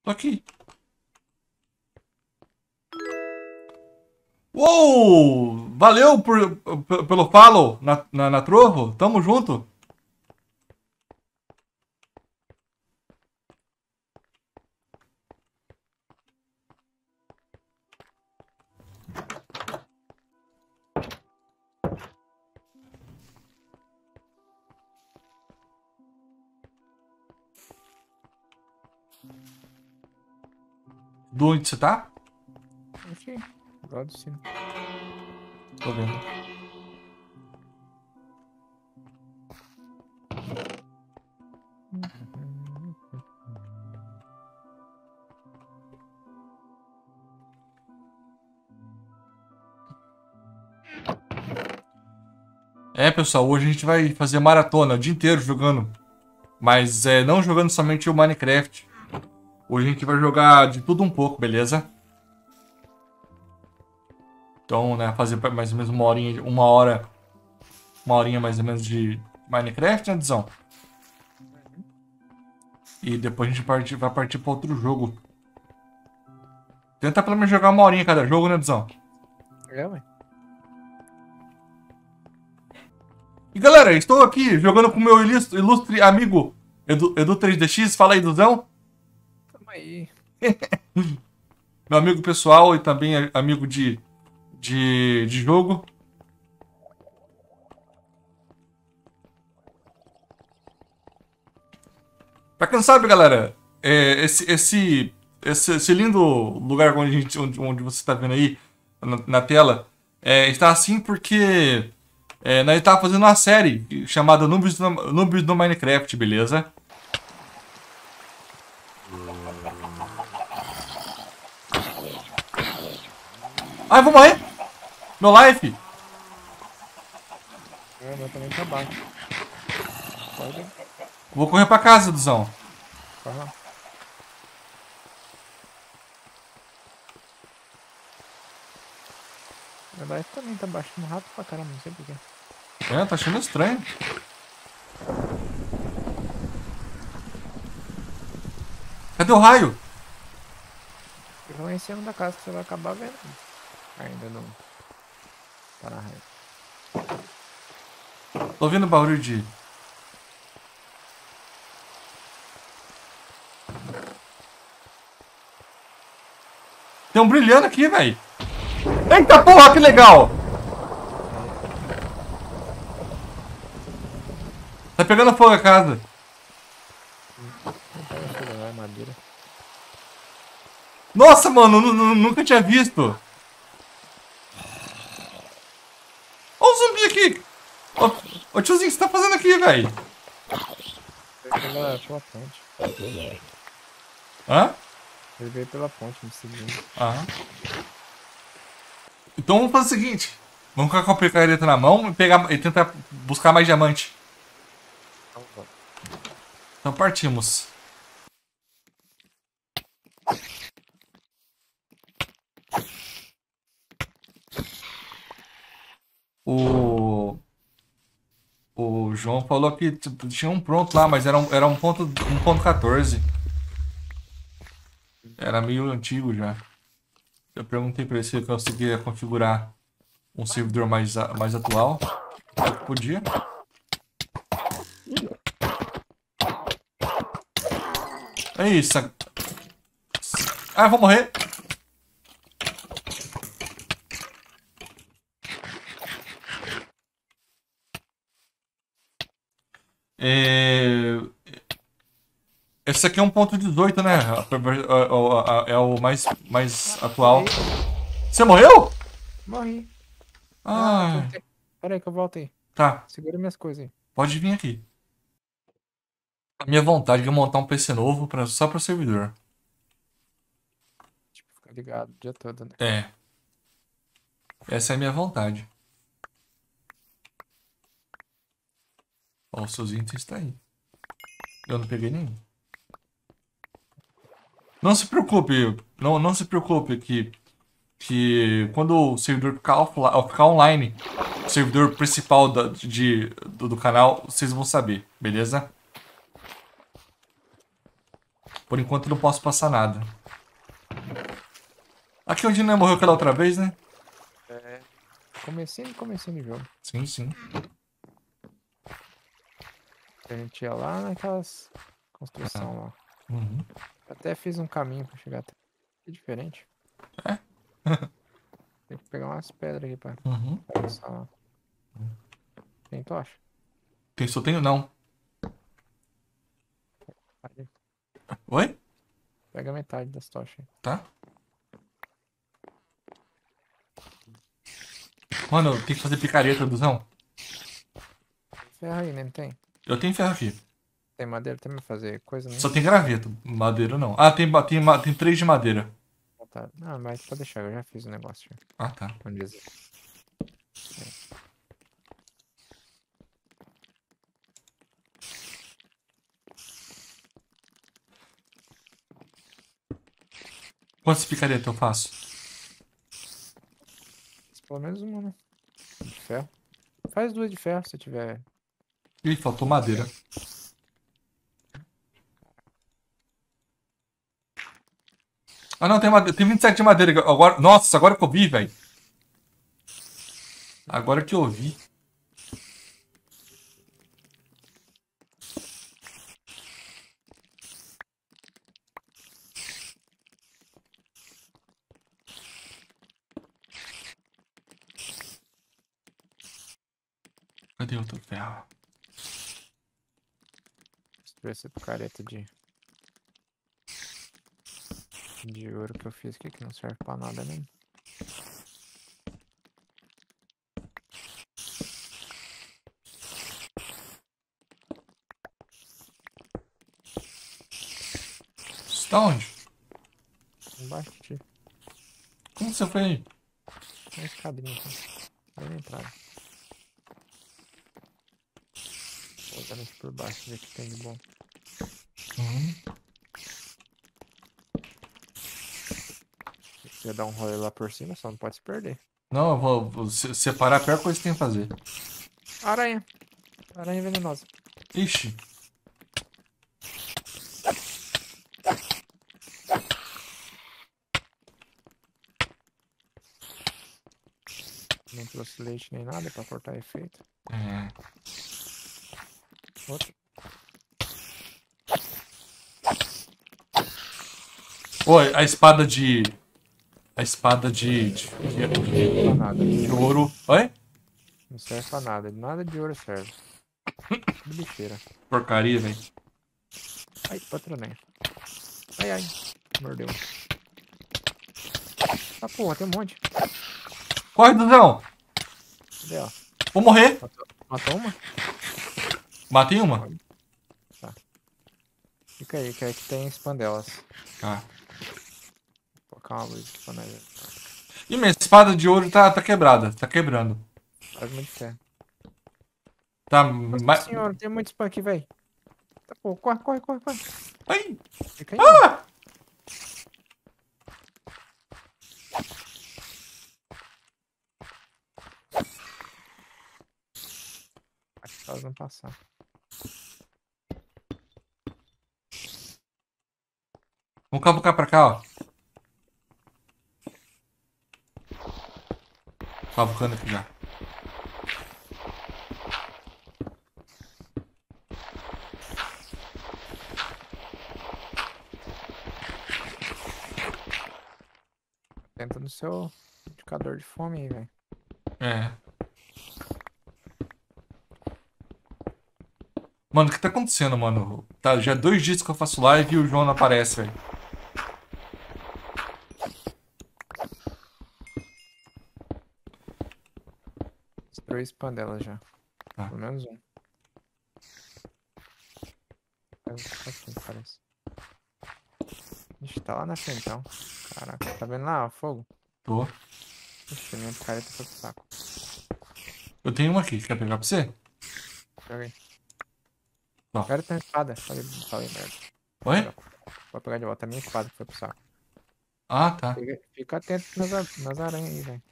Tô aqui. Uou! Valeu pelo follow na Trovo. Tamo junto. Do onde você tá? Aqui, do lado de cima. Tô vendo. É, pessoal, hoje a gente vai fazer maratona o dia inteiro jogando. Mas não jogando somente o Minecraft. Hoje a gente vai jogar de tudo um pouco, beleza? Então, né, fazer mais ou menos uma horinha mais ou menos de Minecraft, né, Dizão? E depois a gente vai partir para outro jogo. Tenta pelo menos jogar uma horinha cada jogo, né, Dizão? É, ué. E galera, estou aqui jogando com o meu ilustre amigo Edu 3DX. Fala aí, Duzão. Tamo aí. Meu amigo pessoal e também amigo de jogo. Pra quem não sabe, galera, esse lindo lugar onde você está vendo aí na tela está assim porque nós estávamos fazendo uma série chamada Noobs no Minecraft, beleza? Ai, vou morrer! Meu life! É, meu também tá baixo. Pode, Vou correr pra casa, Duzão. vai lá. Meu life também tá baixando rápido pra caramba, não sei porquê. Tá achando estranho. Cadê o raio? Eu vou lá em cima da casa que você vai acabar vendo. Ainda não. Tá na raiva. Tô ouvindo barulho de... Tem um brilhando aqui, velho. Eita porra, que legal! Tá pegando fogo a casa. Não pega fogo, não é madeira. Nossa, mano, nunca tinha visto. Olha o zumbi aqui. Ô tiozinho, o que você tá fazendo aqui, velho? Pela ponte. Hã? Ele veio pela ponte me seguindo. Ah. Então vamos fazer o seguinte. Vamos ficar com a picareta na mão e tentar buscar mais diamante. Então, vamos. Então partimos. O João falou que tinha um pronto lá, mas era um ponto 14. Era meio antigo já. Eu perguntei pra ele se ele conseguia configurar um servidor mais atual. Falou que podia. É isso. Ah, eu vou morrer. É... Esse aqui é um ponto 18, né? É o mais atual. Você morreu? Morri. Ah, Ah, voltei. Pera aí que eu voltei. tá. Segura minhas coisas aí. Pode vir aqui. A minha vontade é montar um PC novo só para servidor. Tipo, ficar ligado o dia todo, né? É, essa é a minha vontade. Ó, os seus itens estão aí. Eu não peguei nenhum. Não se preocupe, não se preocupe que quando o servidor ficar online, o servidor principal do canal, vocês vão saber, beleza? Por enquanto não posso passar nada. Aqui onde não morreu aquela outra vez, né? É. Comecinho do jogo. Sim, sim. A gente ia lá naquelas construção lá. Uhum. Até fiz um caminho pra chegar até. Que diferente. É? Tem que pegar umas pedras aqui pra Uhum. passar lá. Tem tocha? Tem, só tenho não. Aí, Oi? pega metade das tochas aí. Tá. Mano, eu tenho que fazer picareta, Duzão. Ferro aí, né? Não tem? Eu tenho ferro aqui. Tem madeira também pra fazer coisa, né? Só tem graveto. Madeira não. Ah, tem 3 de madeira. Ah, tá. Ah, mas pode deixar, eu já fiz o negócio. Já. Ah, tá. Vamos dizer. Quantas picaretas eu faço? Pelo menos uma, né? De ferro. Faz duas de ferro se tiver. Ih, faltou madeira. Ah, não, tem madeira. Tem 27 de madeira. Agora, nossa, agora que eu vi, velho. Agora que eu vi. Cadê outro ferro? Destruir essa picareta de ouro que eu fiz aqui, que não serve pra nada mesmo. Você tá onde? Embaixo de ti. Como você foi aí? Tem uma escadinha aqui. Bem na entrada. Vou olhando aqui por baixo, ver o que tem de bom. Uhum. Se você dar um rolê lá por cima, só não pode se perder. Não, eu vou separar a pior coisa que tem que fazer. Aranha! Aranha venenosa. Ixi. Não trouxe leite nem nada pra cortar efeito. É. Outro. Oi, a espada de. A espada Não serve pra nada. de ouro. Oi? Não serve pra nada. Nada de ouro serve. Tudo lixeira. Porcaria, velho. Ai, patronei. Ai, ai. Mordeu. Ah, porra, tem um monte. Corre, Dudão! Cadê, ó? Vou morrer! Matou uma? Matei uma? Fica aí, que aqui tem espandelas. Tá. Vou colocar uma luz aqui pra nós ver. E minha espada de ouro tá quebrada. Tá quebrando. Faz muito fé. Tá. Nossa senhora, tem muito spam aqui, velho. Tá, pô, corre, corre, corre, corre. Ai! Fica aí. Ah! Acho que elas vão passar. Vamos cavucar pra cá, ó. Cavucando aqui já. Tenta no seu indicador de fome aí, velho. É. Mano, o que tá acontecendo, mano? Tá, já é 2 dias que eu faço live e o João não aparece, velho. Destruí espandelas já. Tá. Pelo menos um. Aqui, parece. Ixi, tá lá na frente, então. Caraca, tá vendo lá, ó, fogo? Tô. Ixi, minha picareta foi pro saco. Eu tenho uma aqui. Quer pegar pra você? Joga aí. Ó. Agora tem uma espada. Falei merda. Oi? Vou pegar de volta a minha espada que foi pro saco. Ah, tá. Fica atento nas aranhas aí, velho.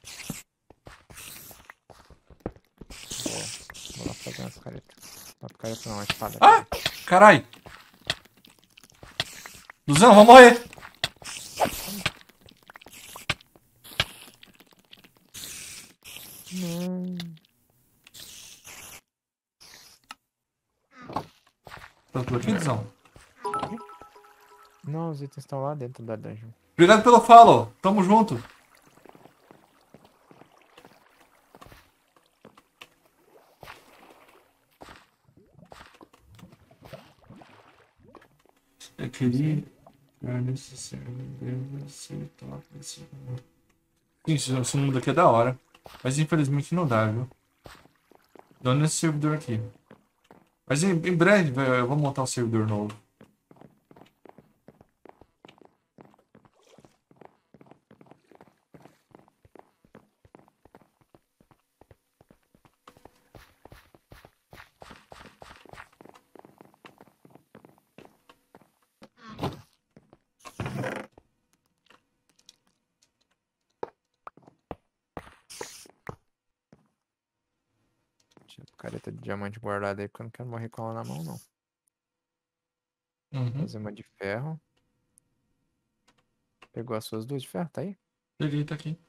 Vou lá fazer umas caretas. Uma picareta não, uma espada. Ah! Carai! Luzão, vamos morrer. Não. Tá tudo aqui, Luzão? Não, os itens estão lá dentro da dungeon. Obrigado pelo follow. Tamo junto. Eu queria... Esse mundo aqui é da hora. Mas infelizmente não dá, viu? Não nesse servidor aqui. Mas em breve eu vou montar um servidor novo. Tinha careta de diamante guardada aí, porque eu não quero morrer com ela na mão, não. Uhum. Fazer uma de ferro. Pegou as suas duas de ferro, tá aí? Peguei, tá aqui.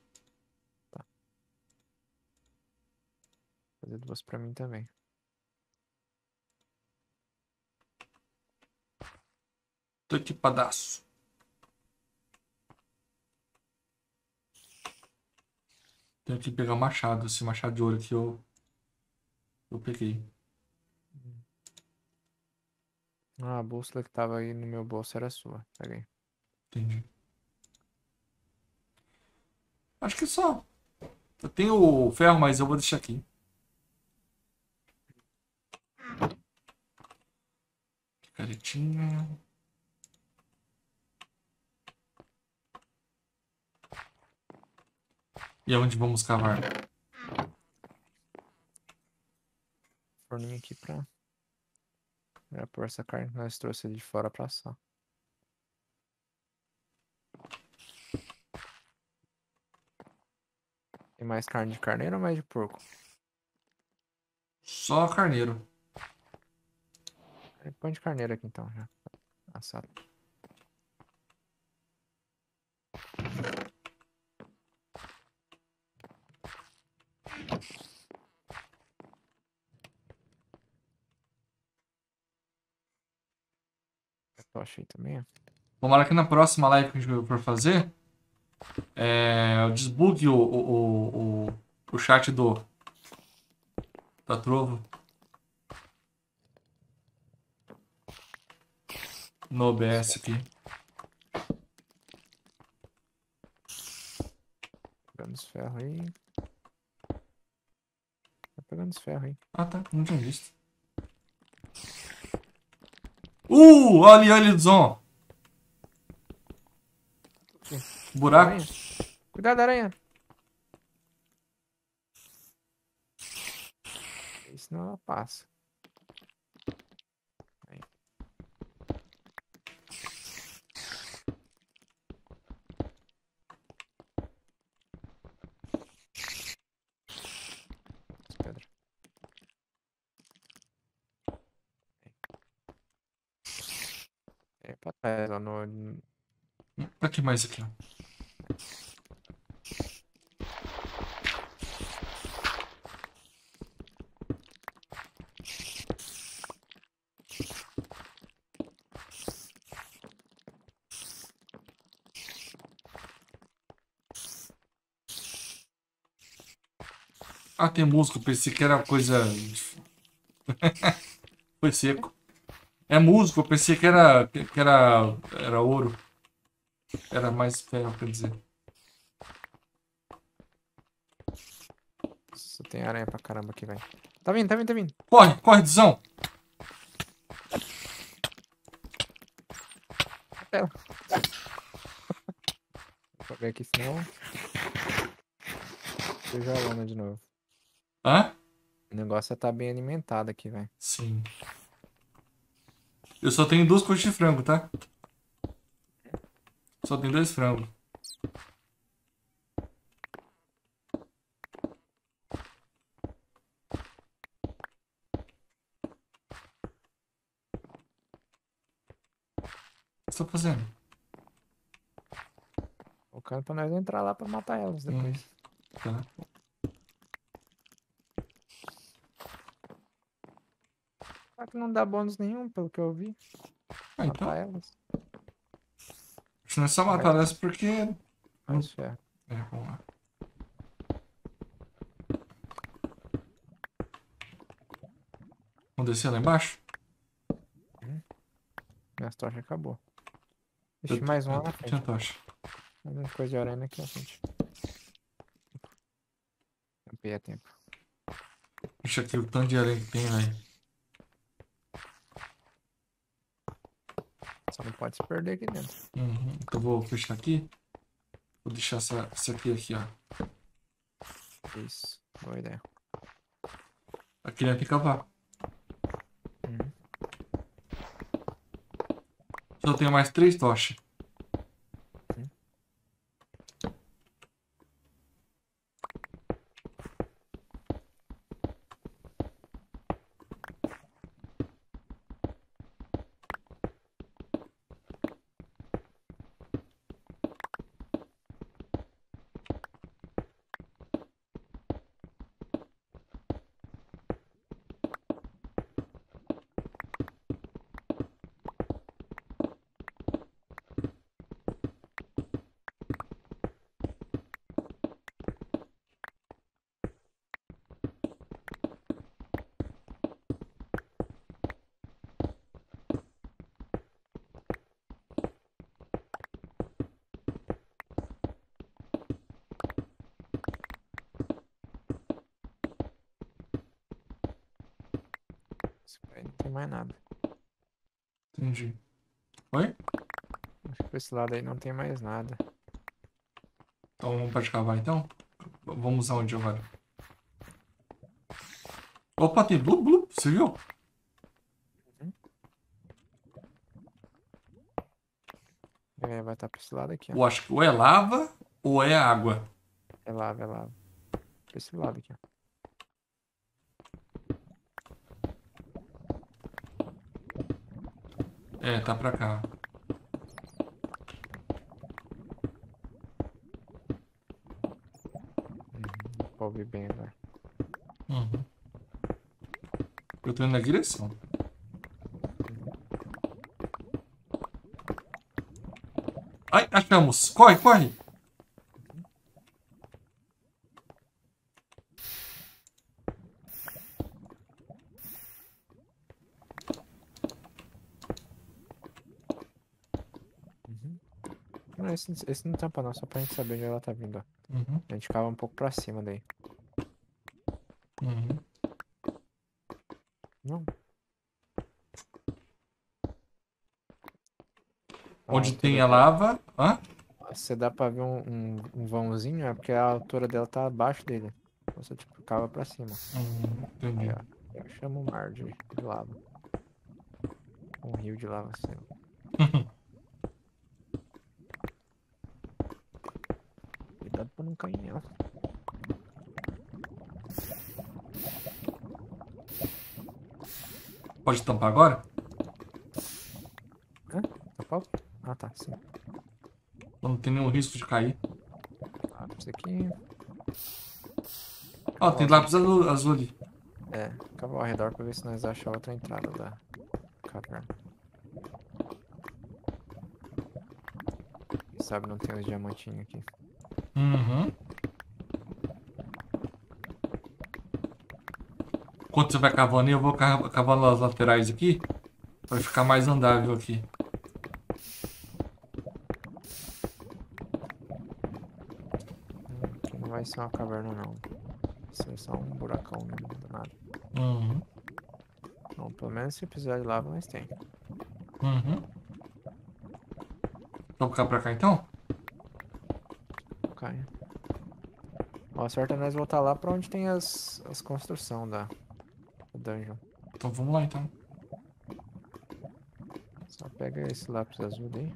Fazer duas pra mim também. Tô equipadaço. Tenho que pegar o machado. Esse machado de ouro aqui eu peguei. Ah, a bússola que tava aí no meu bolso era sua. Peguei. Entendi. Acho que só. Eu tenho o ferro, mas eu vou deixar aqui. Caretinha. E aonde vamos cavar? Forninho aqui pra pôr essa carne que nós trouxe ali de fora pra assar. Tem mais carne de carneiro ou mais de porco? Só carneiro. Põe de carneiro aqui então, já. Assado. A tocha aí também, ó. Tomara que na próxima live que a gente for fazer, eu desbugue o chat da Trovo. No OBS aqui. Pegando os ferros aí. Tá pegando os ferros aí. Ah, tá. Não tinha visto. Olha ali, Zon. Buraco. Aranha. Cuidado, aranha. Senão ela passa. Aí. As pedras. É pra trás, ó. Aqui mais aqui, ó. Ah, tem musgo. Pensei que era coisa. Foi seco. É musgo. Eu pensei que era ouro. Era mais ferro, quer dizer. Nossa, tem aranha pra caramba aqui, velho. Tá vindo, tá vindo, tá vindo. Corre, corre, Dizão. Ela. Vou ver aqui, senão. Suja a lona de novo. Hã? O negócio é tá bem alimentado aqui, velho. Sim. Eu só tenho 2 coxas de frango, tá? Só tenho 2 frangos. O que você tá fazendo? colocando pra nós entrar lá pra matar elas depois. Tá. Só que não dá bônus nenhum, pelo que eu vi. Ah, então. Matar elas. Se não é só matar essa porque. Mas ferro. É, vamos lá. Vamos descer lá embaixo? Minha tocha acabou. Ixi, mais uma na frente. Tinha tocha. Mais uma coisa de arena aqui na frente. Tampei a tempo. Deixa aqui o tanto de areia que tem, velho. Só não pode se perder aqui dentro. Então vou fechar aqui. Vou deixar essa aqui, ó. Isso. Boa ideia. Aqui dentro tem que cavar. Só tenho mais 3 tochas. Isso aí não tem mais nada. Entendi. Oi? Acho que pra esse lado aí não tem mais nada. Então vamos para cavar então? Vamos aonde agora? Opa, tem blue blue, você viu? É, vai estar pra esse lado aqui, ó. Eu acho que ou é lava ou é água. É lava, é lava. Pra esse lado aqui, ó. É, tá pra cá. Dá pra ouvir bem agora. Eu tô indo na direção. Ai, achamos. Corre, corre. Não, esse não tampa não, só pra gente saber onde ela tá vindo, ó. A gente cava um pouco pra cima daí. Não. Onde altura tem a dela. lava. Hã? Você dá pra ver um vãozinho, é porque a altura dela tá abaixo dele. Então você tipo cava pra cima. Entendi. Aí, ó. Eu chamo o mar de lava. Um rio de lava, sei lá. Cuidado pra não cair nela. Pode tampar agora? Hã? Tá pau? Ah, tá, sim. Não tem nenhum risco de cair. Lápis aqui. Ó, tem lápis azul ali. É, cavar ao redor pra ver se nós achamos outra entrada da caverna. Quem sabe não tem os diamantinhos aqui. Enquanto você vai cavando, eu vou cavando as laterais aqui. Vai ficar mais andável aqui. Aqui não vai ser uma caverna não. Vai ser só um buracão mesmo, do nada. Bom, pelo menos se precisar de lava, nós tem. Vamos ficar pra cá então? Cai. Ó, certo é nós voltar lá pra onde tem as construções da dungeon. Então vamos lá então. Só pega esse lápis azul daí.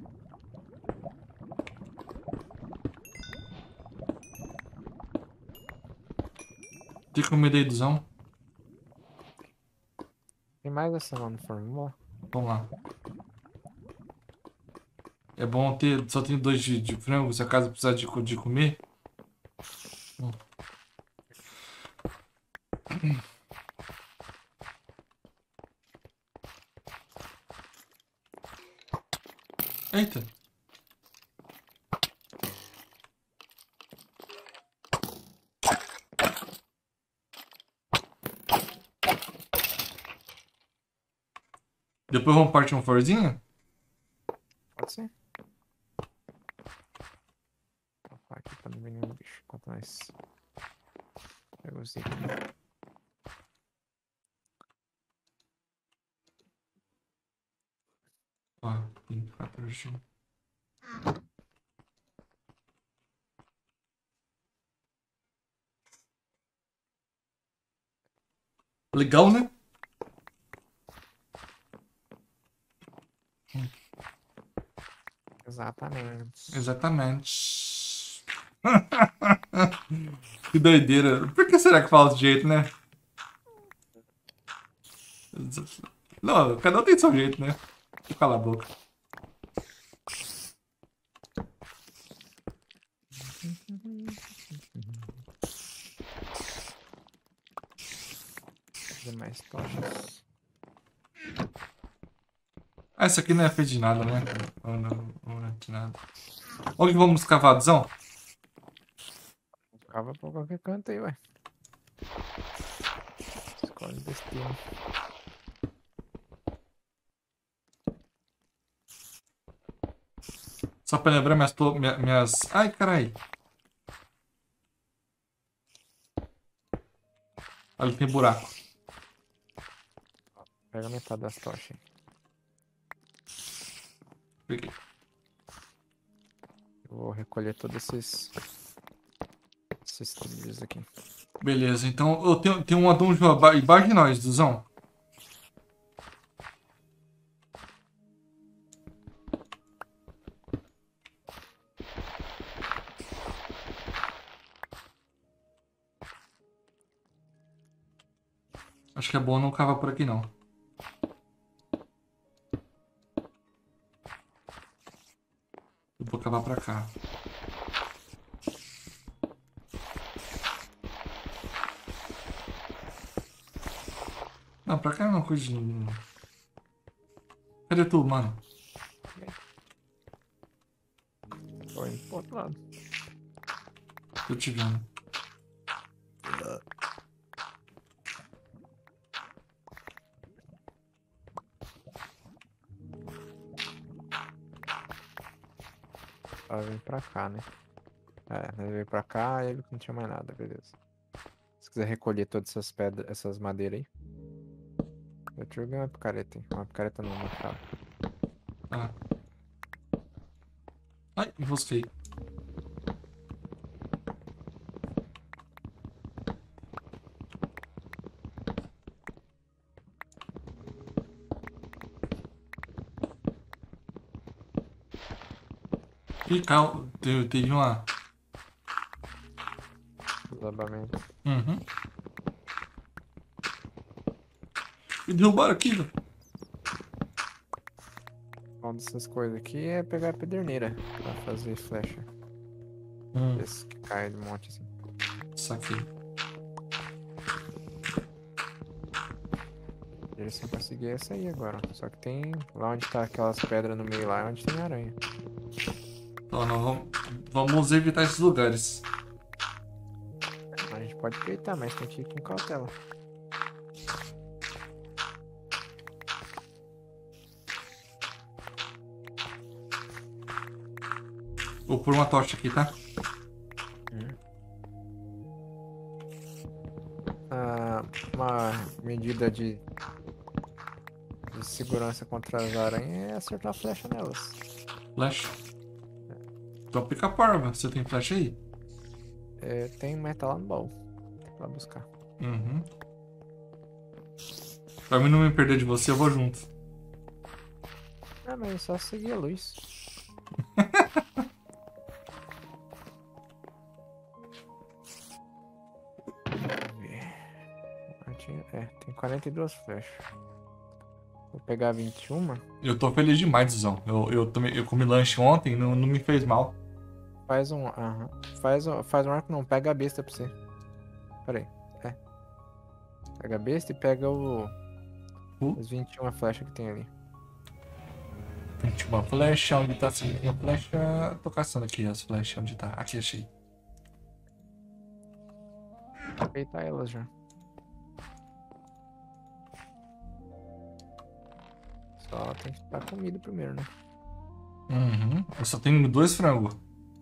Tem comida aí, Duzão? Tem mais essa lá no forno, vamos lá. Vamos lá. É bom ter. Só tem dois de frango, se a casa precisar de comer. Eita. Depois vamos partir um florzinho? Pode ser. Vou tapar aqui pra não ver nenhum bicho. Enquanto nós pega os itens. Ó, tem 14. Legal, né? Exatamente. Exatamente. Que doideira. Por que será que fala desse jeito, né? Não, cada um tem seu jeito, né? Cala a boca. Fazer mais tochas. Ah, isso aqui não é feito de nada, né? Não é de nada. Onde vamos cavadão? Cava pra qualquer canto aí, ué. Escolhe o destino. Só pra lembrar minhas... Ai, carai. Ali tem buraco. Pega metade das tochas aí. Peguei. Eu vou recolher todos esses trilhos aqui. Beleza, então eu tenho uma dungeon embaixo de nós, Duzão. Acho que é bom não cavar por aqui, não. Eu vou cavar pra cá. Não, pra cá não, coisa de... Cadê tu, mano? Tô indo pro outro lado. Tô te vendo. Ela vem pra cá, né? É, ele veio pra cá e ele não tinha mais nada, beleza. Se quiser recolher todas essas pedras, essas madeiras aí. Eu te joguei uma picareta aí. Uma picareta não, uma machado. Ah. Ai, enrosquei. Ih, calma. Teve uma... Desabamento. Uhum. Me derrubaram aqui, velho. Uma dessas coisas aqui é pegar a pederneira pra fazer flecha. Esse que cai de monte assim. Saquei. Ele sem conseguir essa aí agora. Só que tem lá onde tá aquelas pedras no meio lá, é onde tem aranha. Então, vamos evitar esses lugares. A gente pode peitar, mas tem que ir com cautela. Vou pôr uma tocha aqui, tá? Uma medida de segurança contra as aranhas é acertar a flecha nelas. Flash. Então pica a parva. Você tem flash aí? É, tem metal lá no baú. Pra buscar. Uhum. Pra mim não me perder de você, eu vou junto. Ah, mas é só seguir a luz. É, tem 42 flechas. Vou pegar 21. Eu tô feliz demais, Zão. Eu comi lanche ontem, não me fez mal. Faz um. Aham. Faz um arco não, pega a besta pra você. Pera aí. É. Pega a besta e pega os 21 flecha que tem ali. Tem tipo uma flecha, onde tá a flecha? Tô caçando aqui as flechas, onde tá? Aqui, achei. Peitar elas já. Só tem que dar comida primeiro, né? Uhum. Eu só tenho 2 frangos.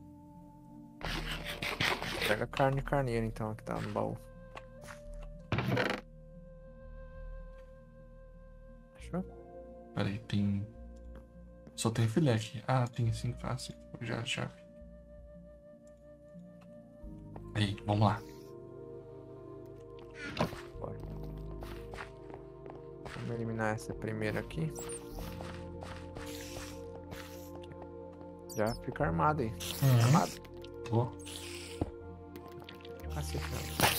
Pega carne carneira então, que tá no baú. Achou? Pera aí, tem... Só tem filé aqui. Ah, tem 5 fácil. Já. Aí, vamos lá. Bora. Vamos eliminar essa primeira aqui. Já fica armado aí. Armado. Vou. Cacete, não.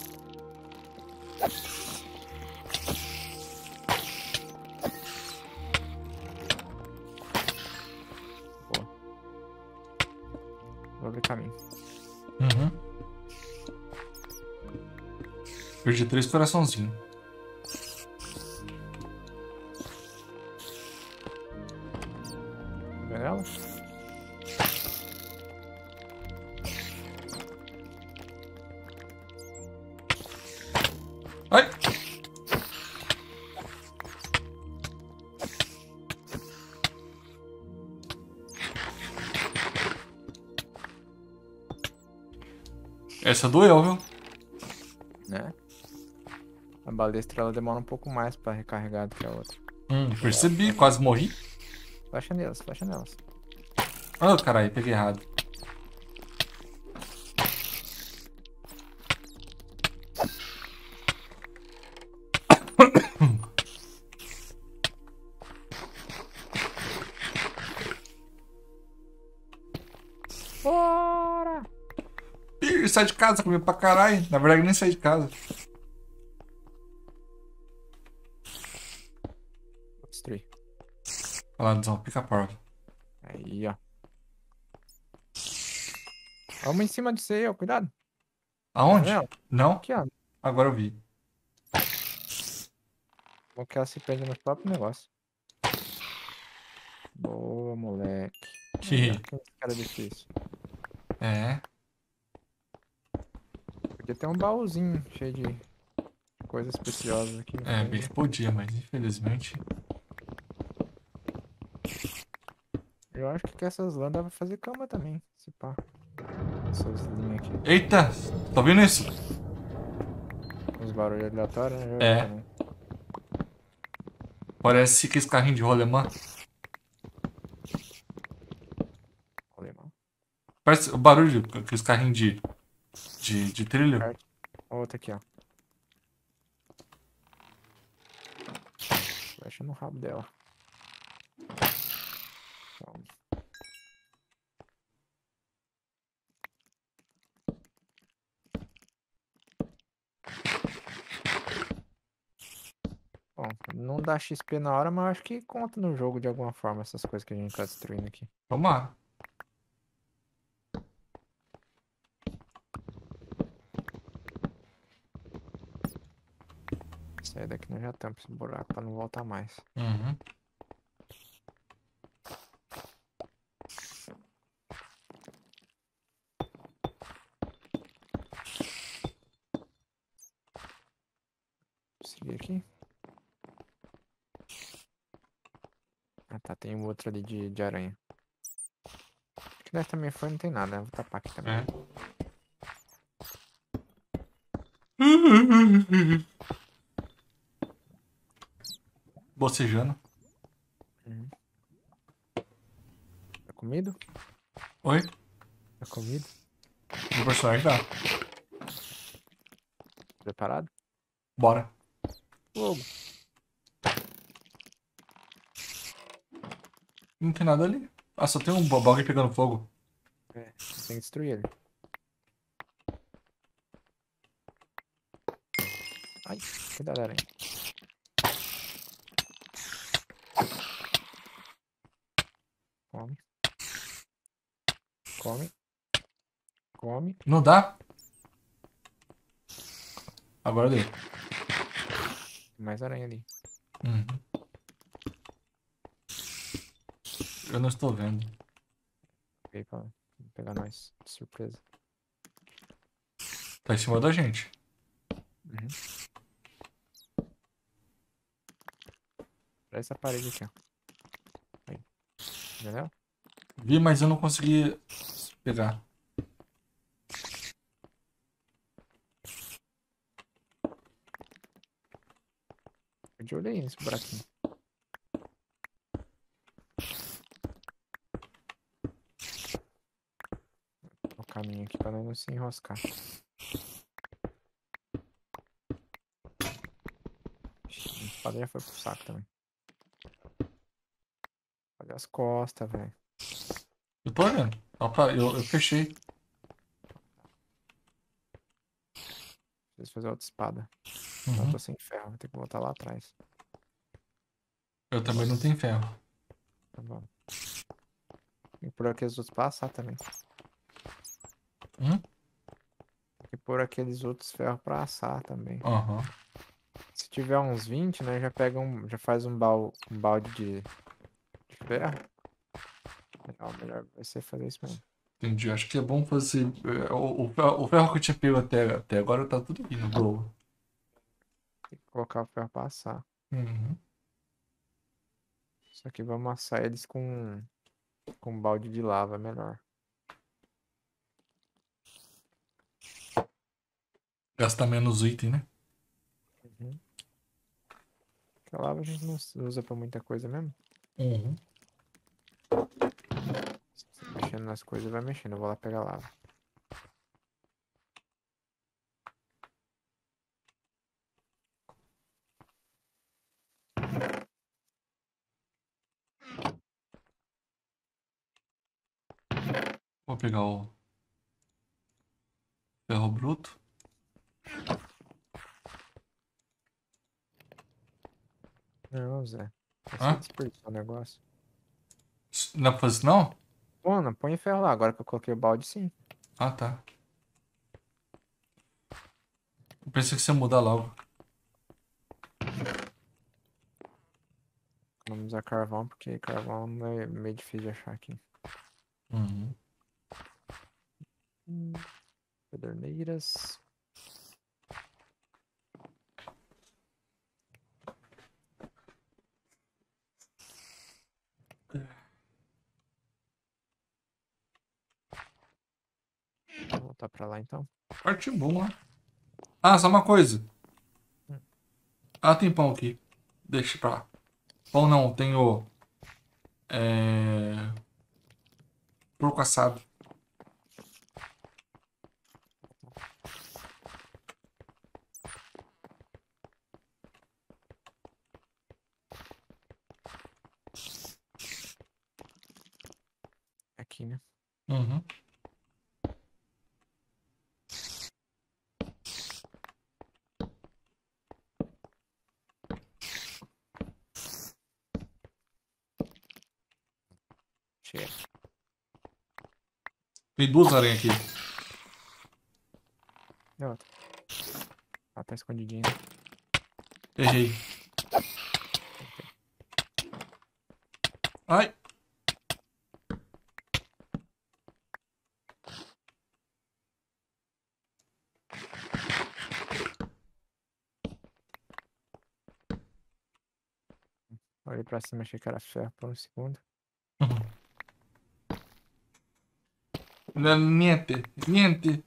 Boa. Vou abrir caminho. Uhum. Perdi 3 coraçãozinhos. Vê ela? Ai! Essa doeu, viu? Né? A balestra ela demora um pouco mais pra recarregar do que a outra. Percebi, quase morri. Flecha nelas, flecha nelas. Ah, caralho, peguei errado. Bora! Ih, sai de casa, comi pra caralho. Na verdade, nem saí de casa. Vou destruir. Olha lá, Zão, pica a porta. Aí, ó. Vamos em cima de você, ó. Cuidado. Aonde? Tá vendo? Não? Aqui, ó. Agora eu vi. Como que ela se prende no próprio negócio. Boa, moleque. Aí, ó. Que... Que cara difícil. É. Podia ter um baúzinho cheio de coisas preciosas aqui no É, fundo. bem que podia, mas infelizmente... Eu acho que com essas lãs dá pra fazer cama também. Se pá. Essas linhas aqui. Eita! Tá vendo isso? Uns barulhos aleatórios, né? Eu É. vi também. Parece que esse carrinho de rolemã. Alemão. Parece o barulho que esse carrinho de trilho. Outra aqui, ó. Fecha no rabo dela. Então. Bom, não dá XP na hora, mas eu acho que conta no jogo de alguma forma essas coisas que a gente tá destruindo aqui. Vamos lá. Sair daqui nós já tampamos esse buraco pra não voltar mais. Uhum. Vou seguir aqui. Ah tá, tem um outro ali de aranha. Acho que dessa também foi, não tem nada, né? Vou tapar aqui também. É. Bocejando. Uhum. Tá comido? Oi? Tá comido? O personagem dá. Preparado? Bora. Fogo. Não tem nada ali. Ah, só tem um bug pegando fogo. É, tem que destruir ele. Ai, cuidado, aranha. Come. Come. Come. Não dá? Agora deu. Tem mais aranha ali. Uhum. Eu não estou vendo. Veio pra pegar nós. De surpresa. Tá em cima da gente. Uhum. Pra essa parede aqui, ó. Aí. Entendeu? Vi, mas eu não consegui pegar. Eu de olho aí nesse buraquinho. O caminho aqui pra nós não se enroscar. Ixi, a espada já foi pro saco também. Olha as costas, velho. Eu tô olhando. Opa, eu fechei. Preciso fazer outra espada. Não, eu Uhum. tô sem ferro. Vou ter que voltar lá atrás. Eu também não tenho ferro. Tá bom. E por aqueles outros passar também. Hum? E por aqueles outros ferros pra assar também. Aham. Se tiver uns 20, né? Já pega um. Já faz um balde de ferro. Melhor vai ser fazer isso mesmo. Entendi. Acho que é bom fazer. O ferro que eu tinha pego até agora tá tudo aqui no globo. Tem que colocar o ferro pra assar. Uhum. Só que vamos assar eles com um balde de lava, é melhor. Gastar menos item, né? Uhum. Porque a lava a gente não usa pra muita coisa mesmo. Uhum. Mexendo nas coisas, vai mexendo. Eu vou lá pegar a lava. Vou pegar o ferro bruto. Não, Zé. Você Hã? desperdiçou o negócio. Não dá pra fazer isso não? Pô, não põe ferro lá. Agora que eu coloquei o balde, sim. Ah, tá. Eu pensei que você ia mudar logo. Vamos usar carvão, porque carvão é meio difícil de achar aqui. Uhum. Pederneiras. Vou voltar pra lá então. Partiu bom lá. Ah, só uma coisa. Hum. Ah, tem pão aqui. Deixa pra lá. Pão não, tenho. Porco assado. Aqui, né? Uhum. Chega. Tem duas aranhas aqui. E outra. Ela tá escondidinha, né? Errei. Ai. Olhei pra cima, achei que era ferro por um segundo. Uhum. Niente. Niente.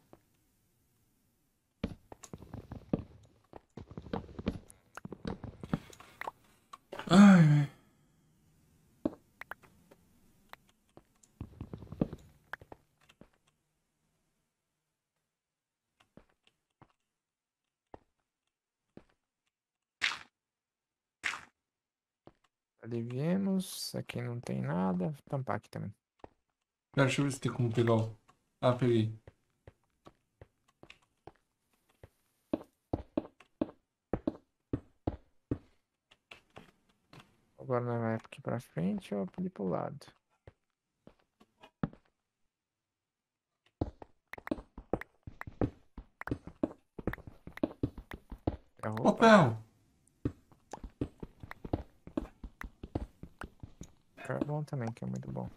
Ai. Ali viemos. Aqui não tem nada. Vou tampar aqui também. Pera, deixa eu ver se tem como pegar o. Ah, peguei. Agora nós vai aqui pra frente ou ali pro lado? Ô, roupa. ferro. Carvão também, que é muito bom.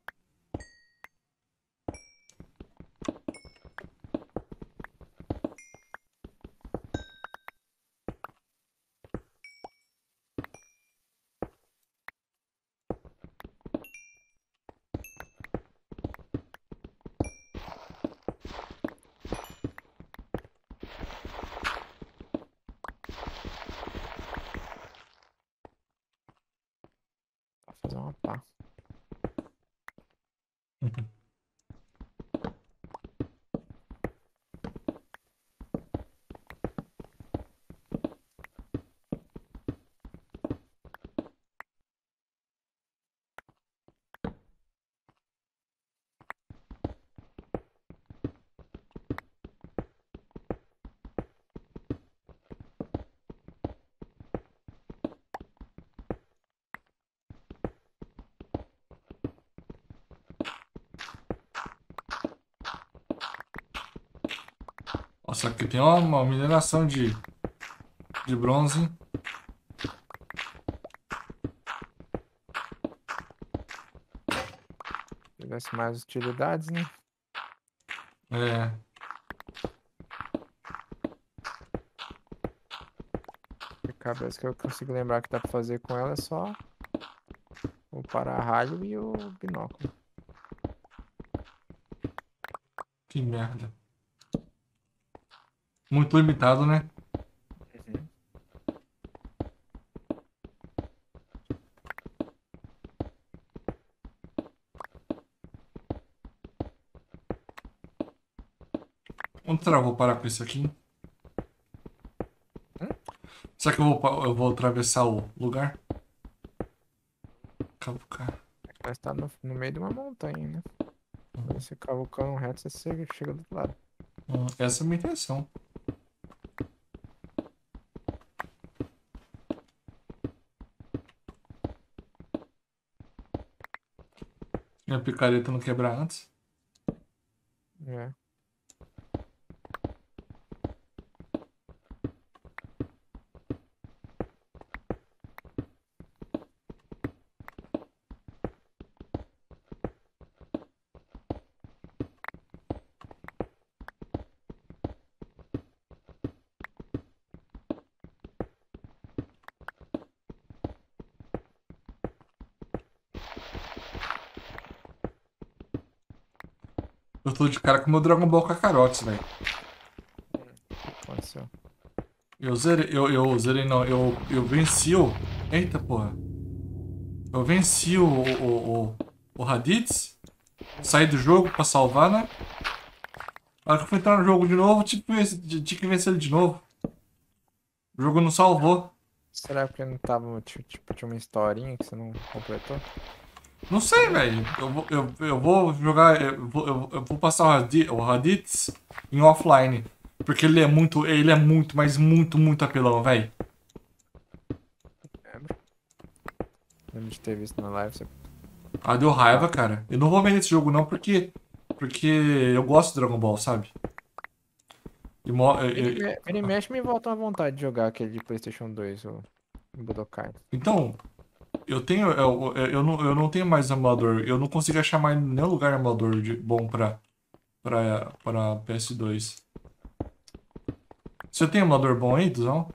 Vou fazer uma pá. Nossa, aqui tem uma mineração de bronze. Se tivesse mais utilidades, né? É. A cabeça que eu consigo lembrar que dá pra fazer com ela é só o para-raio e o binóculo. Que merda. Muito limitado, né? Uhum. Onde será que eu vou parar com isso aqui? Hum? Será que eu vou atravessar o lugar? Cavucar. Nós tá no meio de uma montanha, né? Quando você cavucando reto, você chega do outro lado. Essa é a minha intenção. Minha picareta não quebrar antes. É. Eu tô de cara com o meu Dragon Ball Kakarotes, velho. O que aconteceu? Eu zerei não, eu venci o... Eita porra. Eu venci o Raditz, saí do jogo pra salvar, né? Na hora que eu fui entrar no jogo de novo, tinha que vencer ele de novo. O jogo não salvou. Será que não tava, tipo, tinha uma historinha que você não completou? Não sei, velho. Eu vou jogar. Eu vou passar o Raditz em offline. Porque ele é muito, mas muito, muito apelão, velho. Lembro. Lembro de ter visto na live. Você... Ah, deu raiva, cara. Eu não vou vender esse jogo não porque eu gosto de Dragon Ball, sabe? E Ele mexe me volta uma vontade de jogar aquele de PlayStation 2, o Budokai. então, eu não tenho mais emulador. Eu não consigo achar mais nenhum lugar emulador bom pra PS2. Você tem emulador bom aí, Duzão?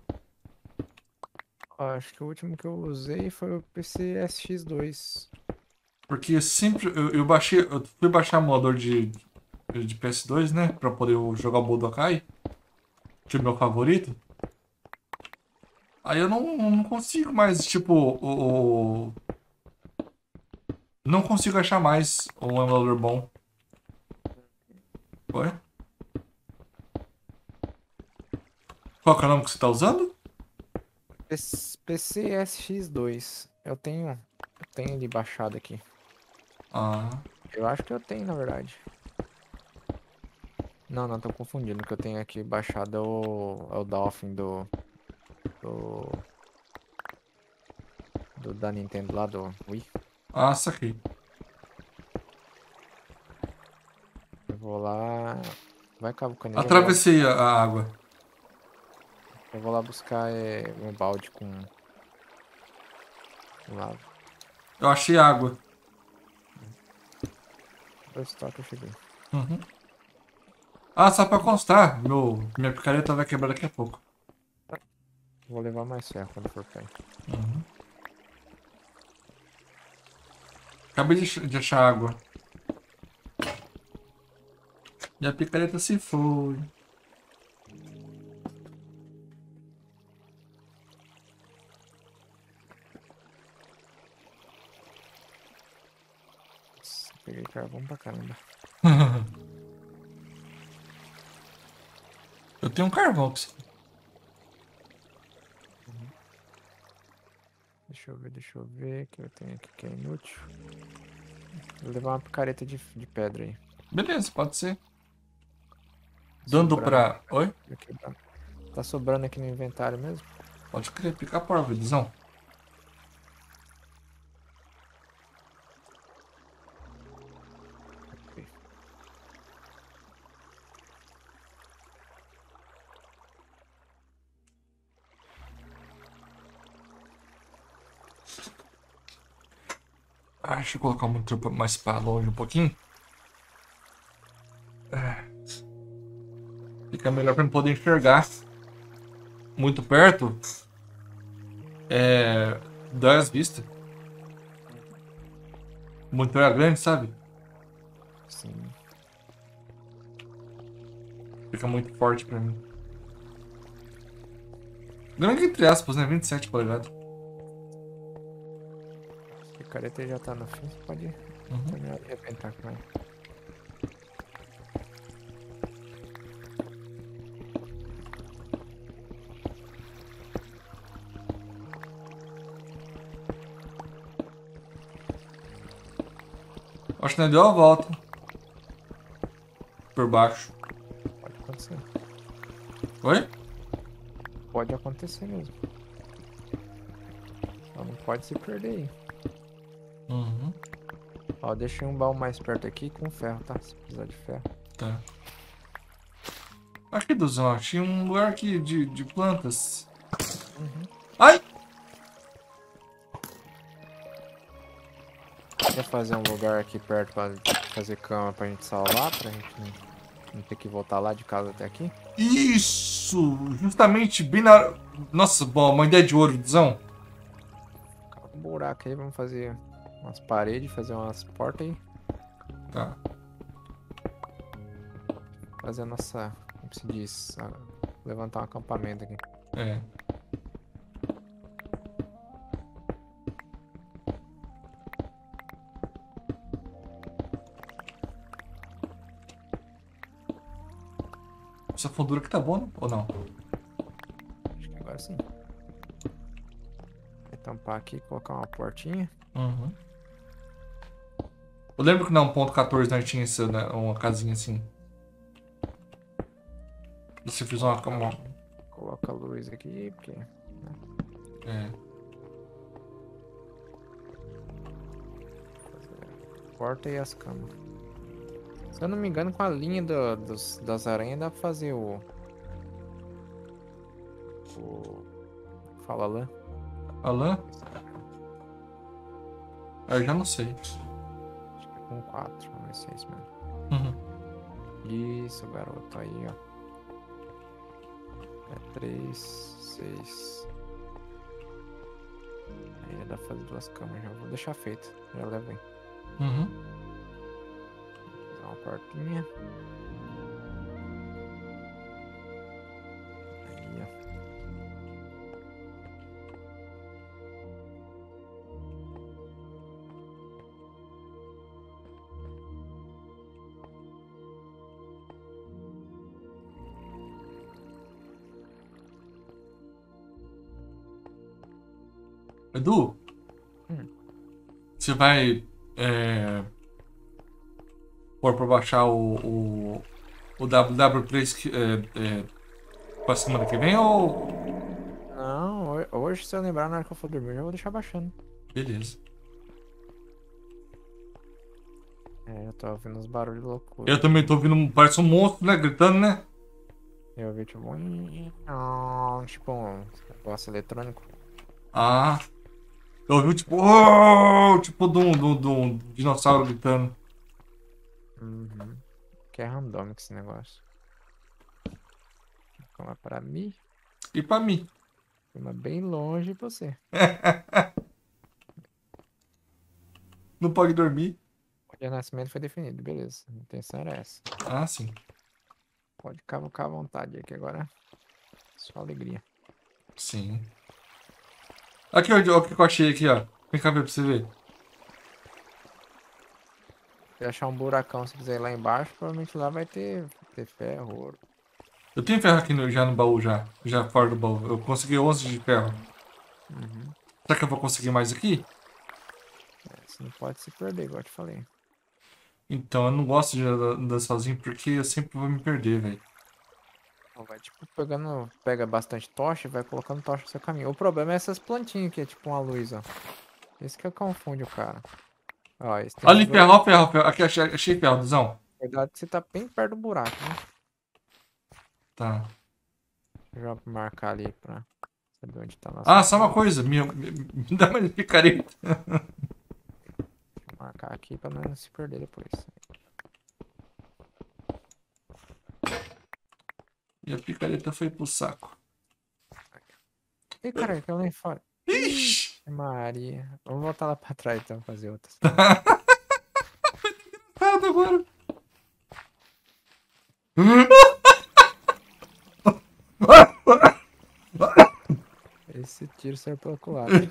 Acho que o último que eu usei foi o PC SX2. Porque sempre eu fui baixar emulador de PS2, né? Pra poder jogar o Budokai, que é o meu favorito. Aí eu não consigo mais, tipo, não consigo achar mais um emulador bom. Oi? Qual que é o nome que você tá usando? PC SX2. Eu tenho ele baixado aqui. Ah, Eu acho que eu tenho, na verdade. Não, não, tô confundindo. O que eu tenho aqui baixado é o Dolphin do, da Nintendo lá, do Wii. saquei. Eu vou lá. Vai cavucando, ele já já. Atravessei a água. Eu vou lá buscar um balde com lava. Eu achei água. Dois toques eu cheguei. Uhum. Ah, só pra constar, minha picareta vai quebrar daqui a pouco. Vou levar mais ferro quando for pra aí. Uhum. Acabei de achar água. E a picareta se foi. Nossa, peguei carvão pra caramba. Eu tenho um carvão pra você. Deixa eu ver o que eu tenho aqui que é inútil. Vou levar uma picareta de pedra aí. Beleza, pode ser. Dando Sobrando aqui pra... Oi? pra quebrar. Tá sobrando aqui no inventário mesmo? Pode crer, pica a porva, visão. Ok. Ah, deixa eu colocar o monitor mais pra longe um pouquinho. Fica melhor pra eu poder enxergar. Muito perto. Dói as vistas. O monitor é grande, sabe? Sim. Fica muito forte pra mim. Grande entre aspas, né? 27 polegadas. A picareta já tá no fim, você pode terminar de arrebentar com ela. Acho que não deu a volta. Por baixo. Pode acontecer. Oi? Pode acontecer mesmo. Só não pode se perder aí. Uhum. Ó, eu deixei um baú mais perto aqui com ferro, tá? Se precisar de ferro. Tá. Aqui, Duzão, achei um lugar aqui de plantas. Ai! Quer fazer um lugar aqui perto pra fazer cama pra gente salvar? Pra gente não ter que voltar lá de casa até aqui? Isso! Justamente bem na hora. Nossa, bom, uma ideia de ouro, Duzão. Cava um buraco aí, vamos fazer umas paredes, fazer umas portas aí. Tá. Fazer a nossa, como se diz, levantar um acampamento aqui. É. Essa fundura aqui tá bom, né? Ou não? Acho que agora sim. Vai tampar aqui, colocar uma portinha. Uhum. Eu lembro que na 1.14 nós tinha essa, né, uma casinha assim. Você fez uma cama. Coloca a luz aqui, porque... É. Porta e as camas. Se eu não me engano, com a linha das aranhas dá pra fazer o... Fala lá. Alan? Eu já não sei. Acho que é com 4, vamos ver se é isso mesmo. Uhum. Isso, garoto, aí, ó. É 3, 6. Aí já dá pra fazer 2 camas, já vou deixar feito. Já levo aí. Uhum. Fazer uma portinha. Aí, ó. Edu, você vai pôr pra baixar o WW3 pra semana que vem ou. Não, hoje se eu lembrar na hora que eu for dormir, eu já vou deixar baixando. Beleza. É, eu tô ouvindo uns barulhos loucos. Eu também tô ouvindo, parece um monstro, né? Gritando, né? Eu ouvi tipo tipo um negócio eletrônico. Ah, eu ouvi tipo, "Oh!", tipo de um dinossauro gritando. Uhum. Que é randômico esse negócio. Como é pra mim, E pra mim. uma bem longe de você. Não pode dormir. O dia de nascimento foi definido, beleza. A intenção era essa. Ah, sim. Pode cavocar à vontade aqui agora. Só alegria. Sim. Aqui, ó, o que eu achei aqui, ó. Vem cá ver pra você ver. Se achar um buracão, se quiser ir lá embaixo, provavelmente lá vai ter ferro, ouro. Eu tenho ferro aqui já no baú, já. Já fora do baú. Eu consegui 11 de ferro. Uhum. Será que eu vou conseguir mais aqui? É, você não pode se perder, igual eu te falei. Então, eu não gosto de andar sozinho porque eu sempre vou me perder, velho. Então, vai tipo pegando, pega bastante tocha e vai colocando tocha no seu caminho. O problema é essas plantinhas aqui, é tipo uma luz, ó. Esse que confunde o cara. Ó, esse tem Ali, uns dois. ferro, ó, ferro, ferro. Aqui, achei ferro, Duzão. Cuidado que você tá bem perto do buraco, né? Tá. Deixa eu marcar ali pra saber onde tá a nossa Ah, só uma base. coisa. Me dá mais picareta. Vou marcar aqui pra não se perder depois. E a picareta foi pro saco. Ih, caralho, caiu lá em fora. Ih, Ixi! Maria. Vamos voltar lá pra trás então, fazer outras. Nada agora. Esse tiro saiu pela culatra.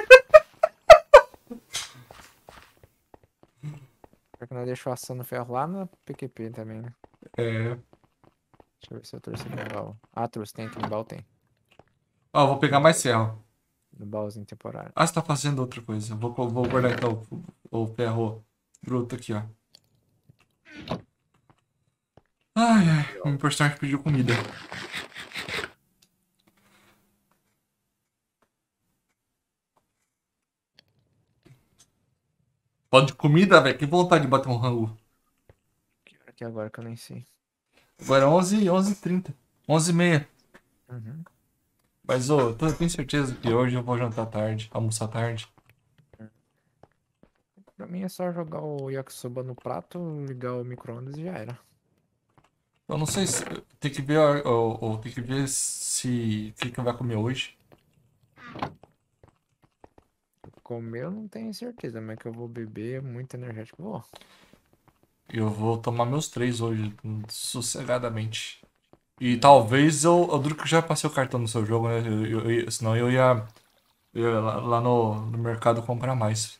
Porque nós deixou assando ferro lá na PQP também, né? É. Deixa eu ver se eu trouxe no baú. Ah, trouxe, tem aqui no baú, tem. Ó, vou pegar mais ferro. No baúzinho temporário. Ah, você tá fazendo outra coisa. Vou guardar então o ferro bruto aqui, ó. Ai, ai. O meu personagem pediu comida. Pode comida, velho? Que vontade de bater um rango. Que hora que é agora que eu nem sei. Agora é 11h30. 11h30. Uhum. Mas, ô, eu tenho certeza que hoje eu vou jantar tarde, almoçar tarde. Pra mim é só jogar o yakisoba no prato, ligar o micro-ondas e já era. Eu não sei se. Tem que ver, ou tem que ver se. O que que vai comer hoje. Comer eu não tenho certeza, mas que eu vou beber muito energético, vou. Eu vou tomar meus 3 hoje, sossegadamente. E Hum. talvez eu duro que eu já passei o cartão no seu jogo, né? Senão eu ia lá no mercado comprar mais.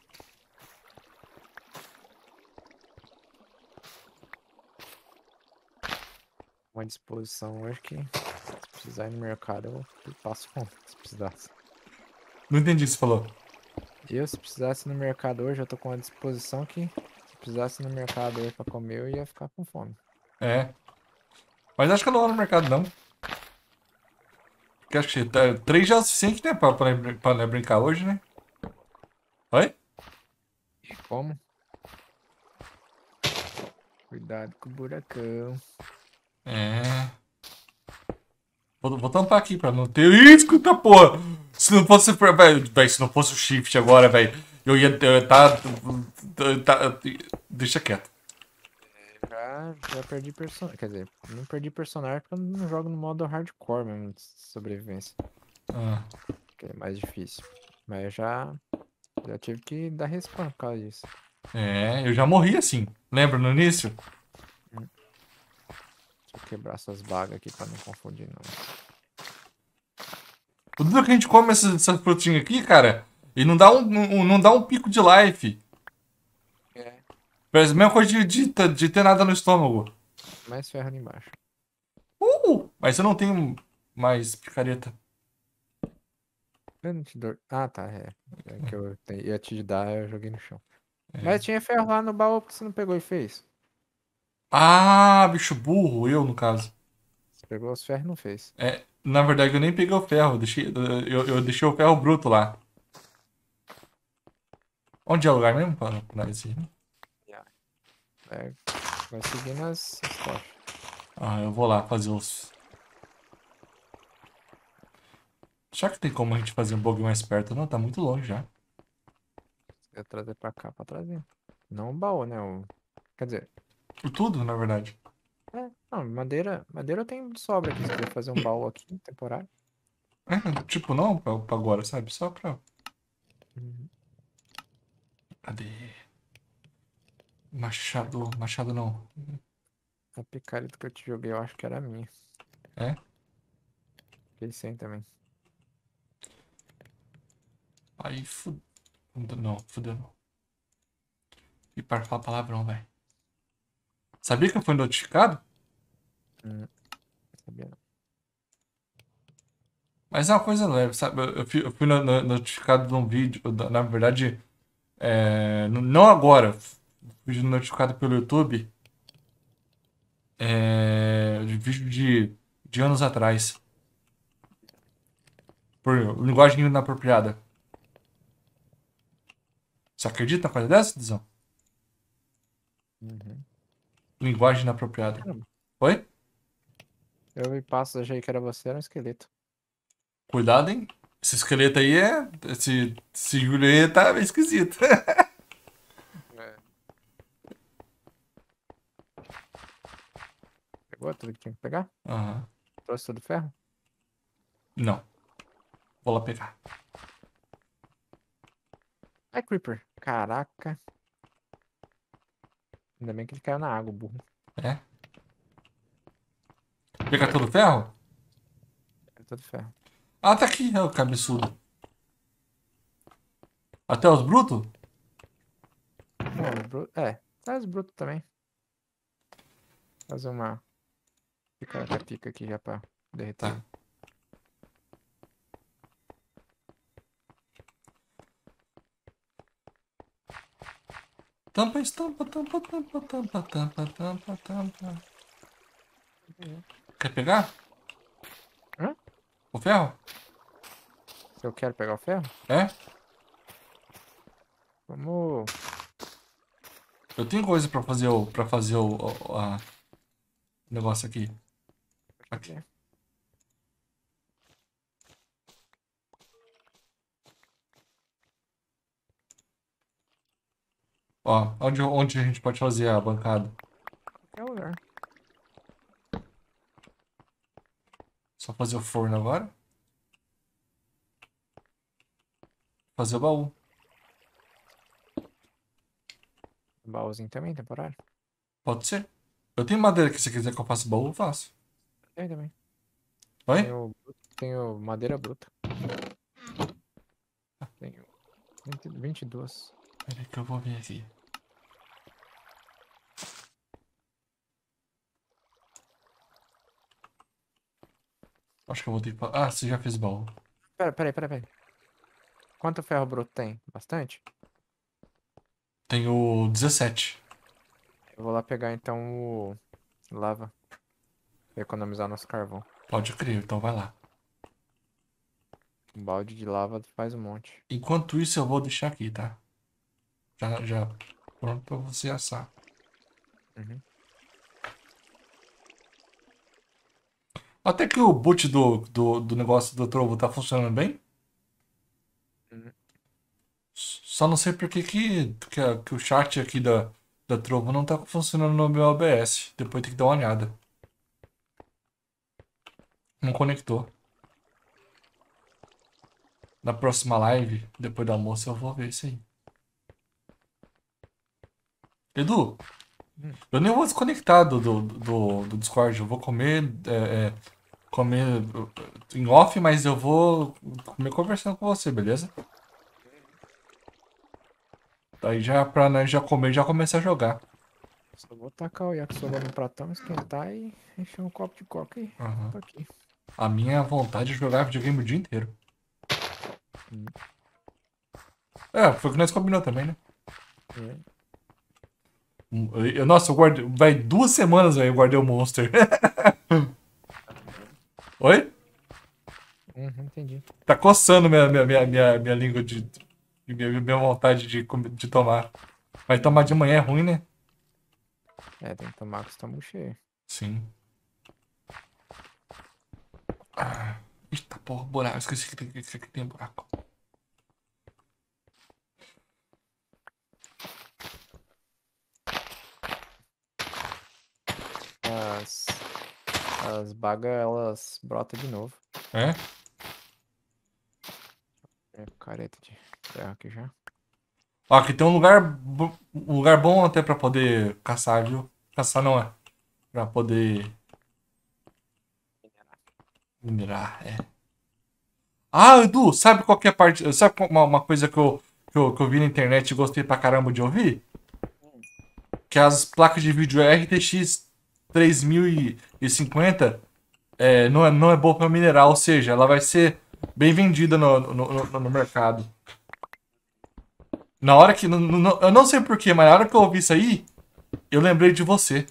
Uma disposição hoje que se precisar ir no mercado eu passo fome, se precisasse. Não entendi o que você falou. Se precisasse ir no mercado hoje, eu tô com uma disposição que se precisasse ir no mercado hoje pra comer, eu ia ficar com fome. É. Mas acho que eu não vou no mercado, não. Porque acho que 3 já é o suficiente, né? Pra brincar hoje, né? Oi? E como? Cuidado com o buracão. É. Vou tampar aqui pra não ter. Ih, escuta, porra! Se não fosse. Véi, se não fosse o shift agora, velho, eu ia deixa quieto. Já perdi personagem. Quer dizer, não perdi personagem porque eu não jogo no modo hardcore mesmo, de sobrevivência. Ah, Que é mais difícil. Mas já tive que dar respawn por causa disso. é, eu já morri assim. Lembra no início? Hum. Deixa eu quebrar essas bagas aqui pra não confundir, não. Tudo que a gente come essas frutinhas aqui, cara, e não dá um pico de life. É. Parece a mesma coisa de ter nada no estômago. Mais ferro ali embaixo. Mas eu não tenho mais picareta. Eu não te dou. Ah, tá, é. É que ia te dar, eu joguei no chão. É. Mas tinha ferro lá no baú que você não pegou e fez. Ah, bicho burro, eu no caso. Você pegou os ferros e não fez. É, na verdade, eu nem peguei o ferro, eu deixei o ferro bruto lá. Onde é o lugar mesmo pra nós ir? Yeah. É, vai seguindo as tochas. Ah, eu vou lá fazer os. Será que tem como a gente fazer um pouquinho mais perto? Não, tá muito longe já. Se quiser trazer pra cá, pra trazer. Não o baú, né? Quer dizer, Por tudo, na verdade. não, madeira eu tenho de sobra aqui. Se quiser fazer um baú aqui, temporário. É, tipo, não pra agora, sabe? Só pra... Uhum. Cadê? Machado... Machado não. A picareta que eu te joguei, eu acho que era minha. É? Fiquei sem também. Aí, não, fudeu não. E para falar palavrão, velho. Sabia que eu fui notificado? Hum, sabia não. Mas é uma coisa leve, sabe? Eu fui notificado de um vídeo, na verdade, não agora. Fui notificado pelo YouTube, de vídeo de anos atrás. Por linguagem inapropriada. Você acredita na coisa dessa, Dizão? Uhum. Linguagem inapropriada. Caramba, Oi? eu vi passos, achei que era você, era um esqueleto. Cuidado, hein? Esse esqueleto aí é. Esse Júlio aí tá meio esquisito. É. Pegou tudo que tinha que pegar? Aham. Trouxe todo o ferro? Não. Vou lá pegar. Ai, Creeper. Caraca. Ainda bem que ele caiu na água, burro. É? Pegar todo o ferro? É todo ferro. Ah, tá aqui, é o cabeçudo. Até os brutos? Não, traz bruto também. Fazer uma pica aqui já pra derreter Tá. ele. Tampa, estampa, tampa, tampa, tampa, tampa, tampa, tampa. Quer pegar Hã? o ferro? Se eu quero pegar o ferro? É? Vamos. Eu tenho coisa pra fazer o negócio aqui. Aqui. Ó, onde a gente pode fazer a bancada? Qualquer lugar. Só fazer o forno agora. Fazer o baú. Baúzinho também, temporário. Pode ser. Eu tenho madeira que se quiser que eu faça baú, eu faço. Tem também. Oi? Tenho madeira bruta. Tenho 22. Peraí que eu vou ver aqui. Acho que eu vou ter que... Ah, você já fez baú. Peraí. Quanto ferro bruto tem? Bastante? Tenho 17. Eu vou lá pegar então o lava. Pra economizar nosso carvão. Pode crer, então vai lá. Um balde de lava faz um monte. Enquanto isso, eu vou deixar aqui, tá? Já pronto pra você assar. Uhum. Até que o boot do negócio do Trovo tá funcionando bem. Uhum. Só não sei por que o chat aqui da Trovo não tá funcionando no meu OBS. Depois tem que dar uma olhada. Não conectou. Na próxima live, depois do almoço, eu vou ver isso aí. Edu, Hum. eu nem vou desconectar do Discord. Eu vou comer em off, mas eu vou comer conversando com você, beleza? Daí já pra nós já comer, já começar a jogar. Só vou tacar o yakisoba no pratão, esquentar e encher um copo de coca e Aham. tô aqui. A minha vontade de jogar videogame o dia inteiro. Hum. É, foi o que nós combinamos também, né? É. Nossa, eu guardei. Vai 2 semanas aí, eu guardei o Monster. Oi? Entendi. Tá coçando minha língua minha vontade de tomar. Mas tomar de manhã é ruim, né? É, tem que tomar com o estômago cheio. Sim. Ah, eita porra, buraco. Esqueci que aqui tem buraco. As, as bagas, elas brotam de novo. É? É careta de ferro aqui já. Ó, aqui tem um lugar bom até pra poder caçar, viu? Caçar não é. Pra poder minerar, é. Ah, Edu, sabe qual que é a parte. Sabe uma coisa que eu vi na internet e gostei pra caramba de ouvir? Que as placas de vídeo RTX 3050 não é boa pra minerar, ou seja, ela vai ser bem vendida no mercado. Na hora que. Eu não sei porquê, mas na hora que eu ouvi isso aí, eu lembrei de você.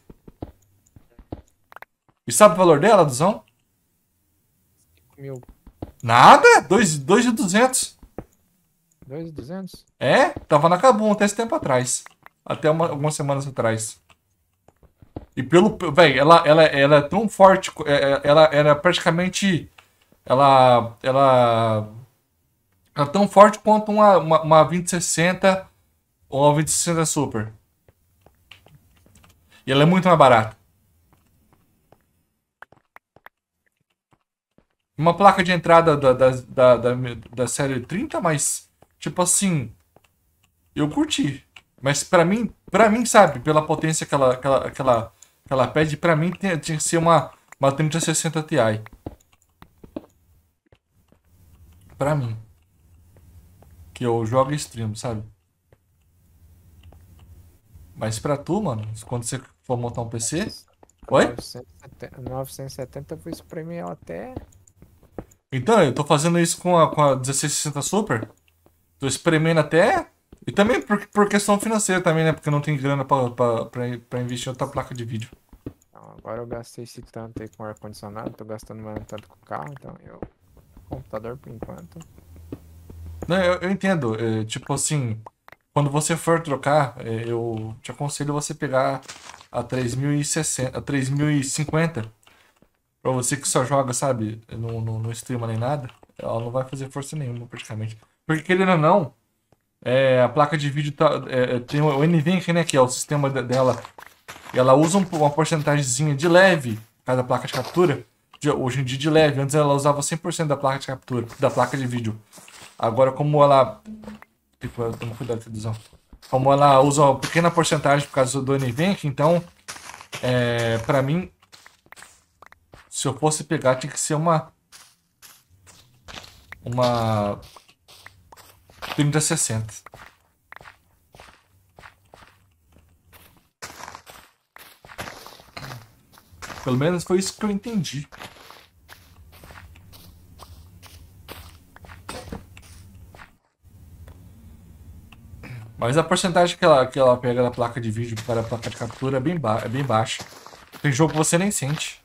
E sabe o valor dela, Duzão? 1000. Nada! 2.200. 2.200? É, tava na Kabum até esse tempo atrás. Até algumas semanas atrás. E pelo. Véi, ela é tão forte. Ela era praticamente. Ela é tão forte quanto uma 2060 ou uma 2060 Super. E ela é muito mais barata. Uma placa de entrada da série 30, mas. Tipo assim. Eu curti. Mas pra mim, sabe, pela potência que ela pede, pra mim tinha que ser uma 3060 Ti. Pra mim. Que eu jogo e streamo, sabe? Mas pra tu, mano, quando você for montar um PC. A Oi? 970 eu vou espremer ela até. Então, eu tô fazendo isso com a 1660 Super. Tô espremendo até. E também por questão financeira também, né? Porque eu não tenho grana pra investir em outra placa de vídeo. Então, agora eu gastei esse tanto aí com ar-condicionado, tô gastando mais um tanto com o carro, então eu. Computador por enquanto. Não, eu entendo. Tipo assim, quando você for trocar, eu te aconselho você pegar a 3060, a 3050. Pra você que só joga, sabe, não streama nem nada, ela não vai fazer força nenhuma praticamente. Porque querendo ou não, a placa de vídeo tem o NVENC, né, que é o sistema dela. E ela usa uma porcentagemzinha de leve, cada placa de captura. Hoje em dia de leve, antes ela usava 100% da placa de captura, da placa de vídeo. Agora, como ela. Tipo, toma cuidado, televisão. Como ela usa uma pequena porcentagem por causa do NVENC, então, pra mim, se eu fosse pegar, tinha que ser uma 3060. Pelo menos foi isso que eu entendi. Mas a porcentagem que ela pega da placa de vídeo para a placa de captura é bem baixa. Tem jogo que você nem sente.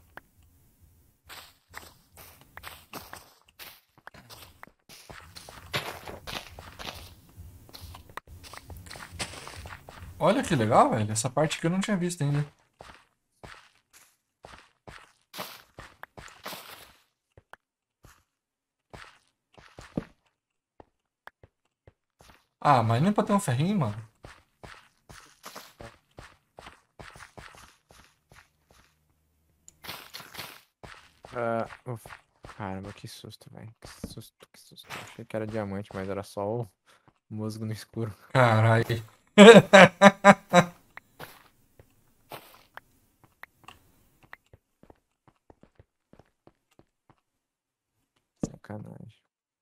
Olha que legal, velho. Essa parte que eu não tinha visto ainda. Ah, mas nem pra ter um ferrinho, mano. Caramba, que susto, velho. Que susto, que susto. Eu achei que era diamante, mas era só o musgo no escuro. Caralho. Sacanagem.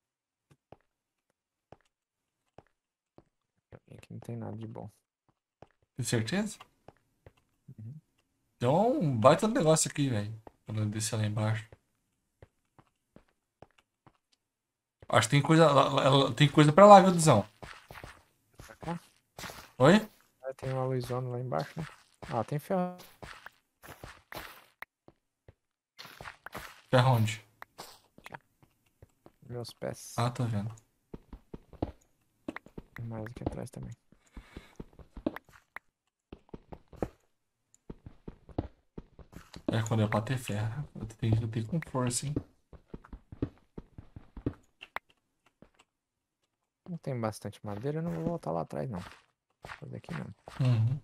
Aqui não tem nada de bom. Tem certeza? Uhum. Tem um baita negócio aqui, velho. Quando eu descer lá embaixo. Acho que tem coisa, tem coisa pra lá, viu, Duzão? Pra cá? Oi? Tem uma luzona lá embaixo, né? Ah, tem ferro. Ferro onde? Meus pés. Ah, tô vendo. Tem mais aqui atrás também. Quando é pra ter ferro. Eu tenho com força, hein? tem bastante madeira, eu não vou voltar lá atrás, não. Vou fazer aqui mesmo. Uhum.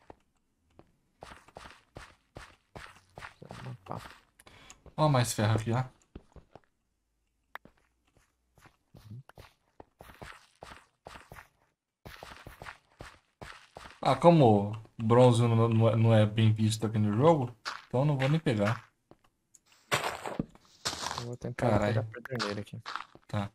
Precisa mapar. Ó, mais ferro aqui, ó. Ah, como bronze não é bem visto aqui no jogo, então eu não vou nem pegar. Eu vou tentar pegar Caralho. a pederneira aqui. Tá.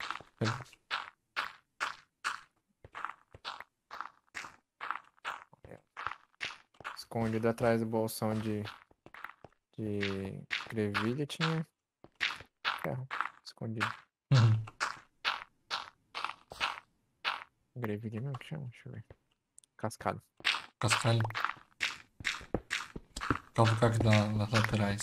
Escondido atrás do bolsão de grevilha tinha ferro. Escondido. Uhum. Grevilha mesmo que chama? Deixa eu ver. Cascalho. Cascalho. Cavucar aqui nas laterais.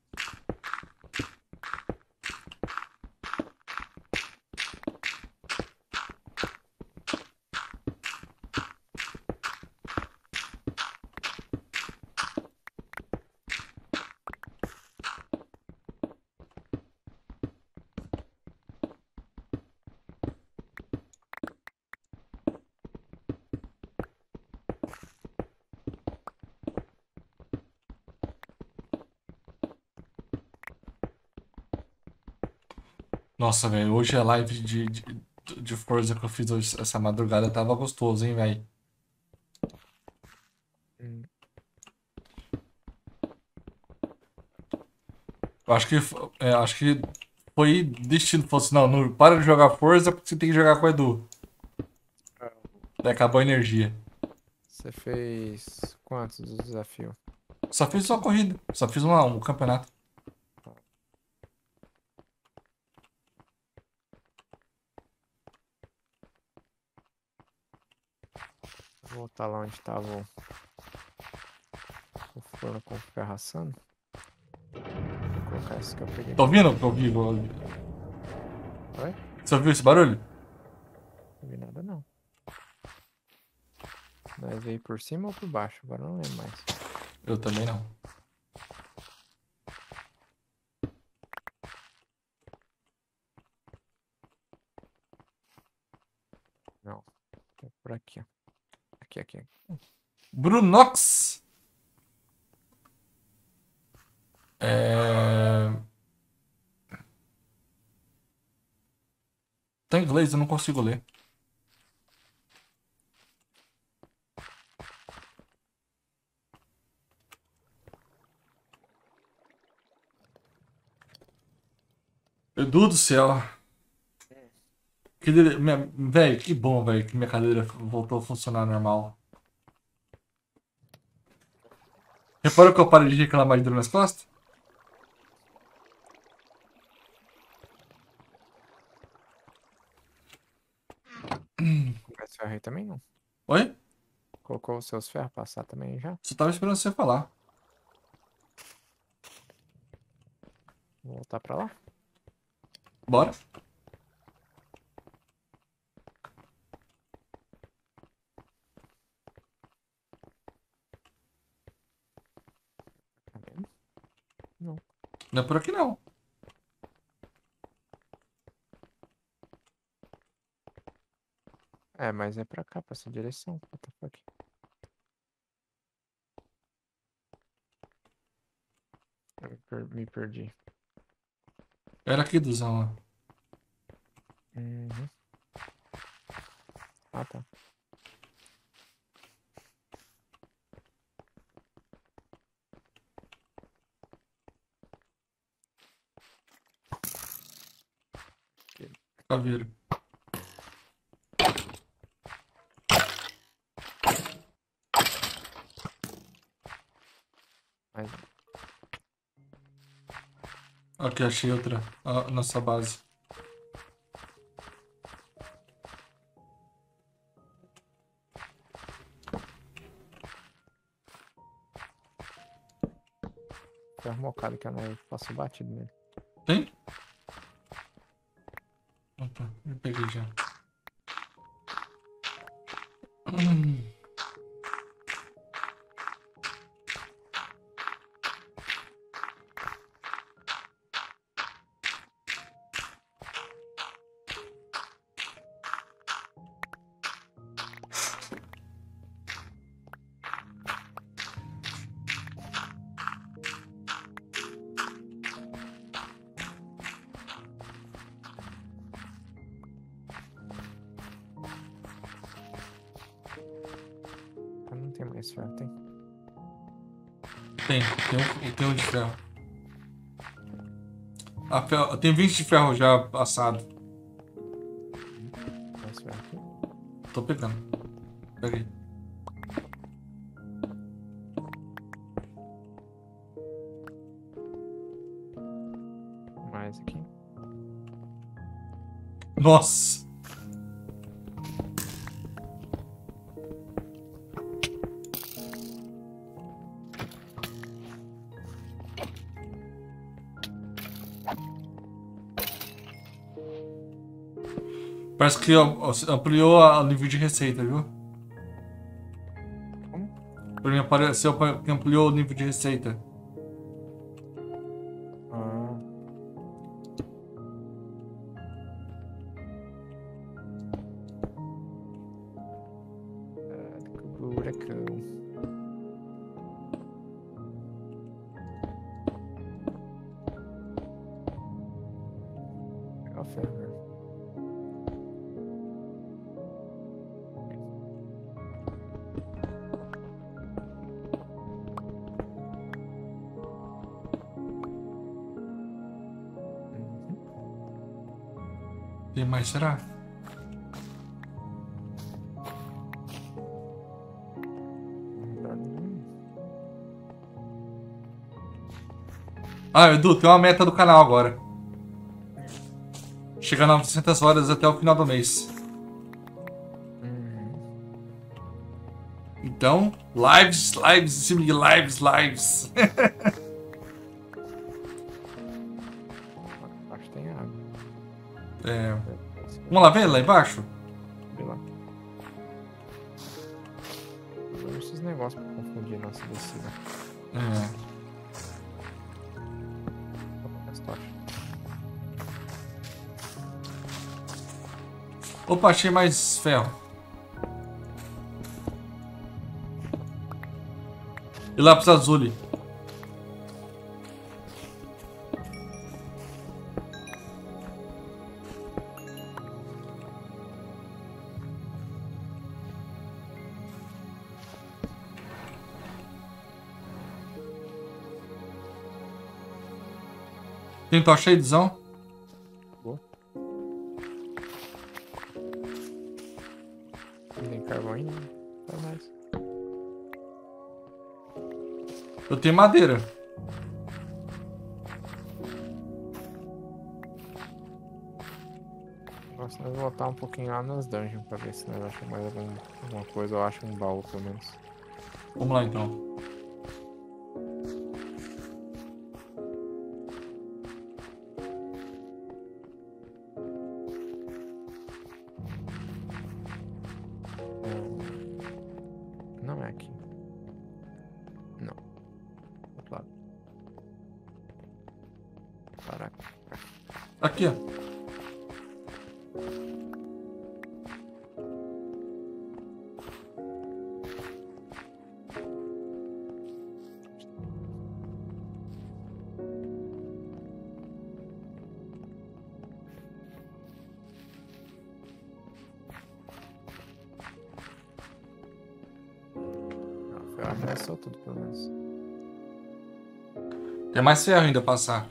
Nossa, velho, hoje a live de Forza que eu fiz hoje, essa madrugada tava gostoso, hein, velho. Hum, Eu acho que, acho que foi destino. Falou assim, não, não, para de jogar Forza porque você tem que jogar com o Edu. Daí acabou a energia. Você fez quantos do desafio? Só fiz uma Pouquinho? corrida, só fiz um campeonato. Vou voltar lá onde tava o forno com ferro assando. Vou colocar esse que eu peguei Tá pra ouvindo mim. o que eu ouvi? Oi? Você ouviu esse barulho? Não vi nada não. Nós veio por cima ou por baixo? Agora eu não lembro mais. Eu também não. Não. É por aqui, ó. Aqui. Brunox. É... Tá em inglês, eu não consigo ler. Edu do céu. Velho, que bom, velho, que minha cadeira voltou a funcionar normal. Reparou que eu parei de reclamar de dor nas costas? Mas ferro aí também não. Oi? Colocou os seus ferros passar também já? Só tava esperando você falar. Vou voltar pra lá? Bora? Tá vendo? Não. Não é por aqui não. É, mas é pra cá, pra essa direção. What the fuck? Eu me perdi. Era aqui, Duzão, ó. Uhum. Ah, tá. Caveiro. Mas Aqui, achei outra. A nossa base. ferro mocado que eu não passo batido nele. Tem? Opa, eu peguei já. Hum. Mais ferro tem? Tem um de ferro. Eu tenho 20 de ferro já passado. Mais ferro aqui. Tô pegando. Peguei. Mais aqui. Nossa! Parece que ampliou o nível de receita, viu? Como? Pra mim apareceu que ampliou o nível de receita. Ah. Buracão. Pegar o ferro, né? Uhum. Tem mais, será? Não dá nenhum. Ah, Edu, tem uma meta do canal agora. Chegar a 900 horas até o final do mês. Uhum. Então, lives, em cima de lives. Acho que tem água. É, vamos lá ver lá embaixo? Vê lá. Tem esses negócios pra confundir nossa descida. É. As tochas. Opa, achei mais ferro. E lápis azul. Tem tocha aí, Dizão? Boa. Não tem carvão ainda? Faz mais. Eu tenho madeira. Nossa, nós vamos voltar um pouquinho lá nas dungeons pra ver se nós achamos mais alguma coisa. Eu acho um baú, pelo menos. Vamos lá então. Não é aqui. Não. Outro lado. Para cá. Aqui, ó. Foi arremessou tudo, pelo menos. Tem mais ferro ainda a passar.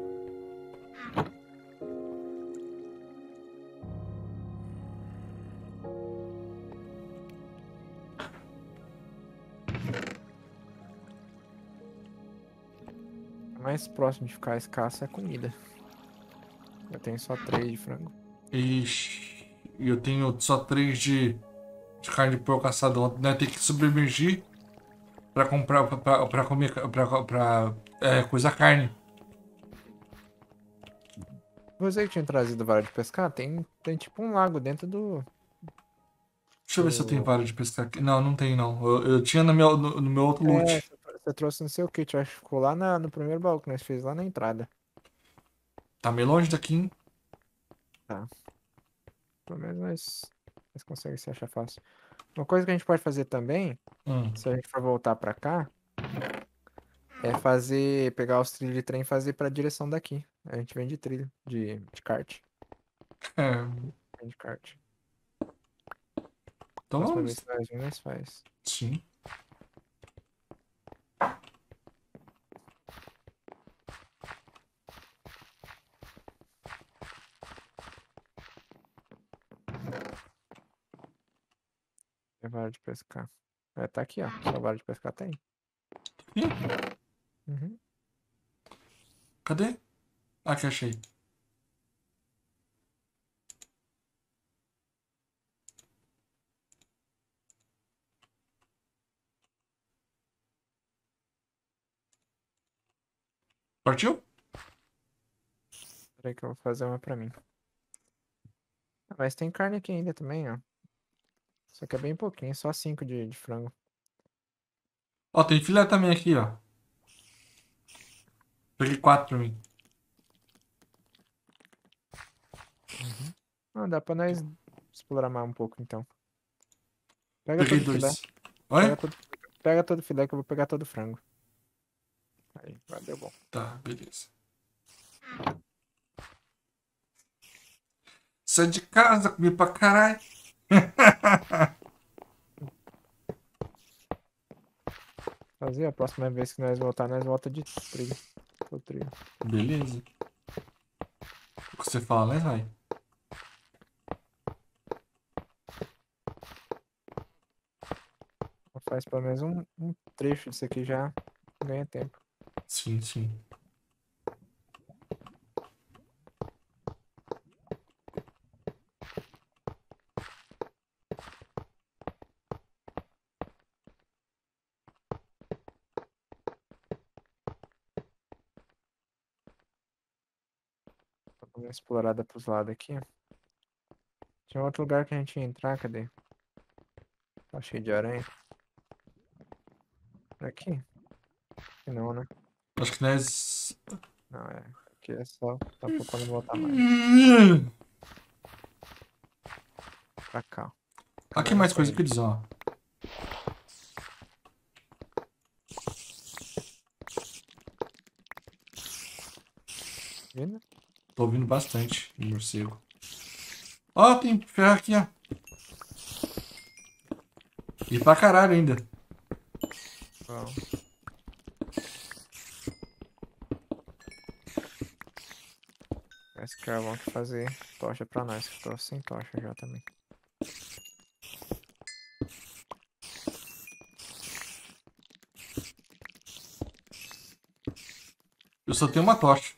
O mais próximo de ficar escasso é a comida. Eu tenho só 3 de frango. Ixi. E eu tenho só 3 de carne de porco assada ontem, né? Tem que submergir pra comprar, pra comer, coisar carne. Você que tinha trazido vara de pescar, tem tipo um lago dentro do. Deixa eu ver se eu tenho vara de pescar aqui. Não, não tem não. Eu tinha no meu outro É, loot. você trouxe no seu kit, eu acho que ficou lá no primeiro baú que nós fez lá na entrada. Tá meio longe daqui, hein? Tá. Pelo menos nós conseguimos se achar fácil. Uma coisa que a gente pode fazer também, Hum. se a gente for voltar pra cá, é pegar os trilhos de trem e fazer pra direção daqui. A gente vem de trilho, de kart. É, Vem de kart. então Próxima vez vamos. que nós vimos, nós faz. Sim. vara de pescar. É, tá aqui, ó. Sua vara de pescar tem. Ih, Uhum. cadê? Aqui, achei. Partiu? Peraí que eu vou fazer uma pra mim. Ah, mas tem carne aqui ainda também, ó. Só que é bem pouquinho, só 5 de frango. Ó, tem filé também aqui, ó. Peguei 4 pra mim. Uhum. Ah, dá pra nós explorar mais um pouco, então. Pega Peguei todo o filé. 2. Oi? Pega todo o filé que eu vou pegar todo o frango. Aí, valeu, bom. Tá, beleza. Sai de casa, comi pra caralho. Fazer a próxima vez que nós voltar, nós volta de trilho. Todo trilho. Beleza. O que você fala, né, vai? Faz pelo menos um trecho disso aqui já ganha tempo. Sim, sim. Vou dar uma explorada pros lados aqui. Tinha outro lugar que a gente ia entrar, cadê? Tá cheio de aranha. Aqui? Aqui não, né? Acho que nós. Não, é. Aqui é só pra quando voltar mais. Pra cá, ó. Aqui Caverna mais coisa que corrente. eles, ó. Vindo? Tô ouvindo bastante morcego. Ó, tem ferro aqui, ó. E pra caralho ainda. Bom. Esse carvão que fazer tocha pra nós, que eu tô sem tocha já também. Eu só tenho uma tocha.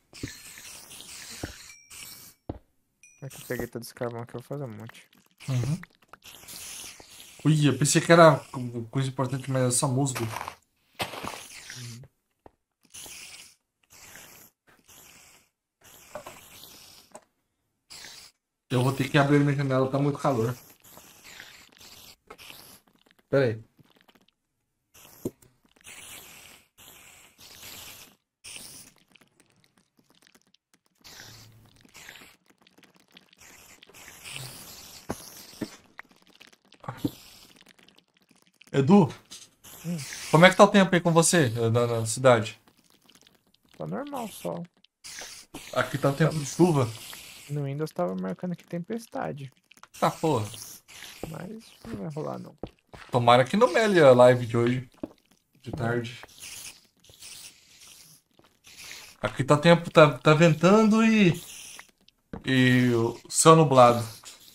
É que eu peguei todo esse carvão aqui, eu vou fazer um monte. Uhum. Ui, eu pensei que era coisa importante, mas é só musgo. Uhum. Eu vou ter que abrir minha janela, tá muito calor. Pera aí. Edu, Hum, como é que tá o tempo aí com você, na cidade? tá normal só. Aqui tá o Tá- tempo de chuva. No Windows tava marcando aqui tempestade. Tá, porra. Mas não vai rolar não. Tomara que não mele a live de hoje, de É. tarde. Aqui tá tempo, tá ventando e o céu nublado.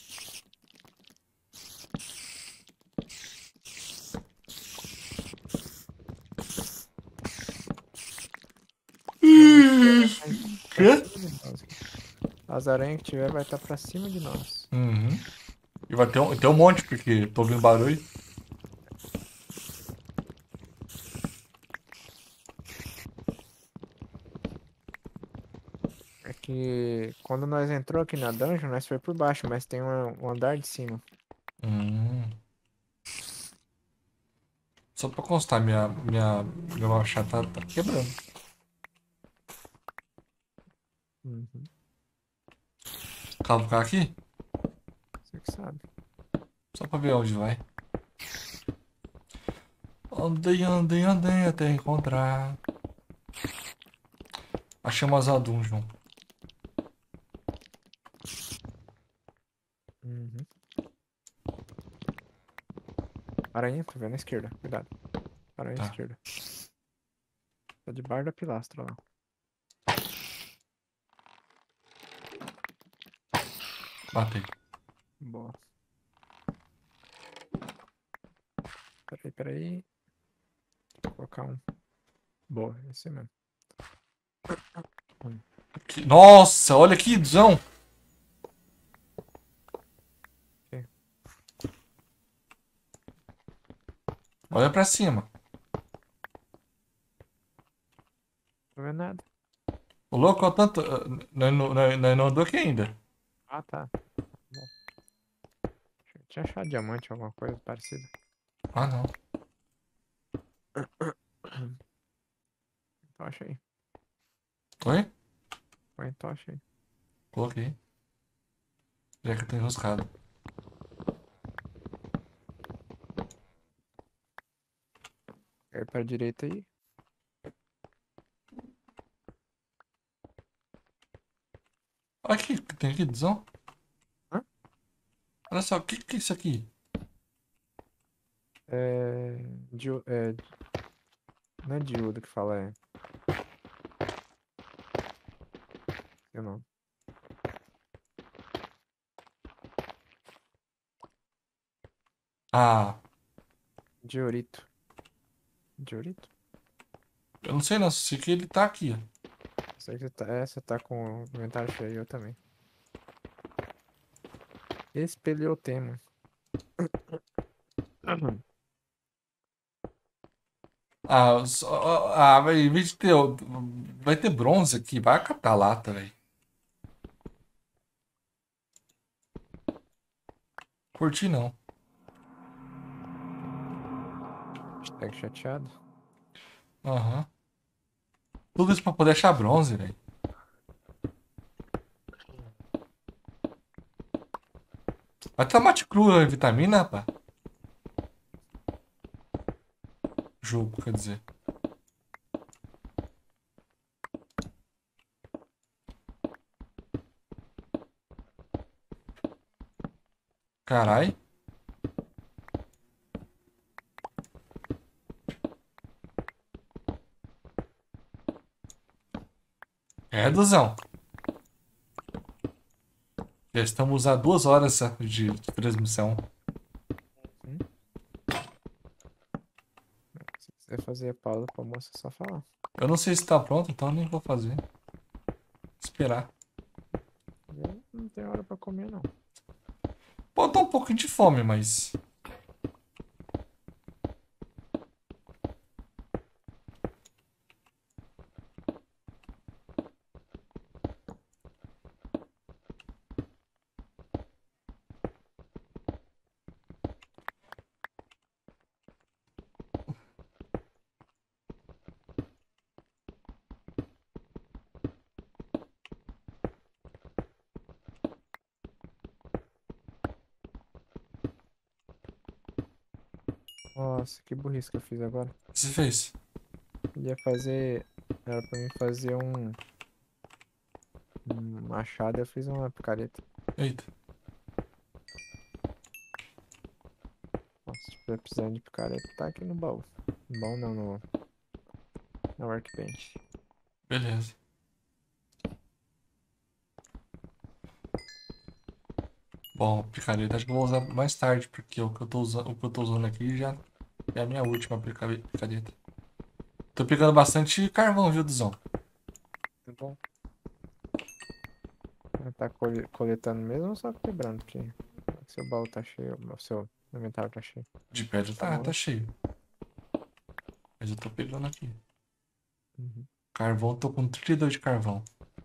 Mas nem que tiver, vai estar pra Quê? cima de nós. As aranhas que tiver vai estar pra cima de nós. Uhum. E vai ter um monte, porque tô ouvindo barulho. É que quando nós entrou aqui na dungeon, nós foi por baixo, mas tem um andar de cima. Hum. Só pra constar, meu machado tá quebrando. Uhum. Cavucar aqui? Você que sabe. Só pra ver onde vai. Andei, andei, andei até encontrar. Achei umas dungeon. Uhum. Aranha, tô vendo à esquerda. Cuidado. Aranha à Tá, esquerda. Tá debaixo da pilastra lá. matei. Boa. Peraí. Vou colocar um. Boa, esse mesmo. Nossa, olha aqui, Duzão. Ok. Olha pra cima. Não vê nada. O louco, olha tanto. Nós não andou aqui ainda. Ah, tá. Bom. Eu tinha achado diamante, alguma coisa parecida. Ah, não. Então achei. Oi? Foi, então achei. Coloquei. Já que eu tô enroscado. Aí pra direita aí. Olha aqui, o que tem aqui, Duzão. Hã? Olha só, o que é isso aqui? É. Não é diodo que fala, é. Eu não. Ah, Diorito. Diorito? eu não sei não, sei que ele tá aqui, ó. Sei que você tá com o inventário cheio, eu também. Espeleotemo. Em vez de ter. Vai ter bronze aqui, vai catar lata, velho. Curti não. Hashtag chateado. Aham. Tudo isso pra poder achar bronze, velho. Vai tomate cru, vitamina, rapaz. Jogo, quer dizer. Carai. É, Duzão. Já estamos há 2 horas de transmissão. Hum? Se quiser fazer a pausa pra moça, é só falar. Eu não sei se tá pronto, então nem vou fazer. Esperar. Eu não tenho hora pra comer, não. Pô, tô um pouquinho de fome, mas. Nossa, que burrice que eu fiz agora. O que você fez? Ia fazer. Era pra mim fazer um machado, eu fiz uma picareta. Eita. Nossa, se tiver precisando de picareta, tá aqui no baú. No baú não, na workbench. Beleza. Bom, picareta acho que eu vou usar mais tarde, porque o que eu tô usando aqui já é a minha última picareta. Tô pegando bastante carvão, viu, Duzão? Tá bom. Tá coletando mesmo ou só quebrando? Porque seu baú tá cheio, o seu inventário tá cheio. De pedra Tá tá bom, né? cheio. Mas eu tô pegando aqui. Uhum. Carvão, tô com 32 de carvão.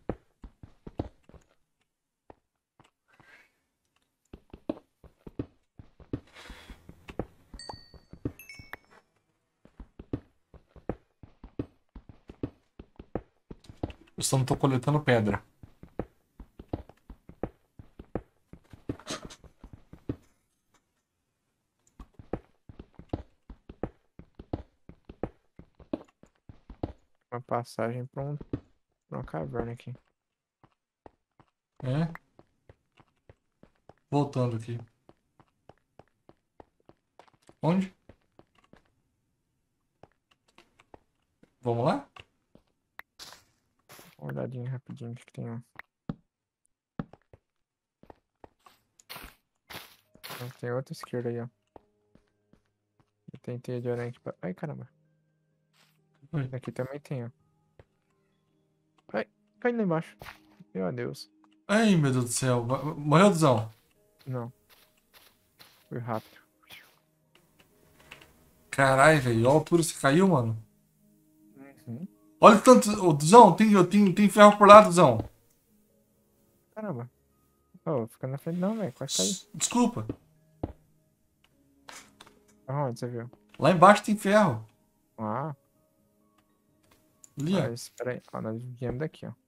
Eu só não tô coletando pedra. Uma passagem pra uma caverna aqui. É? Voltando aqui. Onde? Vamos lá? Uma olhadinha rapidinho, o que que tem, ó. Tem outra esquerda aí, ó. Tem teia de aranha aqui pra... Ai, caramba. Oi. Aqui também tem, ó. Ai, cai lá embaixo. Meu Deus. Ai, meu Deus do céu. Morreu, Duzão? Não. Foi rápido. Caralho, velho. Olha a altura que você caiu, mano. Uhum. Olha o tanto. Ô, Duzão, tem ferro por lá, Duzão. Caramba. Ô, fica na frente não, velho. Quase caiu. Desculpa. Aonde você viu? Lá embaixo tem ferro. Ah, Ali, ó. mas espera aí. Ó, nós viemos daqui, ó.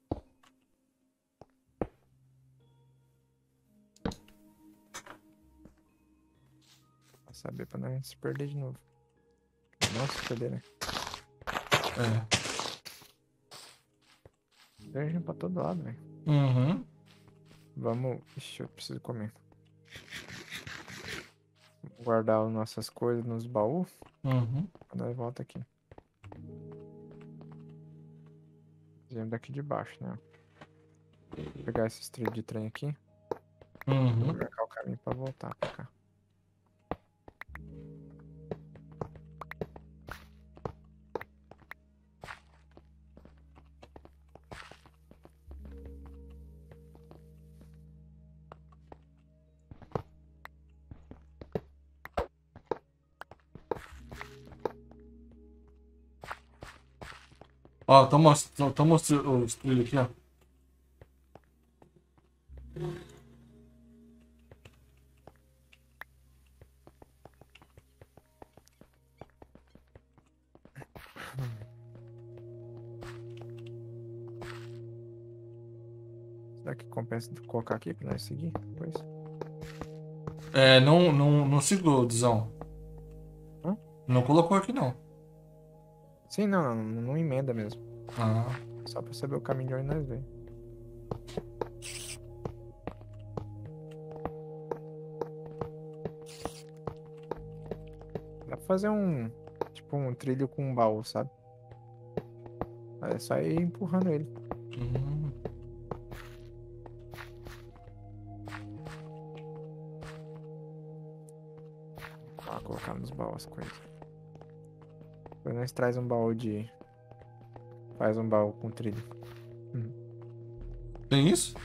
Pra saber pra não se perder de novo. Não se perder, né? É. Viajando pra todo lado, velho. Uhum. Vamos... Ixi, eu preciso comer. Vou guardar as nossas coisas nos baús. Uhum. Quando nós volta aqui. Viemos daqui de baixo, né? Vou pegar esses trilhos de trem aqui. Uhum. Vou marcar o caminho pra voltar pra cá. Ó, toma os trilhos aqui, ó. Será que compensa colocar aqui pra nós seguir? Pois. É, não segurou, Duzão. Hã? Não colocou aqui, não. Sim, não emenda mesmo. Ah. Só pra saber o caminho de onde nós veio. Dá pra fazer um... Tipo um trilho com um baú, sabe? É só ir empurrando ele. Hum. Ó, colocar nos baús as coisas. Depois nós traz um baú de... Faz um baú com trilho. Tem isso?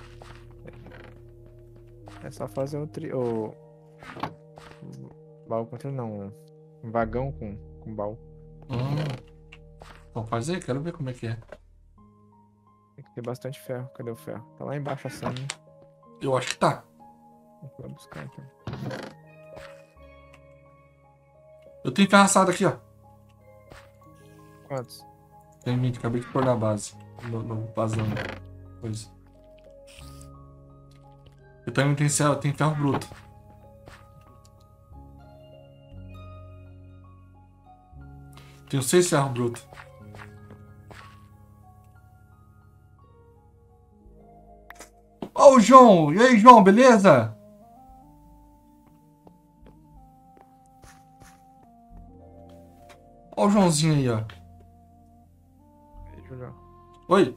É só fazer o trilho... Baú com trilho não. Um vagão com baú. Então faz aí, quero ver como é que é. Tem que ter bastante ferro. Cadê o ferro? Tá lá embaixo assando, né? Eu acho que tá. Vou buscar então. Eu tenho ferro assado aqui, ó. Quantos? Tem mim que acabei de pôr na base. No vazão. Coisa. Eu também tenho ferro bruto. Tenho 6 ferros brutos. Ô, o João! E aí, João, beleza? Ó o Joãozinho aí, ó. Aí, Julião. Oi?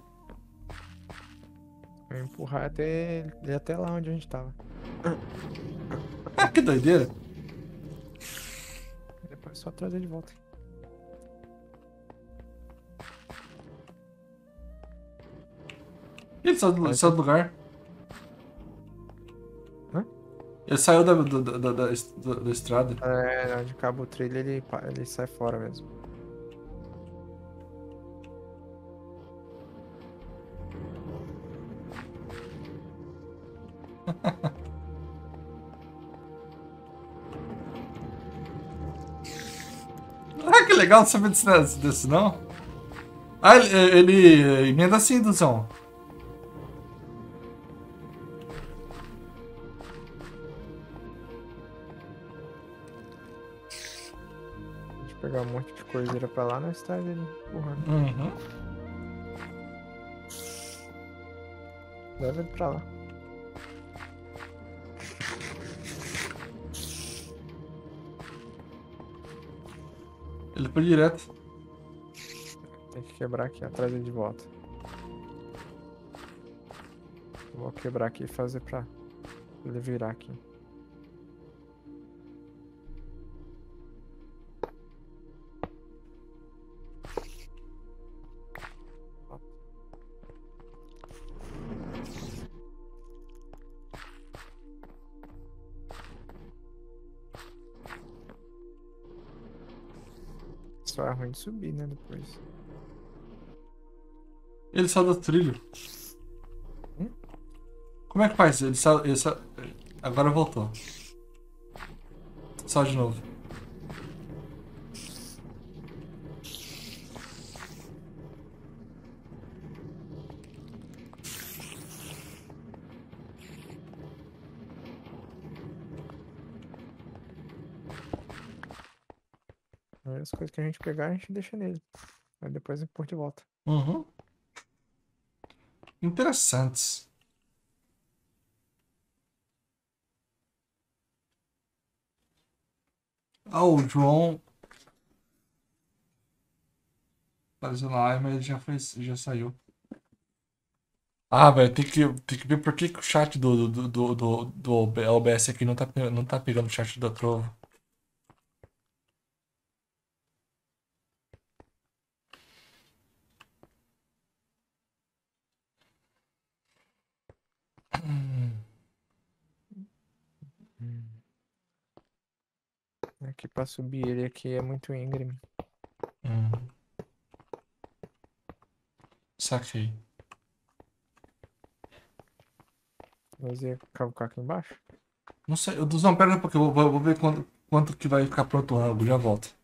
Vou empurrar até lá onde a gente tava. Ah, que doideira. Depois é só trazer de volta. Ele saiu do lugar. Hã? Ele saiu da estrada. É, onde acaba o trilho, ele sai fora mesmo. Ah, que legal, não sabia desse não. Ah, ele emenda assim, Duzão. A gente pegar um monte de coiseira pra lá, nós traz ele empurrando. Uhum. Leva ele pra lá. Ele foi direto. Tem que quebrar aqui, ó, traz ele de volta. Vou quebrar aqui e fazer pra ele virar aqui. Só é ruim de subir, né? Depois. Ele saiu do trilho. Hum? Como é que faz? Agora voltou. Só de novo. Aí as coisas que a gente pegar, a gente deixa nele. Aí depois a gente põe de volta. Uhum. Interessantes. Ah, o João apareceu na live, mas ele já saiu. Ah, velho, tem que ver por que, que o chat do OBS aqui não tá pegando o chat da Trovo. Hum. Aqui pra subir ele aqui é muito íngreme. Hum, saquei. Mas ia cavucar aqui embaixo? Não sei, não, pera um pouquinho, eu vou ver quanto que vai ficar pronto o rango, já volto.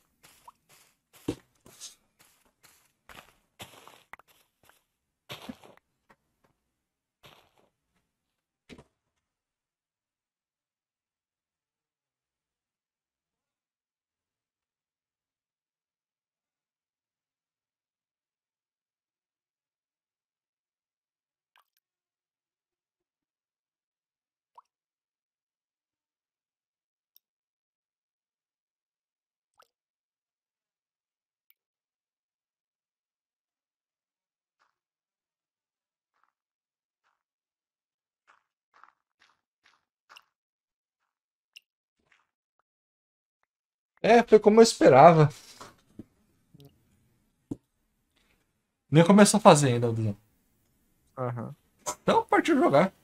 É, foi como eu esperava. Nem começou a fazer ainda, Dudu. Aham. Então, partiu jogar.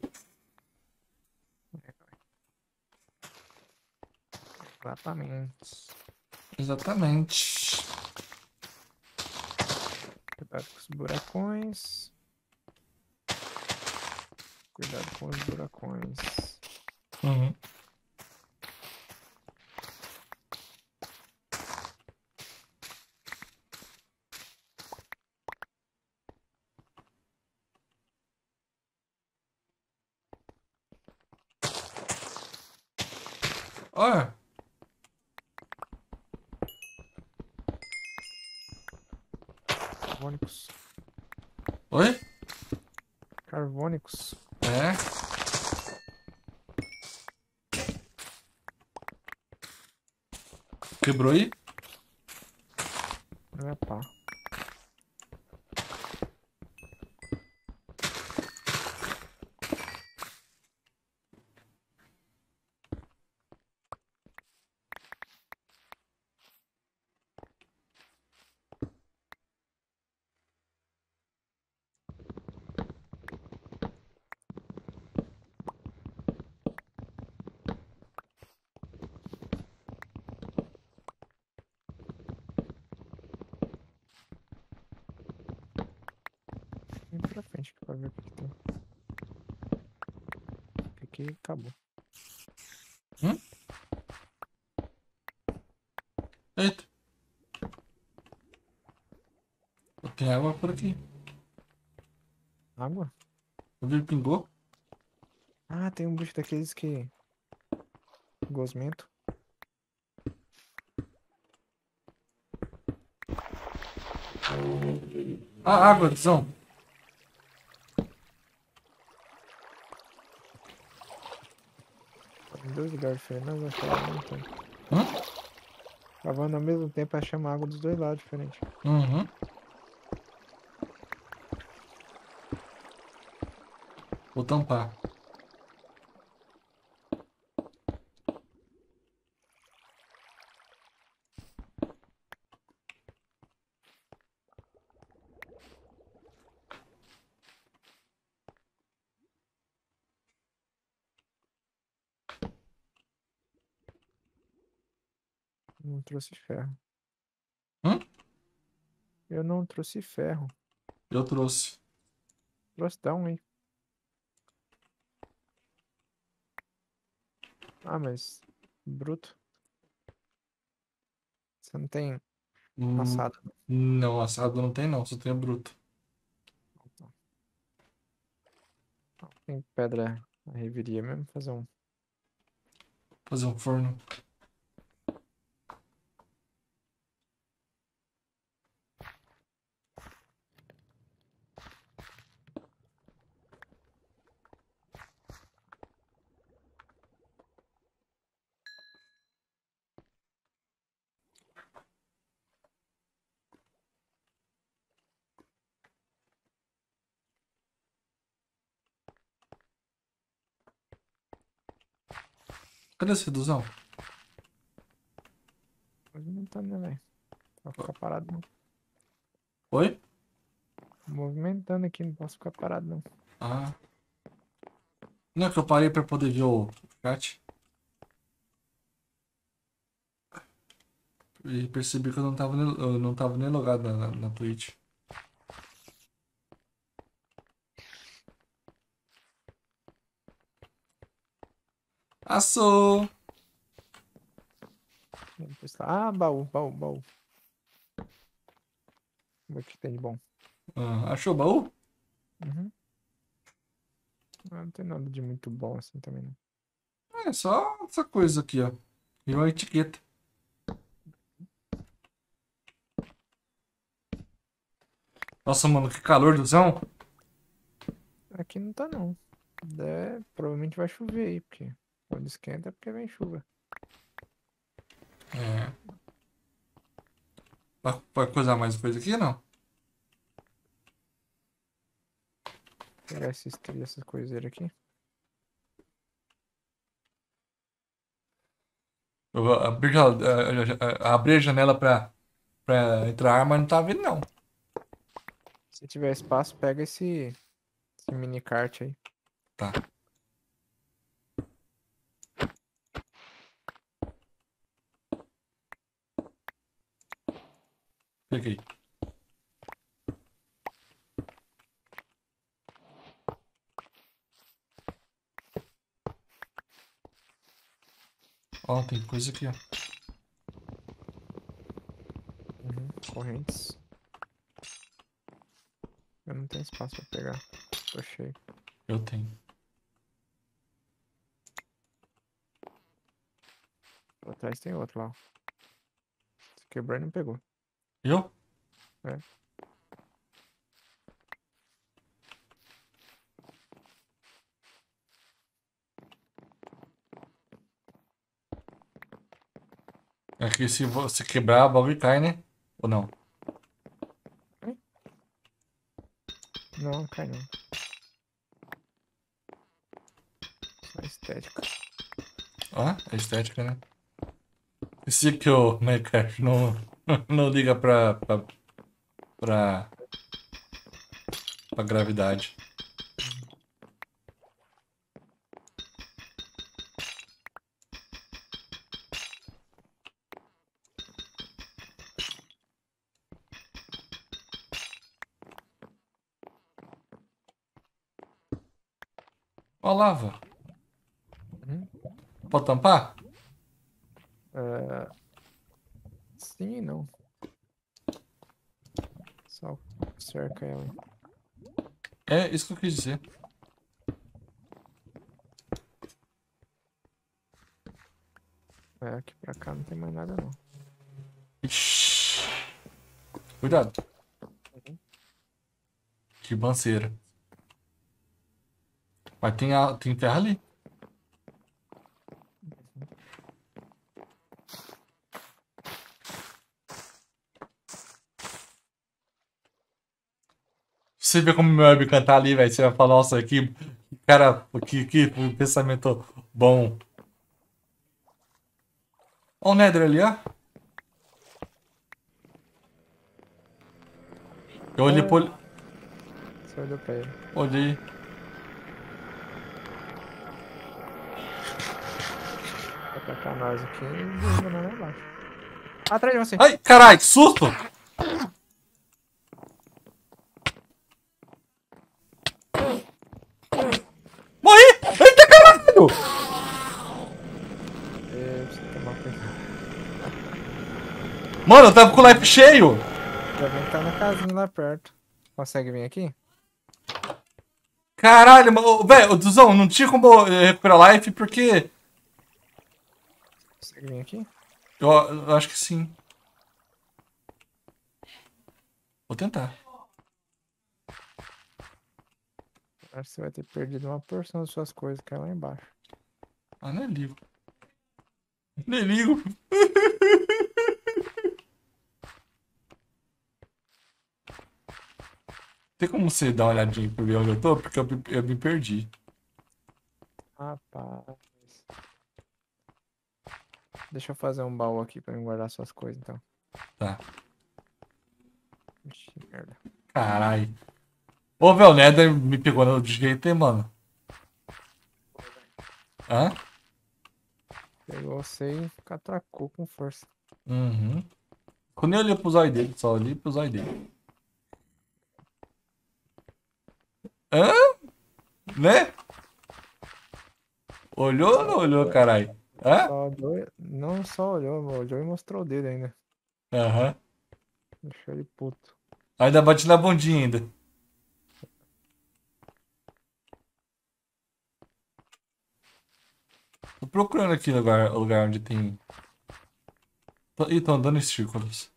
Exatamente. Exatamente. Cuidado com os buracões. Cuidado com os buracões. Uhum. Olha. Carvônicos. Oi? Carvônicos. É. Quebrou aí? É pá. Vem pra frente aqui pra ver o que que tem. Aqui acabou. Hum? Eita. Tem água por aqui. Água? Eu vi pingou. Ah, tem um bicho daqueles que... Gosmento. Ah, água, visão. Em dois lugares diferentes, nós achamos ao mesmo tempo. Hum? Cavando ao mesmo tempo, achamos água dos dois lados diferentes. Uhum. Vou tampar. Não trouxe ferro. Eu não trouxe ferro. Eu trouxe. Trouxe, dá um aí. Ah, mas... Bruto. Você não tem Hum, assado, não, assado não tem não, só tem bruto. não. Tem pedra na reveria mesmo. Fazer um... Fazer um forno. Cadê essa reduzão? Movimentando, né, velho? Não vou ficar parado, não. Oi? Movimentando aqui, não posso ficar parado, não. Ah. Não é que eu parei pra poder ver o chat. E percebi que eu não tava nem logado na Twitch. Assou! Depois tá... Ah, baú, baú, baú. Vamos ver o que tem de bom. Ah, achou o baú? Uhum. Ah, não tem nada de muito bom assim também, não. É só essa coisa aqui, ó. E uma etiqueta. Nossa, mano, que calor do céu. Aqui não tá, não. Provavelmente vai chover aí, porque quando esquenta é porque vem chuva. É. Vai coisar mais coisa aqui, não? Vou pegar essas coiseiras aqui. Eu vou abrir a janela pra entrar, mas não tá vindo, não. Se tiver espaço, pega esse mini kart aí. Tá. Peguei. Ó, tem coisa aqui, ó. Uhum. Correntes. Eu não tenho espaço pra pegar. Tô cheio. Eu tenho. Lá atrás tem outro lá, ó. Se quebrou e não pegou. Eu? É. É que se você quebrar, a bagulho cai, né? Ou não? Não, cai não. Só estética. Ó, é estética, né? Esse que o Minecraft não liga pra, pra gravidade. Ó, lava. Uhum. Pode tampar? Ah, sim e não. Só cerca ela. É isso que eu quis dizer. É, aqui pra cá não tem mais nada não. Ixi. Cuidado. Que banceira. Mas tem terra ali. Você vê como meu webcam tá ali, velho. Você vai falar, nossa, que cara, que pensamento bom. Ó o Nether ali, ó. Eu olhei É, pro... você olhou pra ele. Olhei. Vai tacar nós aqui e derruba nós lá embaixo. Atrás de você. Ai, caralho, que susto! Mano, eu tava com o life cheio. Também tá na casinha lá perto. Consegue vir aqui? Caralho, mano. Velho, Duzão, não tinha como eu recuperar life porque... Consegue vir aqui? Eu acho que sim. Vou tentar. Acho que você vai ter perdido uma porção das suas coisas que é lá embaixo. Ah, nem ligo. Nem ligo. Tem como você dar uma olhadinha pra ver onde eu tô? Porque eu me perdi. Rapaz. Deixa eu fazer um baú aqui pra eu guardar suas coisas, então. Tá. Ixi, merda. Caralho. Ô, velho, o Nether me pegou de jeito, hein, mano? Hã? Pegou você e catracou com força. Uhum. Quando eu olhei pro zóio dele, só olhei pro zóio dele. Hã? Né? Olhou ou não olhou, caralho? Hã? Não só olhou, olhou e mostrou o dedo ainda. Aham. Deixou ele puto. Ainda bate na bundinha ainda. Tô procurando aqui o lugar onde tem... Ih, tô andando em círculos.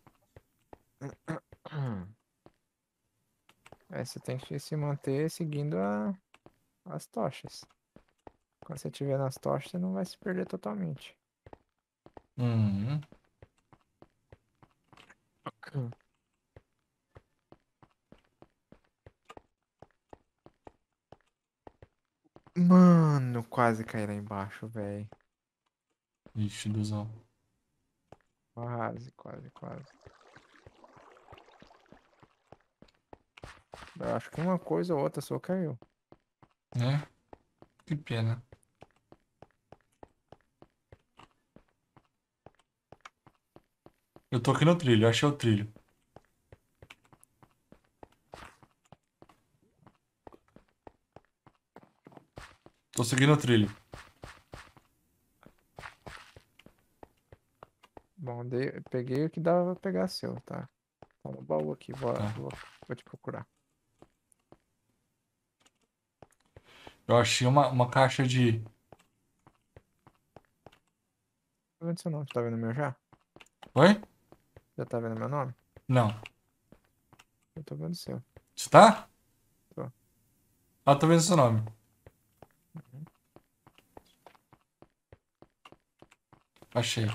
Aí você tem que se manter seguindo as tochas. Quando você estiver nas tochas, você não vai se perder totalmente. Uhum. Mano, quase caí lá embaixo, velho. Ixi, Duzão. Quase, quase, quase. Eu acho que uma coisa ou outra só caiu. Né? Que pena. Eu tô aqui no trilho, achei o trilho. Tô seguindo o trilho. Bom, peguei o que dava pra pegar seu, tá? Tá no baú aqui, Tá. vou te procurar. Eu achei uma caixa de... Tá vendo seu nome? Tá vendo o meu já? Oi? Já tá vendo meu nome? Não. Eu tô vendo o seu. Você tá? Tô. Ah, tô vendo seu nome. Uhum. Achei.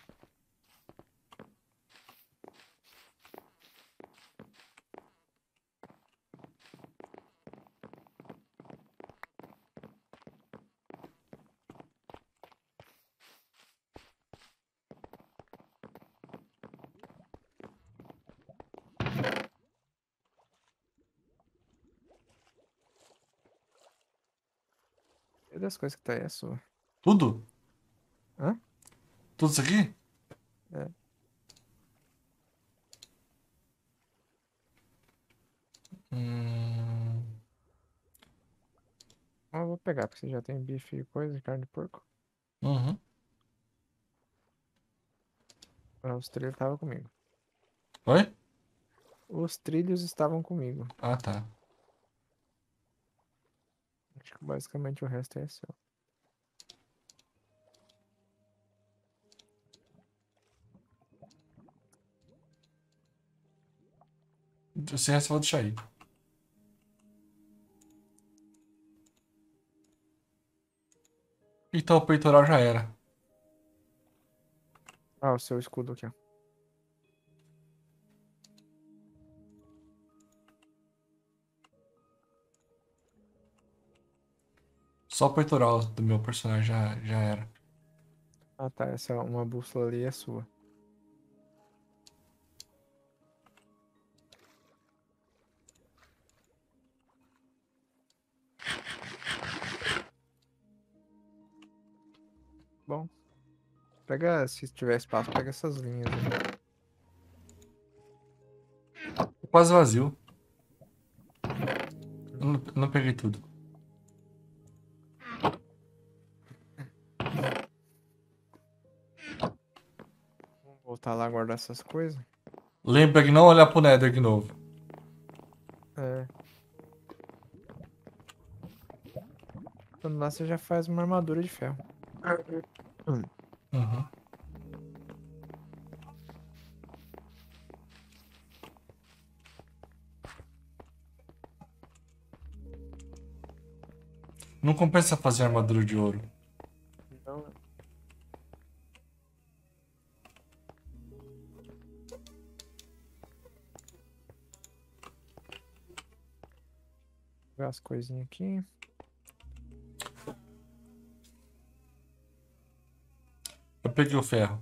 E das coisas que tá aí é sua. Tudo? Hã? Tudo isso aqui? É. Hum... Mas eu vou pegar, porque você já tem bife e coisa, carne de porco. Uhum. Ah, os trilhos estavam comigo. Oi? Os trilhos estavam comigo. Ah, tá. Acho que basicamente o resto é seu. Esse resto eu vou deixar aí. Então o peitoral já era. Ah, o seu escudo aqui, ó. Só o peitoral do meu personagem já era. Ah, tá. Essa uma bússola ali é sua. Bom, pega, se tiver espaço, pega essas linhas aí. Tô quase vazio. Eu não peguei tudo. Vamos voltar lá guardar essas coisas. Lembra que não olhar pro Nether de novo. É. Quando lá você já faz uma armadura de ferro. Hum. Uhum. Não compensa fazer armadura de ouro. Não, pegar as coisinhas aqui. Eu peguei o ferro.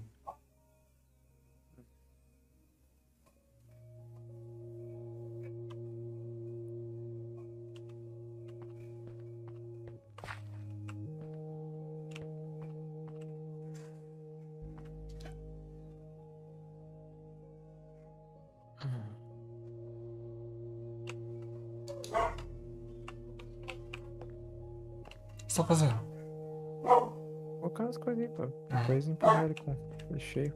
O que você tá fazendo? Colocar as coisinhas, pô. Depois empurrar ele com ele cheio.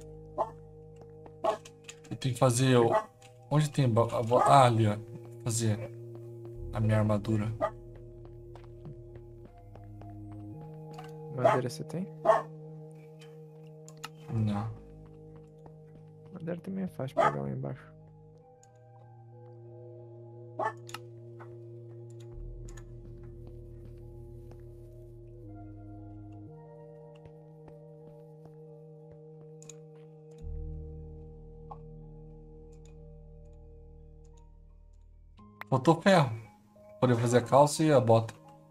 Eu tenho que fazer. Onde tem. Ah, ali, ó. Fazer a minha armadura. Madeira você tem? Não. Madeira também é fácil de pegar lá embaixo. Faltou ferro. Poder fazer a calça e a bota.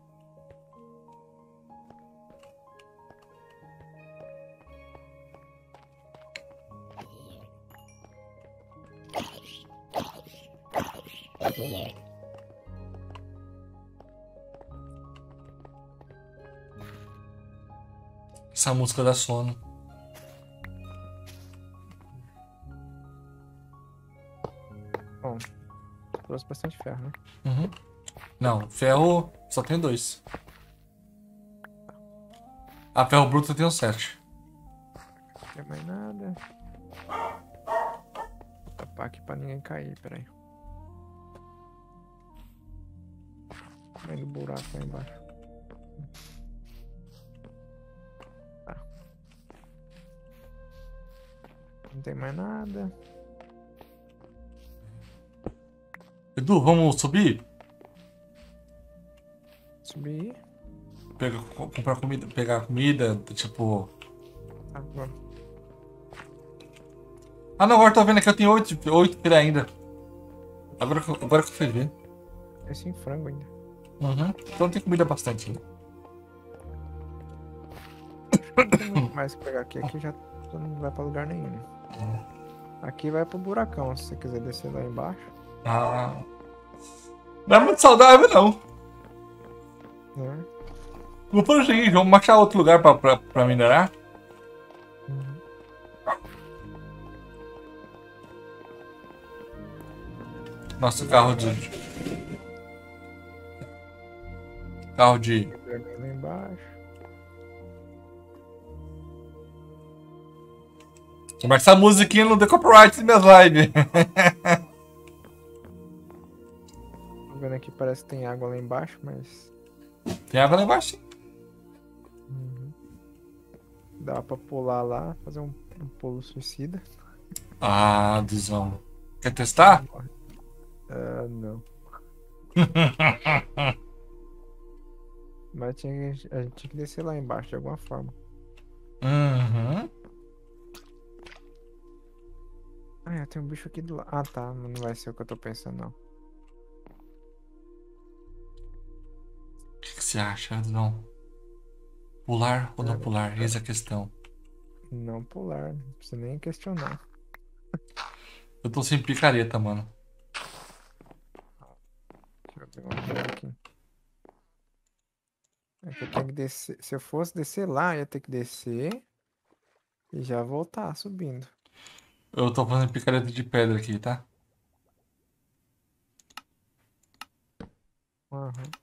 Essa música dá sono. Bom, trouxe bastante ferro, né? Uhum. Não, ferro só tem 2. A ferro bruto eu tenho 7. Não tem mais nada. Vou tapar aqui pra ninguém cair, peraí. Vai no buraco lá embaixo. Tá. Não tem mais nada. Edu, vamos subir? Subir. Comprar comida, pegar comida, tipo. Tá, vamos. Ah não, agora eu tô vendo aqui, eu tenho 8 filé ainda. Agora que eu fui ver. Tem sem frango ainda. Uhum. Então tem comida bastante ainda. Não tem muito mais que pegar aqui. Aqui já não vai pra lugar nenhum. Aqui vai pro buracão, se você quiser descer lá embaixo. Ah. Não é muito saudável, não. Né? Vou fazer o seguinte, vamos achar outro lugar pra minerar. Uhum. Nosso carro de. Carro de. Vermelho lá embaixo. Mas essa musiquinha não tem copyright nas minhas lives. Tô vendo aqui, parece que tem água lá embaixo, mas. Tem água lá embaixo. Uhum. Dá pra pular lá, fazer um pulo suicida. Ah, Duzão. Quer testar? Ah, não. Mas a gente tinha que descer lá embaixo de alguma forma. Uhum. Ah, tem um bicho aqui do lado. Ah, tá. Não vai ser o que eu tô pensando, não. O que você acha, Duzão? Pular ou não Cara, pular? Eis a questão. não pular, não precisa nem questionar. Eu tô sem picareta, mano. Deixa eu ver uma coisa aqui. É que eu tenho que descer. Se eu fosse descer lá, eu ia ter que descer e já voltar subindo. Eu tô fazendo picareta de pedra aqui, tá? Aham.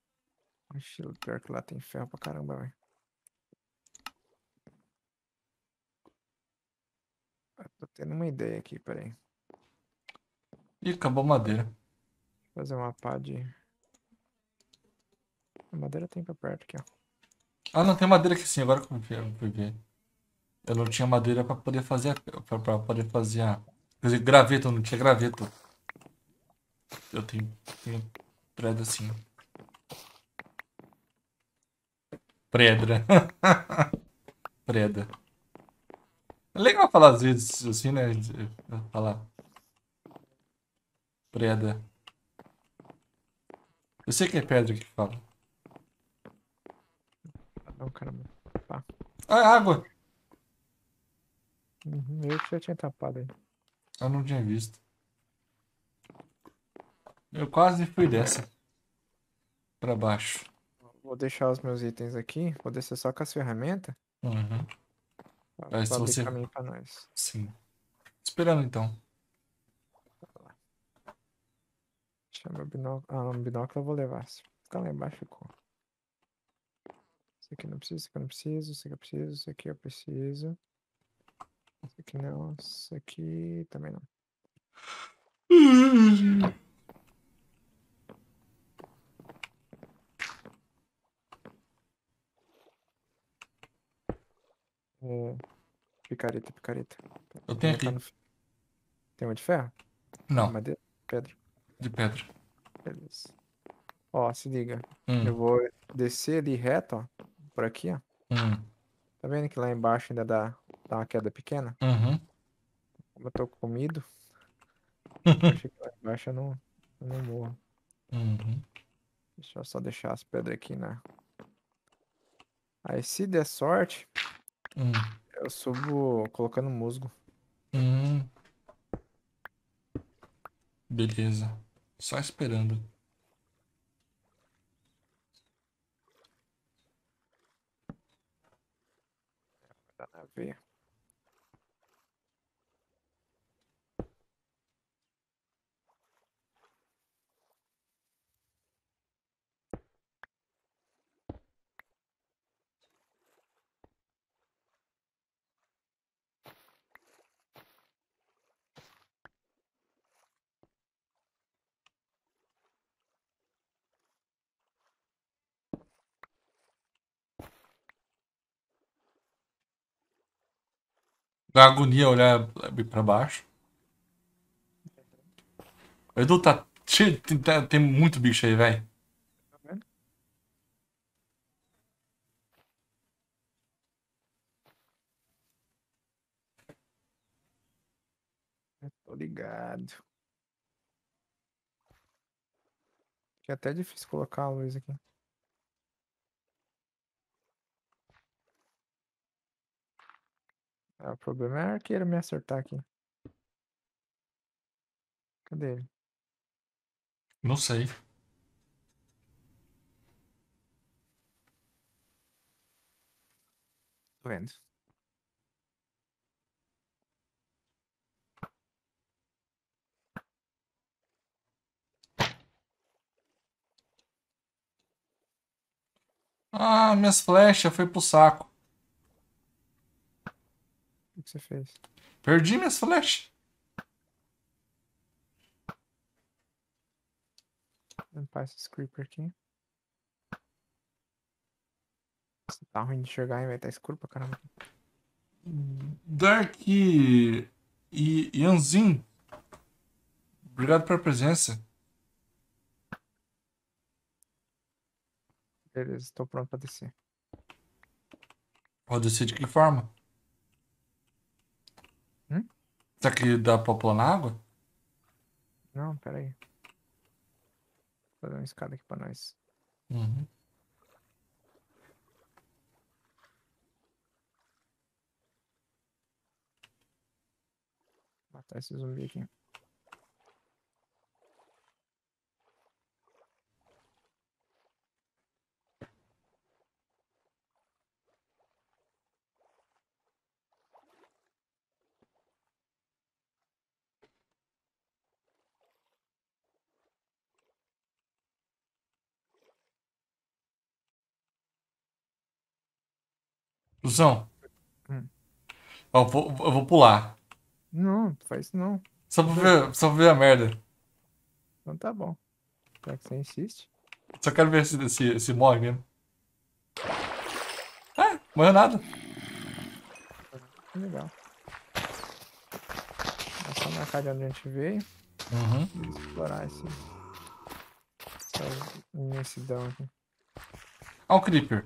Ixi, pior que lá tem ferro pra caramba, velho. tendo uma ideia aqui, peraí. Ih, acabou a madeira. Fazer uma pá de. A madeira tem pra perto aqui, ó. Ah, não, tem madeira aqui sim, agora que eu fui ver. Eu não tinha madeira pra poder fazer pra poder fazer a. Quer dizer, graveto, eu não tinha graveto. Eu tenho pedra sim. Pedra. Preda. É legal falar às vezes assim, né? Falar preda. Eu sei que é pedra que fala. Ah, não, caramba. Pá. Ah, é água. Eu que já tinha tapado aí. Eu não tinha visto. Eu quase fui dessa pra baixo. Vou deixar os meus itens aqui. Vou descer só com as ferramentas. Uhum. Pra Se abrir você. caminho pra nós. Sim. Esperando então. Deixa meu binóculo. Ah, não, binóculo eu vou levar. Se ficar lá embaixo, ficou. Isso aqui não preciso, isso aqui eu não preciso, isso aqui eu preciso, isso aqui eu preciso. Isso aqui não, isso aqui também não. É, picareta, picareta. Eu tenho Botar aqui. no... Tem uma de ferro? De Não, madeira? Pedra. de pedra. Beleza. Ó, se liga. Eu Hum, vou descer ali reto, ó. Por aqui, ó. hum, Tá vendo que lá embaixo ainda dá uma queda pequena? uhum. Como eu tô comido, eu achei que lá embaixo eu não morro. Uhum. Deixa eu só deixar as pedras aqui na. Aí se der sorte, Hum, eu subo colocando musgo. hum. Beleza. Só esperando. Tá na veia. Dá agonia olhar pra baixo. Edu, tá cheio. Tem muito bicho aí, velho. Tá vendo? Eu tô ligado. Que é até difícil colocar a luz aqui. Ah, o problema é a arqueira me acertar aqui. Cadê ele? Não sei. Tô vendo. Ah, minhas flechas foi pro saco. O que você fez? Perdi minhas flechas. Limpar esse creeper aqui. Nossa, tá ruim de enxergar, hein, velho? Tá escuro pra caramba. Dark e Yanzin, obrigado pela presença. Beleza, tô pronto pra descer. Pode ser de que forma? Hum? Será que dá pra pular na água? Não, pera aí. Vou fazer uma escada aqui pra nós. Uhum. Matar esse zumbi aqui. Luzão, Hum. ó, eu vou pular. Não, faz isso não. Só pra ver a merda. Então tá bom. Já que você insiste. Só quero ver se morre mesmo. Ah, morreu nada. Legal. É só marcar de onde a gente veio Uhum. e explorar essa imensidão aqui. Ó o Creeper.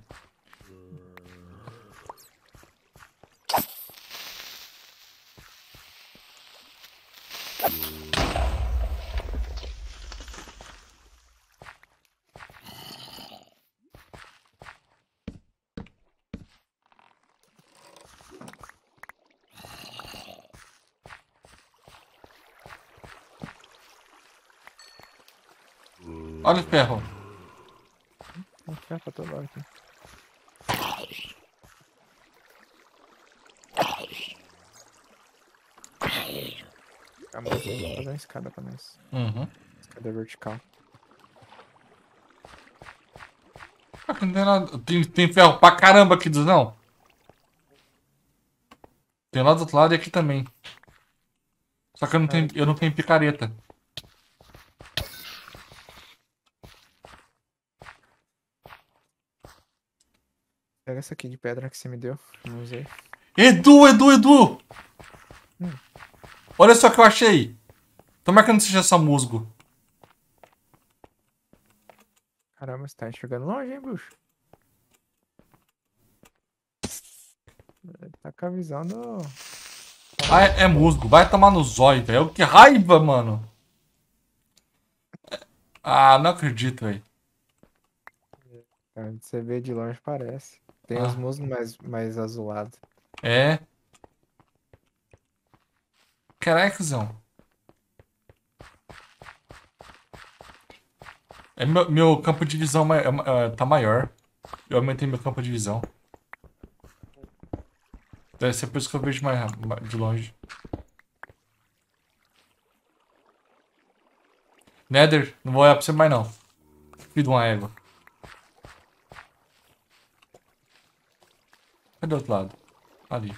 Olha o ferro. Tem ferro pra todo lado aqui. Calma aí, vou fazer uma escada pra nós. Uhum. Escada vertical. Ah, não tem nada. Tem ferro pra caramba aqui, não. Tem lá do outro lado e aqui também. Só que eu não tenho picareta. Pega essa aqui de pedra que você me deu. Não usei. Edu! Hum. Olha só o que eu achei. Tomara que não seja só musgo. Caramba, você tá enxergando longe, hein, bruxo? Ele tá com a visão do... Ah, é musgo. Vai tomar no zóio, velho. Que raiva, mano. Ah, não acredito, velho. Você vê de longe, parece. Tem os Ah, musgos mais azulados. é. Caraca, cuzão. É meu campo de visão tá maior. Eu aumentei meu campo de visão. Deve ser por isso que eu vejo mais de longe. Nether, não vou olhar pra você mais não. Filho de uma égua. Cadê o outro lado? Ali.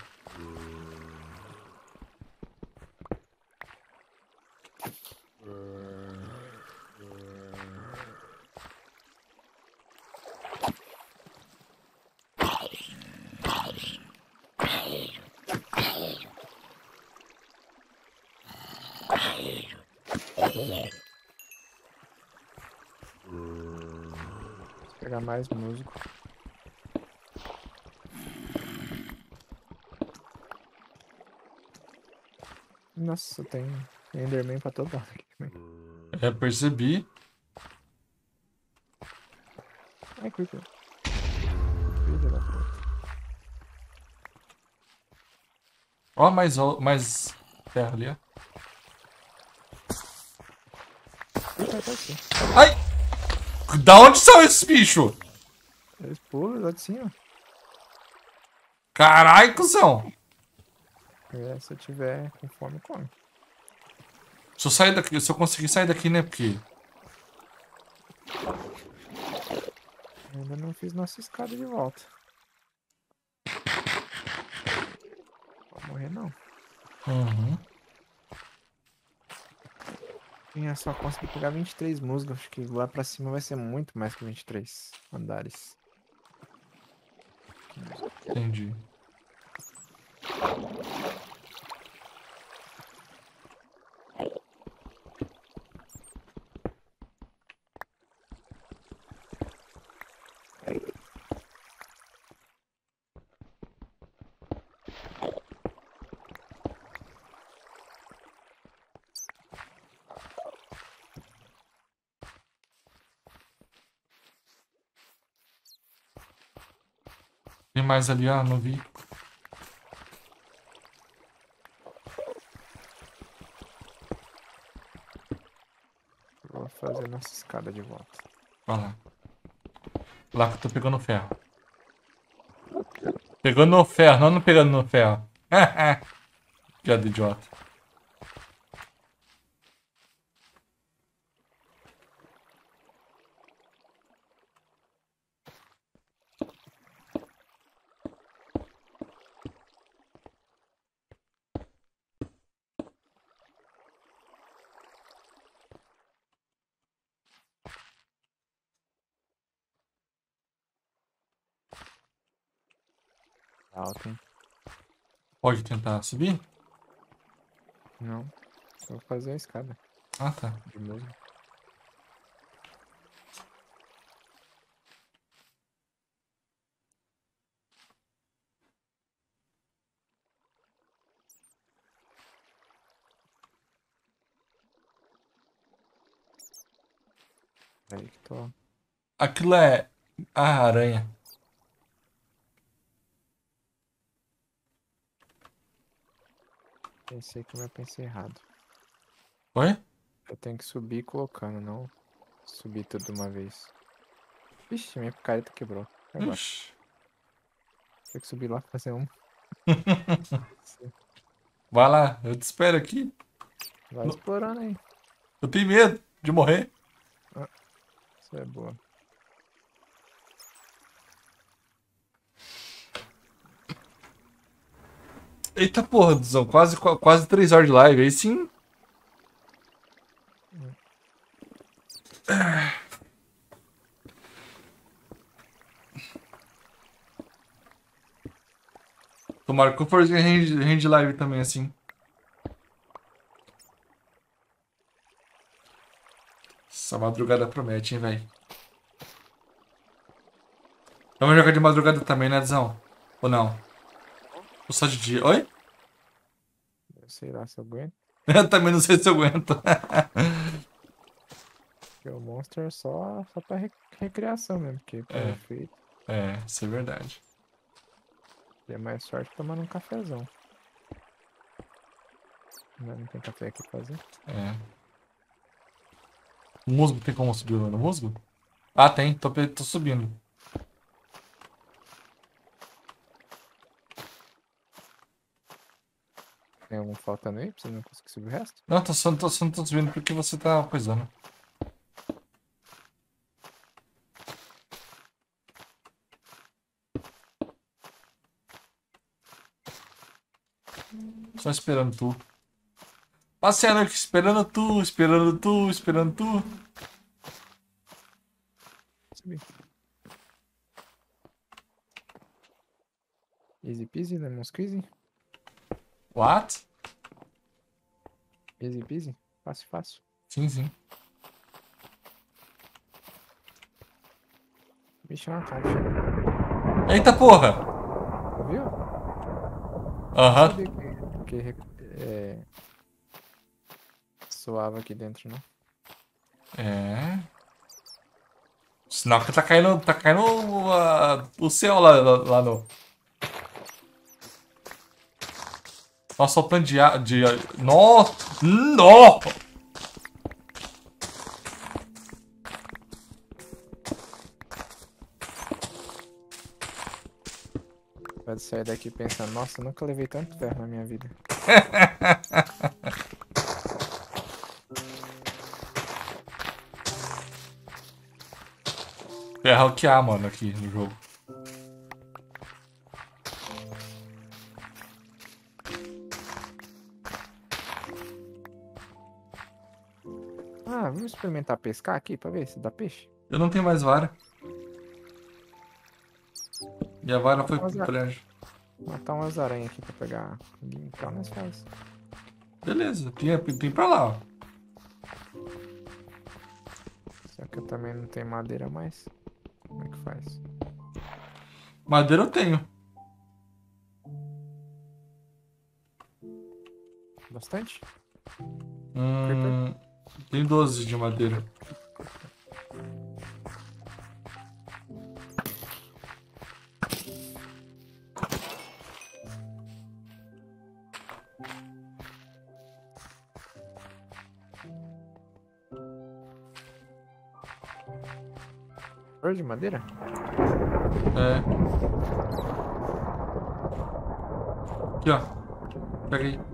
Vou pegar mais musgo. Nossa, tem Enderman pra todo lado aqui também. É, percebi. Ai, Creeper. Filha da puta. Ó, mais terra ali, ó. Creeper tá assim. Ai! Da onde são esses bichos? Eles pulam lá de cima. Caralho, cuzão. Se eu tiver com fome, come. Se eu sair daqui, se eu conseguir sair daqui, né? Porque. Eu ainda não fiz nossa escada de volta. Vou morrer não. Uhum. Eu só consegui pegar 23 musgos. Acho que lá pra cima vai ser muito mais que 23 andares. Entendi. Tem mais ali, ó, não vi. Vou fazer nossa escada de volta. Olha lá. Lá que eu tô pegando ferro. Pegando no ferro, não pegando no ferro. Piada idiota. Alto, hein? Pode tentar subir? Não. Eu vou fazer a escada Ah, tá. de musgo. Aí que tô. Aquilo é... Ah, aranha. Pensei errado. Oi? Eu tenho que subir colocando, não subir tudo de uma vez. Vixe, minha picareta quebrou. E agora? Ixi. Tem que subir lá pra fazer um. Vai lá, eu te espero aqui. Vai explorando aí. Eu tenho medo de morrer. Ah, isso é boa. Eita porra, Duzão, quase 3 horas de live. Aí sim. Tomara que eu for rende live também, assim. Essa madrugada promete, hein, velho. Vamos jogar de madrugada também, né, Duzão? Ou não? Ou só de dia? Oi? Eu sei lá se eu aguento. Eu também não sei se eu aguento. Porque o Monster é só pra recreação mesmo. Porque pra É, efeito. isso é verdade. É mais sorte tomando um cafezão. Não tem café aqui pra fazer. É. O musgo tem como subir no musgo? Ah, tem. Tô subindo. Tem algum faltando aí pra você não conseguir subir o resto? Não, tô subindo porque você tá coisando. Só esperando tu. Passeando aqui, esperando tu, esperando tu, esperando tu. Subir. Easy peasy, lemon squeezy. What? Easy peasy. Fácil, fácil. Sim, sim. Vixe, é uma caixa. Eita porra! Viu? Aham. Sabia que soava aqui dentro, não? É. Sinal que tá caindo o céu lá no. Nossa, o plano de. Nossa! Nossa! Pode sair daqui pensando, nossa, eu nunca levei tanto ferro na minha vida. Ferra o que há, mano, aqui no jogo. Ah, vamos experimentar pescar aqui pra ver se dá peixe? Eu não tenho mais vara. E a vara foi Matar pro umas, a- brejo. matar umas aranhas aqui pra pegar. Então nós faz. Beleza, tem pra lá, ó. Só que eu também não tenho madeira mais. Como é que faz? Madeira eu tenho. Bastante? Hum, tem 12 de madeira. Flor de madeira? É. Aqui, ó. Pega aí.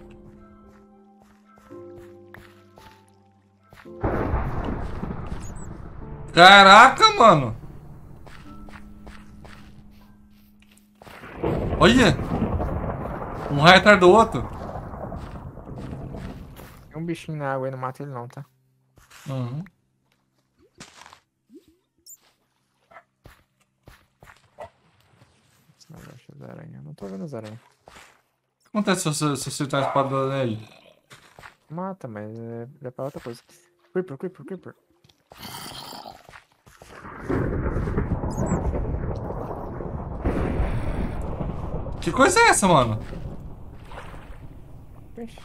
Caraca, mano. Olha. Um raio atrás do outro. Tem um bichinho na água aí, não mata ele não, tá? Uhum. Senão vai achar as aranhas? Não tô vendo as aranhas. O que acontece se você acertar a espada nele? Mata, mas é pra outra coisa. Creeper, creeper, creeper. Que coisa é essa, mano? Vixe.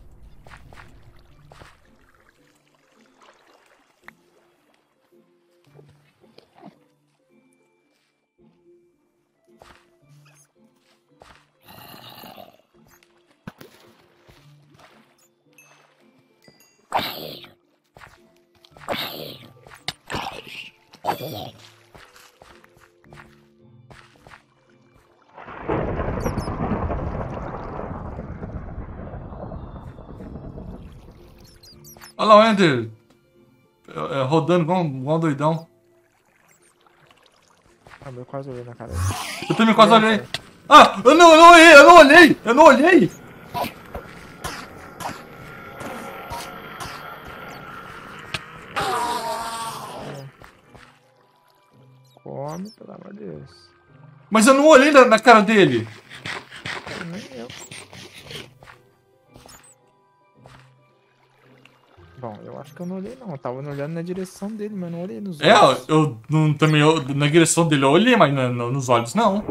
Olha lá o Ender rodando igual um doidão. Ah, eu quase olhei na cara dele. Eu também quase Olhei, olhei. cara. Ah, eu não olhei, eu não olhei, eu não olhei. Come, pelo amor de Deus. Mas eu não olhei na cara dele. Nem eu. Bom, eu acho que eu não olhei não. Eu tava olhando na direção dele, mas não olhei nos É, olhos. eu não, também na direção dele eu olhei, mas nos olhos não.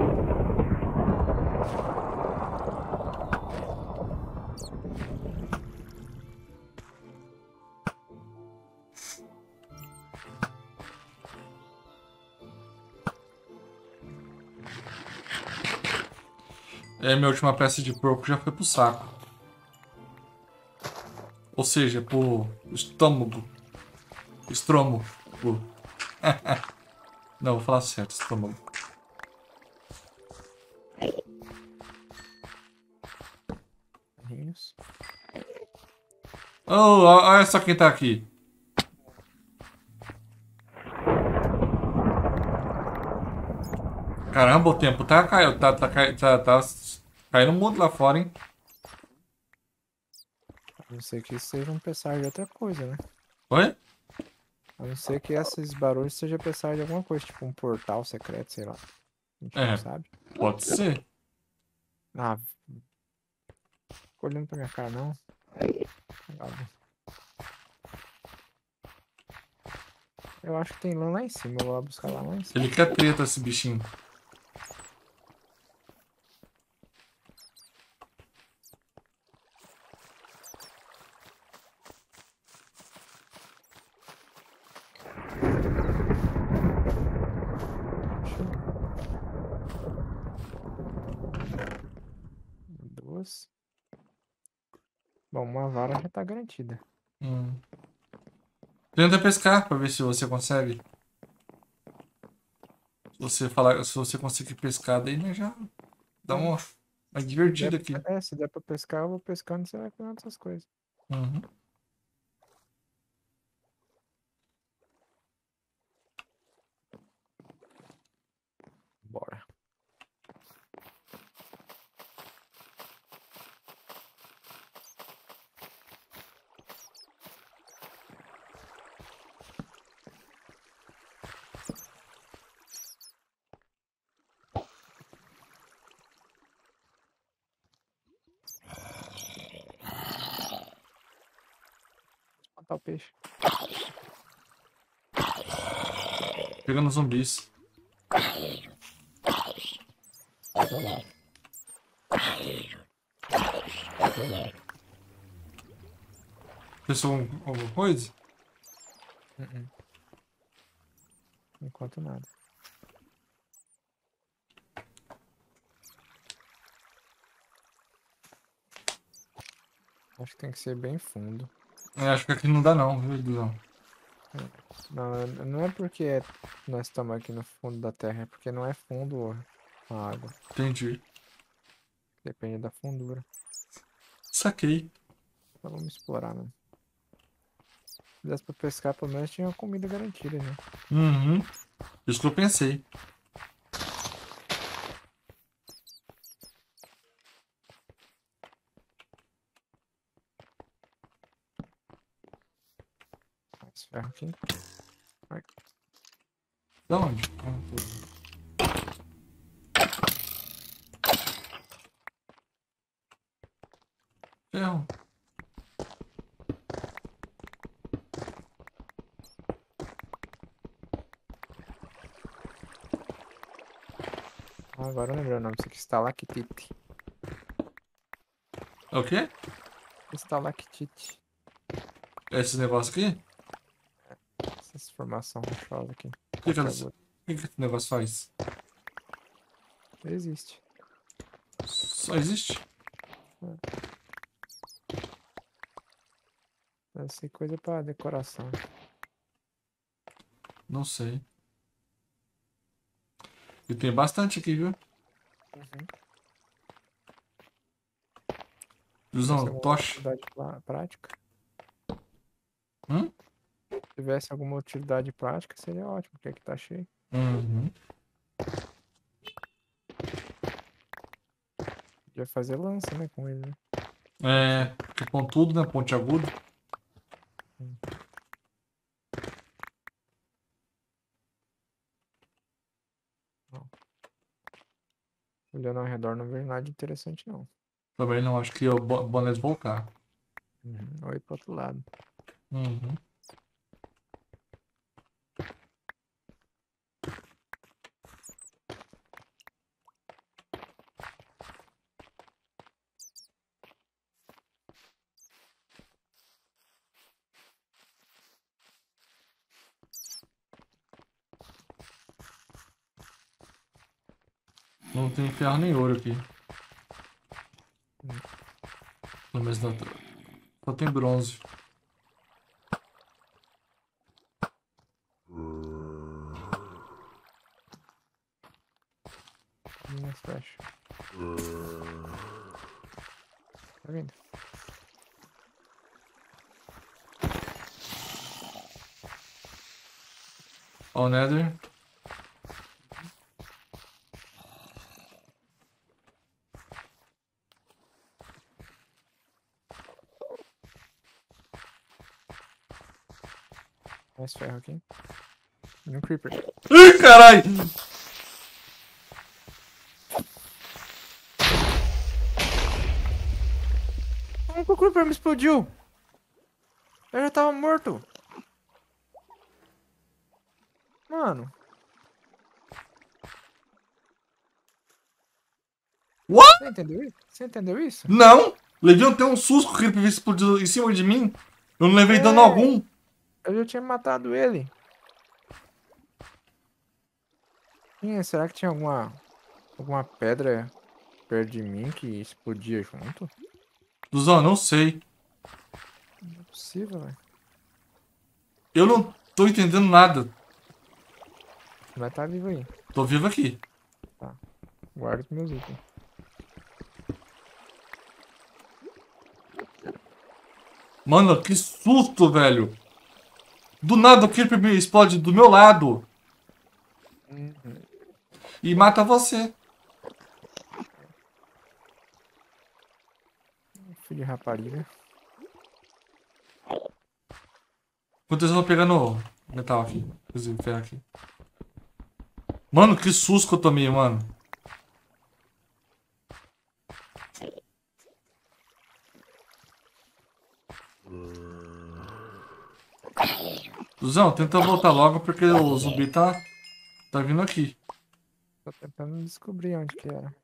É, minha última peça de porco já foi pro saco. Ou seja, pro estômago. Estromo. Não, vou falar certo, estômago. Isso. Oh, olha só quem tá aqui. Caramba, o tempo tá caindo, tá caindo muito lá fora, hein? A não ser que isso seja um pensar de outra coisa, né? Oi? A não ser que esses barulhos sejam pensar de alguma coisa, tipo um portal secreto, sei lá. A gente não É, sabe. pode ser. Ah, fica olhando pra minha cara, não. Eu acho que tem lã lá em cima, eu vou lá buscar lá em cima. Ele quer treta, esse bichinho. Duas. Bom, uma vara já tá garantida. Hum. Tenta pescar pra ver se você consegue. Se você conseguir pescar, daí né, já dá uma divertida aqui. Se der pra pescar, eu vou pescando e você vai pegando essas coisas. Uhum. Bora. Matar o peixe. Pegando zumbis. Pensou alguma coisa? Enquanto nada. Acho que tem que ser bem fundo. Acho que aqui não dá não, viu, Eduzão? Não, não é porque nós estamos aqui no fundo da terra, é porque não é fundo a água. Entendi. Depende da fundura. Saquei. Então vamos explorar, né? Se desse pra pescar, pelo menos tinha uma comida garantida, né? Uhum. Isso que eu pensei. Esse ferro aqui. Vai. Da onde? Ferro. Ah, agora eu lembrei o nome disso aqui. Estalactite. É o quê? Estalactite. Esse negócio aqui? Essas formação rochosa aqui. O que, que, Pontiaguda. que esse negócio faz? Existe. Só existe? Deve ser coisa pra decoração. Não sei. E tem bastante aqui, viu? Uhum. Deve ser Jusão, alguma tocha. utilidade prática. Hum? Se tivesse alguma utilidade prática, seria ótimo, porque aqui tá cheio. Uhum. Podia fazer lança, né, com ele, né? É, que é pontudo, né? Pontiagudo. Hum. Não. Olhando ao redor, não vejo nada de interessante, não. Também não, acho que é o boné de voltar. Uhum. Oi pro outro lado. Uhum. Não tem ferro nem ouro aqui. Hum. Pelo menos não. Só tem bronze. Minhas flechas. Tá vendo? Ó, o Nether. Mais ferro aqui. E um creeper. Ih, carai! Como que o creeper me explodiu? Eu já tava morto. Mano. What? Você entendeu isso? Você entendeu isso? Não! Levei até um susto que ele explodiu em cima de mim. Eu não levei dano É, algum. eu já tinha matado ele. Será que tinha alguma pedra perto de mim que explodia junto? Duzão, não sei. Não é possível, velho. Eu não tô entendendo nada. Vai estar vivo aí. Tô vivo aqui. Tá. Guarda os meus itens. Mano, que susto, velho. Do nada o Creeper me explode do meu lado Uhum. e mata você. Filho de rapariga. Enquanto isso, eu vou pegando metal aqui. Inclusive, ferro aqui. Mano, que susto que eu tomei, mano. Duzão, tenta voltar logo porque o zumbi tá vindo aqui. Tô tentando descobrir onde que era.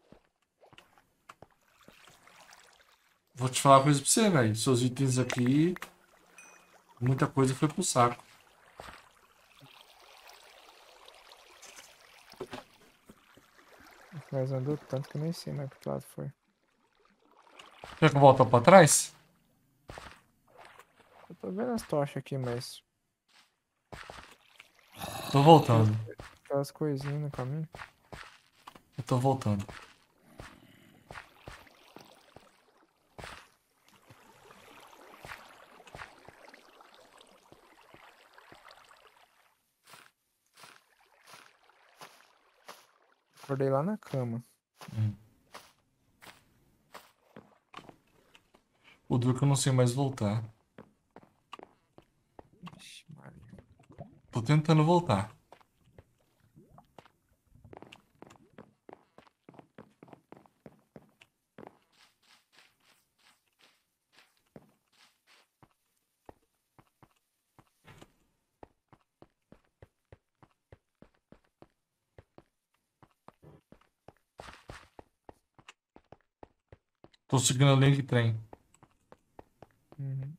Vou te falar uma coisa pra você, velho. Seus itens aqui, muita coisa foi pro saco. Mas andou tanto que eu nem sei mais pra que lado foi. Quer que eu volte pra trás? Eu tô vendo as tochas aqui, mas Tô voltando. aquelas coisinhas no caminho. Eu tô voltando. Acordei lá na cama. O duro que eu não sei mais voltar. Ixi, Maria. Tô tentando voltar. Tô seguindo o link trem. Uhum.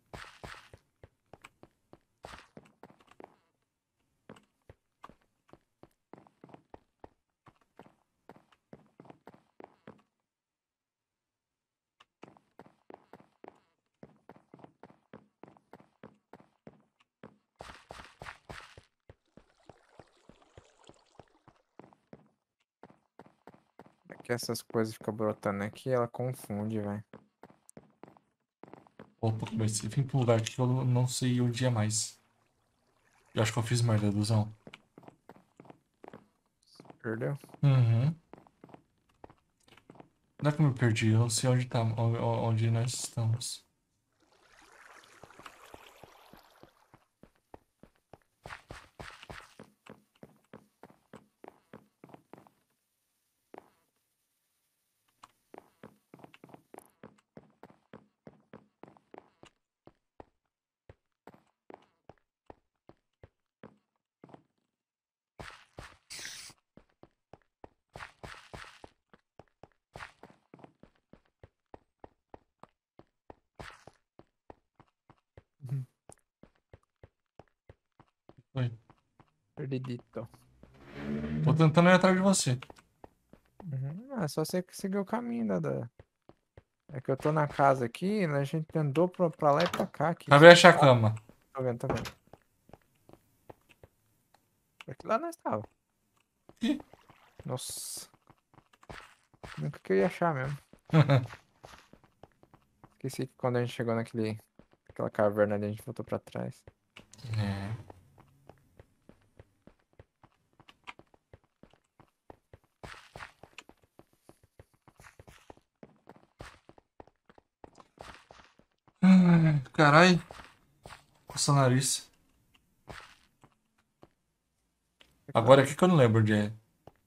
É que essas coisas ficam brotando aqui, ela confunde, velho. Opa, comecei a vir pro lugar que eu não sei onde é mais. Eu acho que eu fiz merda, Duzão. Perdeu? Uhum. Não é que eu me perdi, eu não sei onde tá, onde nós estamos. Uhum. Foi. Perdidito. Tô tentando ir atrás de você. Uhum. É só você seguir o caminho É que eu tô na casa aqui, né? A gente andou pra lá e pra cá aqui. Acabei de achar a cama. Tá vendo, tá vendo? Aqui lá nós estava. Ih. Nossa. Nunca que eu ia achar mesmo. Esqueci que quando a gente chegou naquela caverna ali, a gente voltou pra trás. É. Ai, carai. Coça o nariz. Aqui lá. Agora aqui que eu não lembro onde é.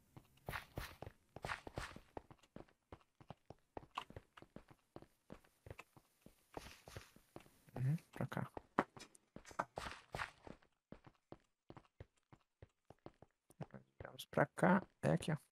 Uhum, pra cá. Vamos pra cá. É aqui, ó.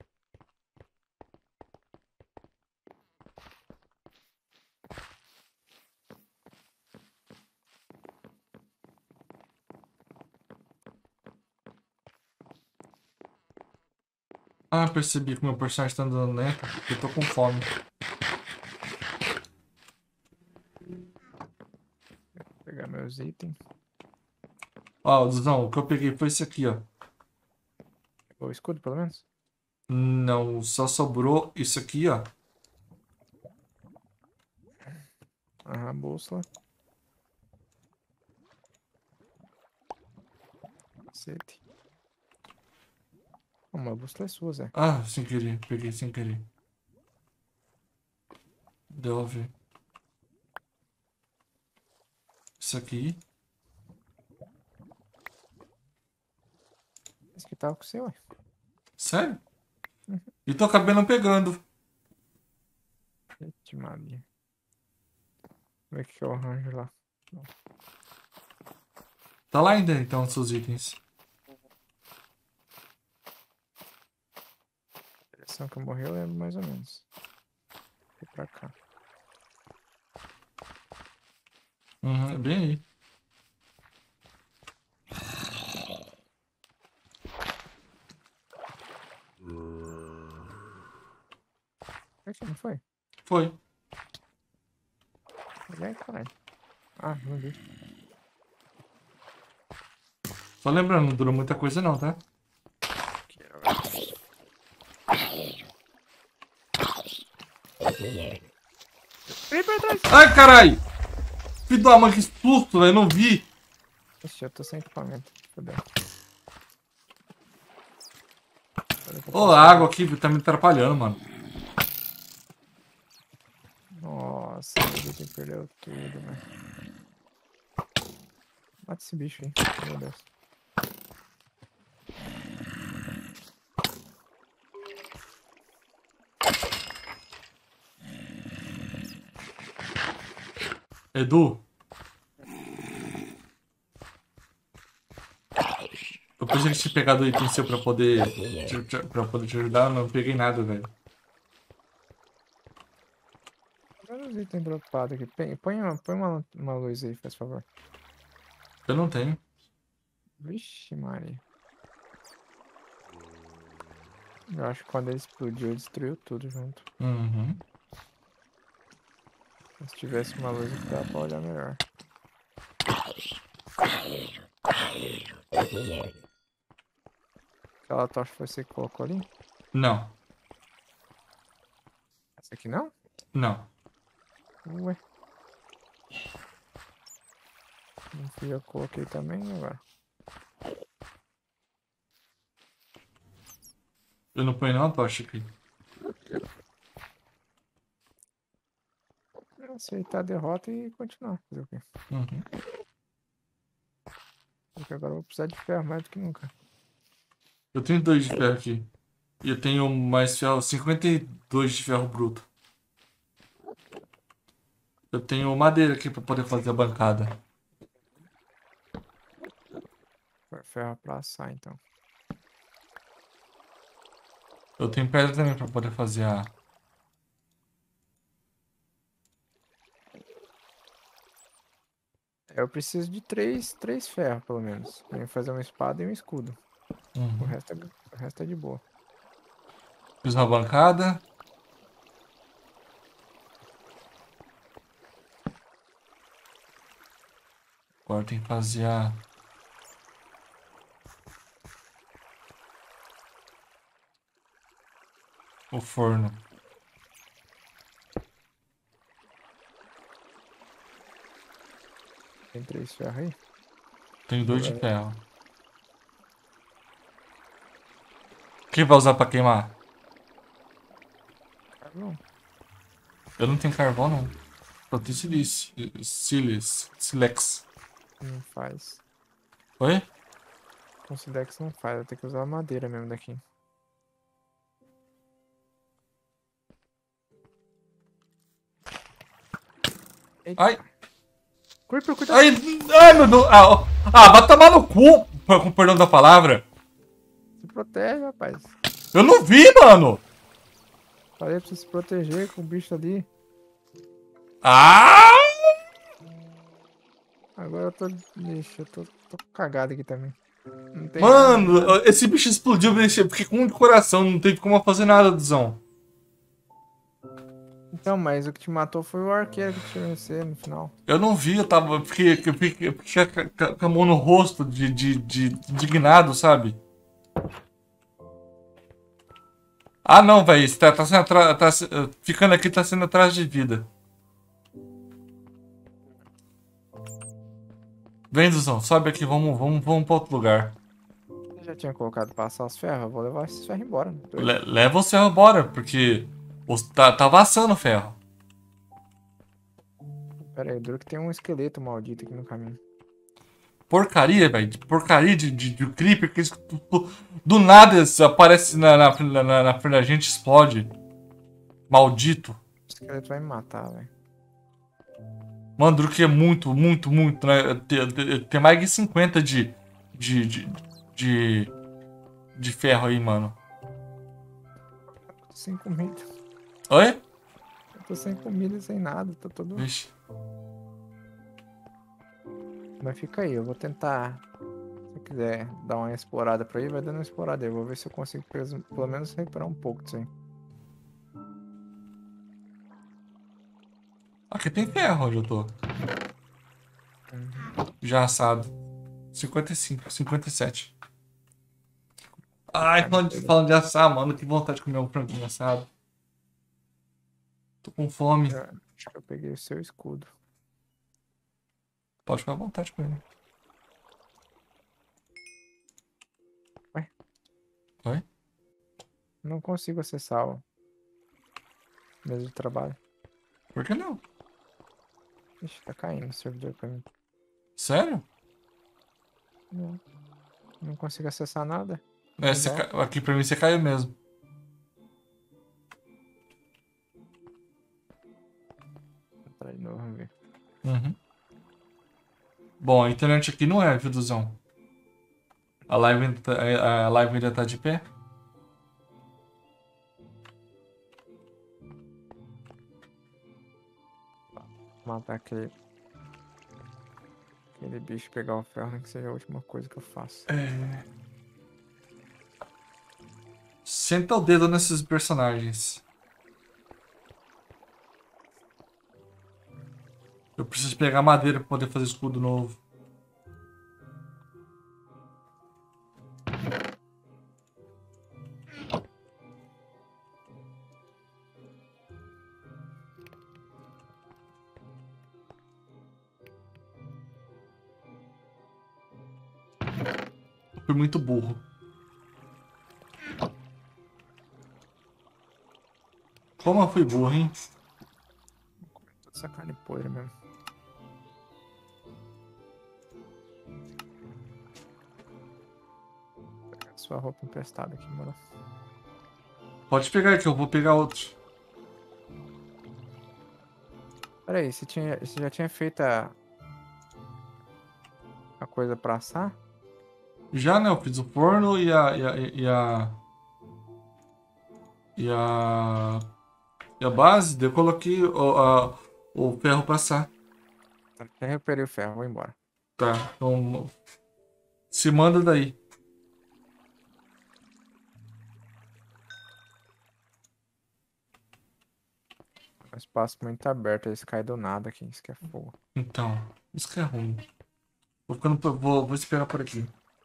Ah, percebi que meu personagem tá andando lento porque eu tô com fome. Vou pegar meus itens. Ó, Duzão, o que eu peguei foi esse aqui, ó. Pegou o escudo, pelo menos? Não, só sobrou isso aqui, ó. Aham, bússola. Cacete. Uma bússola é sua, Zé. Ah, sem querer, peguei sem querer. Deu a ver. Isso aqui. Esse que tava com o seu, ué. Sério? Uhum. E tô acabando pegando. Eita, Maria. Como é que eu arranjo lá? Tá lá ainda, então, os seus itens. A direção que eu morri eu lembro mais ou menos. Vou pra cá. Uhum, é bem aí. Aqui, não foi? Foi. E aí, caralho. Ah, não vi. Só lembrando, não durou muita coisa não, tá? Aqui, ó. Vem pra trás! Ai, carai! Filho da mãe, que susto, velho. Não vi. Ixi, eu tô sem equipamento. Fodeu. Peraí que eu Ô, posso a água fazer. aqui tá me atrapalhando, mano. Nossa, meu Deus, perdeu tudo, velho. Mata esse bicho aí. Meu Deus. Edu, eu pensei que tinha pegado o item seu pra poder, pra poder te ajudar, eu não peguei nada, velho. itens dropados aqui. Põe uma luz aí, faz favor. Eu não tenho. Vixe, Maria. Eu acho que quando ele explodiu, ele destruiu tudo junto. Uhum. Se tivesse uma luz aqui, dava pra olhar melhor. Aquela tocha foi você que colocou ali? Não. Essa aqui não? Não. Ué. Não fui eu que coloquei também agora. Eu não ponho nenhuma tocha aqui. Aceitar a derrota e continuar. Fazer o quê? Uhum. Porque agora eu vou precisar de ferro mais do que nunca. Eu tenho 2 de ferro aqui. E eu tenho mais ferro, 52 de ferro bruto. Eu tenho madeira aqui pra poder fazer a bancada. Ferro pra assar, então. Eu tenho pedra também pra poder fazer a... Eu preciso de três ferros, pelo menos. Pra mim fazer uma espada e um escudo. O Uhum. resto é de boa. Fiz uma bancada. Agora tem que fazer o forno. Tem 3 ferros aí? Tenho 2 de É. ferro. Quem vai usar pra queimar? Carvão. Eu não tenho carvão, não. Só tenho silex. Não faz. Oi? Com Silex não faz, eu tenho que usar a madeira mesmo daqui. Eita. Ai! Creeper, cuidado! Ai, ai, meu Deus! Vai tomar no cu, com perdão da palavra. Se protege, rapaz. Eu não vi, mano! Falei pra você se proteger com o bicho ali. Ah! Agora eu tô. Ixi, eu tô cagado aqui também. Não tem Mano, nada. esse bicho explodiu, eu fiquei com um de coração, não teve como eu fazer nada, Duzão. Então, mas o que te matou foi o arqueiro que te você no final. Eu não vi, eu fiquei com a mão no rosto de indignado, sabe? Ah, não, velho, você tá sendo ficando aqui, tá sendo atrás de vida. Vem, Duzão, sobe aqui, vamos pra outro lugar. Você já tinha colocado pra assar os ferros? Eu vou levar esses ferros embora. Né? Leva o ferro embora, porque tá vazando o ferro. Pera aí, duro que tem um esqueleto maldito aqui no caminho. Porcaria, velho. Porcaria de creeper que do nada aparece na frente da gente e explode. Maldito. O esqueleto vai me matar, velho. Mano, Duro que é muito, né? Tem mais de 50 de, de, de ferro aí, mano. Tô sem comida. Oi? Eu tô sem comida e sem nada. Tô todo. Vixe. Mas fica aí, eu vou tentar. Se você quiser dar uma explorada pra aí, vai dando uma explorada aí. Eu vou ver se eu consigo pelo menos recuperar um pouco disso aí. Aqui tem ferro onde eu tô. Já assado. 55, 57. Ai, falando de assar, mano. Que vontade de comer um franguinho assado. Tô com fome. Acho que eu peguei o seu escudo. Pode ficar à vontade com ele. Ué? Oi? Não consigo acessar o mesa de trabalho. Por que não? Ixi, tá caindo o servidor pra mim. Sério? Não consigo acessar nada. É, Legal. aqui pra mim você caiu mesmo. Vou entrar de novo, vamos ver. Uhum. Bom, a internet aqui não é, viu, Duzão? A live ainda tá de pé? matar aquele bicho e pegar o ferro, né? Que seja a última coisa que eu faço. É. Senta o dedo nesses personagens. Eu preciso pegar madeira pra poder fazer escudo novo. Eu fui muito burro. Como eu fui burro, hein? Toda essa carne podre mesmo. Vou pegar sua roupa emprestada aqui, mano. Pode pegar aqui, eu vou pegar outro. Pera aí, você já tinha feito a coisa pra assar? Já, né? Eu fiz o forno e a base. Daí eu coloquei o ferro pra assar. Já recuperei o ferro, vou embora. Tá, então se manda daí. É um espaço muito aberto, eles caem do nada aqui, isso que é fogo. Então, isso que é ruim. Vou esperar por aqui.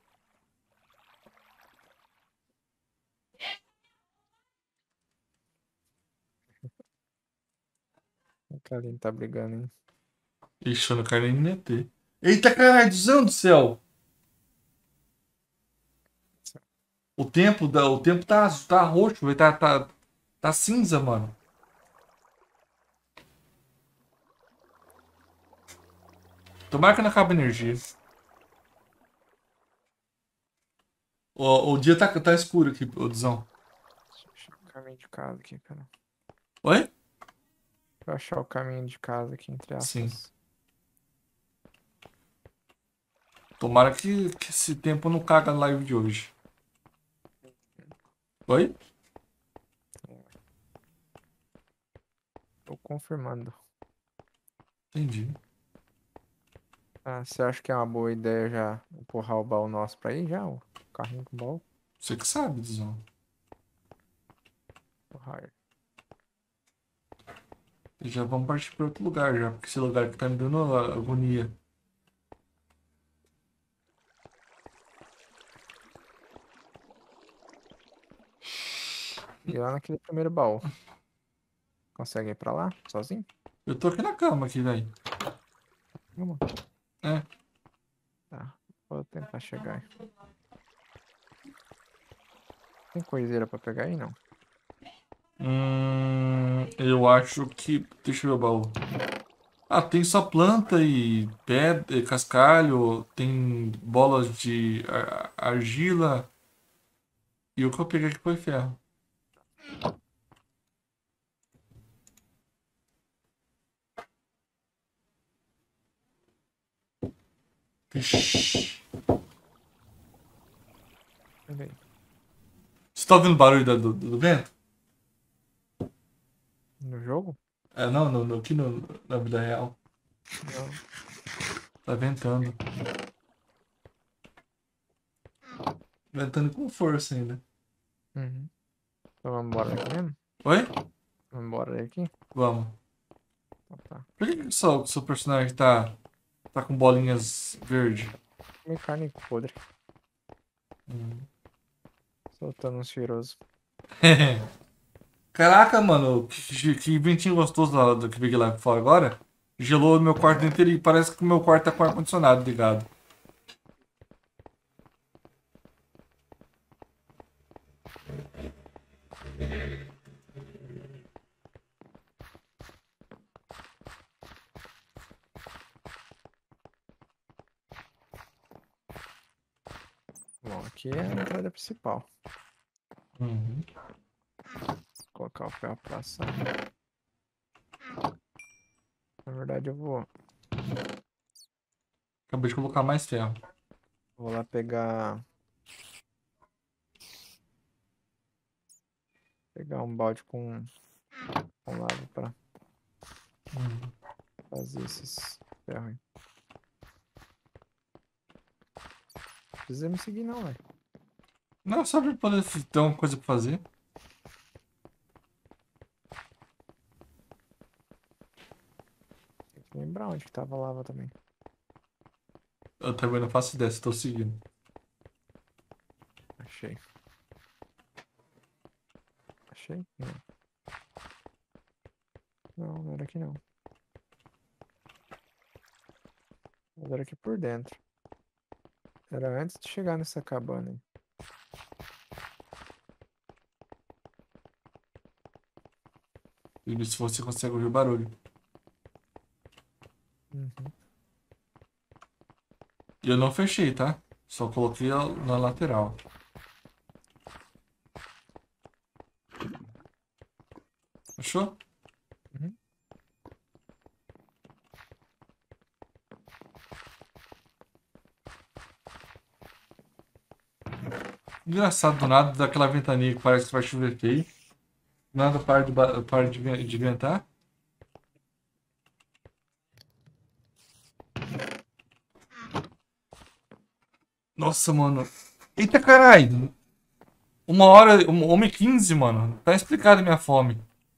O Kaline tá brigando, hein? Ixi, eu não quero nem meter. Eita caralho, do céu! O tempo tá roxo, velho, tá cinza, mano. Tomara que não acabe a energia. O dia tá escuro aqui, ô Dizão. Deixa eu achar o caminho de casa aqui, cara. Oi? Deixa eu achar o caminho de casa aqui, entre Sim. aspas. Tomara que esse tempo não caga na live de hoje. Oi? Tô confirmando. Entendi. Ah, você acha que é uma boa ideia já empurrar o baú nosso pra aí já? O carrinho com o baú? Você que sabe, Dizão. Empurrar ele. E já vamos partir para outro lugar já, porque esse lugar que tá me dando agonia. E lá naquele primeiro baú. Consegue ir pra lá? Sozinho? Eu tô aqui na cama aqui, velho. Vamos. É. Tá. Vou tentar chegar aí. Tem coiseira pra pegar aí, não? Eu acho que. Deixa eu ver o baú. Ah, tem só planta e pedra, cascalho, tem bolas de argila. E o que eu peguei aqui foi ferro. Ixi. Olha aí. Você tá ouvindo o barulho do vento? No jogo? É, não, aqui na vida real. Não. Tá ventando. Ventando com força ainda. Uhum. Então vamos embora daqui mesmo? Oi? Vamos embora daqui? Vamos. Então tá. Por que o seu personagem tá com bolinhas verde? Comi carne podre. Soltando um cheiroso. Caraca, mano, que ventinho gostoso lá do que peguei lá fora agora. Gelou o meu quarto inteiro e parece que o meu quarto tá com o ar-condicionado ligado. Bom, aqui é a entrada principal. Uhum. Vou colocar o ferro pra assar. Na verdade, eu Acabei de colocar mais ferro. vou lá pegar um balde com lava pra fazer esses ferros aí. Não precisa me seguir não, velho. Não, só pra poder ter uma coisa pra fazer. Tem que lembrar onde que tava a lava também. Eu também não faço ideia, estou seguindo. Achei. Achei? Não. Não, não era aqui não. Mas era aqui por dentro. Era antes de chegar nessa cabana aí. E ver se você consegue ouvir o barulho. Uhum. E eu não fechei, tá? Só coloquei na lateral. Achou? Uhum. Engraçado, do nada, daquela ventania que parece que vai chover feio. Do nada para de ventar. Nossa, mano. Eita, caralho. 1h15, mano. Tá explicado a minha fome.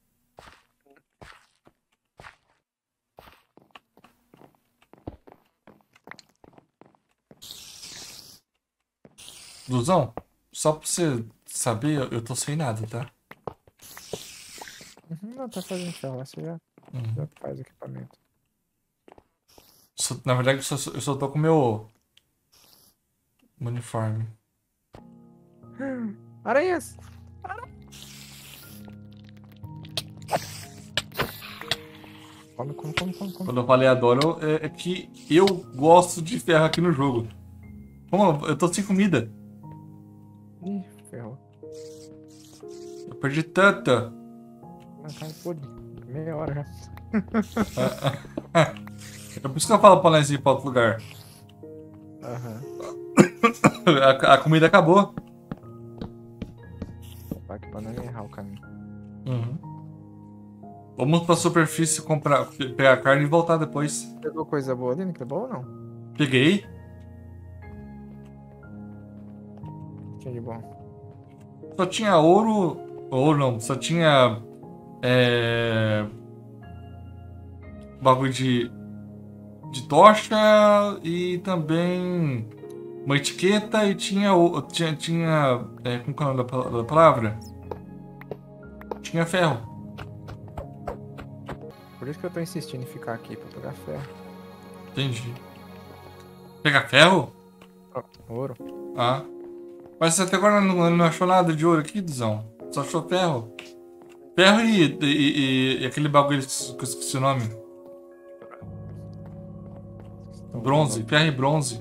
Luzão, só pra você saber, eu tô sem nada, tá? Uhum. Não, tá fazendo ferro lá, você já faz o equipamento. Na verdade, eu só tô com o meu uniforme. Aranhas! Come. Quando eu falei adoro, é que eu gosto de ferro aqui no jogo. Como eu tô sem comida. Ih, ferrou. Eu perdi tanta. Mas cara, pô, meia hora já. É por isso que eu falo pra nós ir pra outro lugar. Aham. A comida acabou. Pra não errar o caminho. Vamos pra superfície comprar, pegar carne e voltar depois. Pegou coisa boa ali, não pegou ou não? Peguei. Tinha de bom. Só tinha ouro. Ouro não, só tinha. Bagulho de tocha e também uma etiqueta e tinha. Como que é o nome da palavra? Tinha ferro. Por isso que eu tô insistindo em ficar aqui pra pegar ferro. Entendi. Pegar ferro? Ouro. Ah. Mas você até agora não achou nada de ouro aqui, Duzão? Só achou ferro. Ferro e aquele bagulho que eu esqueci o nome. Bronze. Ferro e bronze.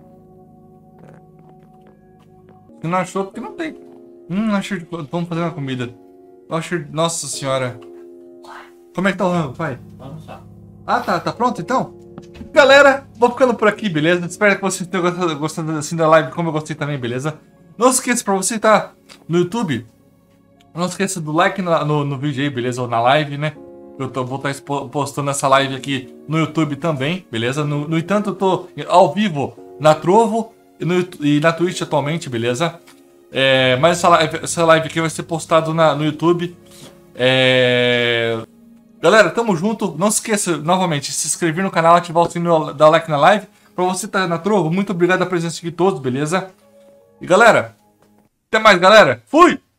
Você não achou porque não tem. Achei. Vamos fazer uma comida. Nossa senhora. Como é que tá o rango, pai? Ah, tá pronto então? Galera, vou ficando por aqui, beleza? Espero que vocês tenham gostado assim da live, como eu gostei também, beleza? Não se esqueça, pra você estar no YouTube, não se esqueça do like no vídeo aí, beleza? Ou na live, né? Vou estar postando essa live aqui no YouTube também, beleza? No entanto, eu tô ao vivo na Trovo e na Twitch atualmente, beleza? Mas essa live aqui vai ser postada no YouTube. Galera, tamo junto. Não se esqueça, novamente, de se inscrever no canal, ativar o sininho, dar like na live. Pra você estar na Trovo, muito obrigado a presença de todos, beleza? E galera, até mais, galera. Fui!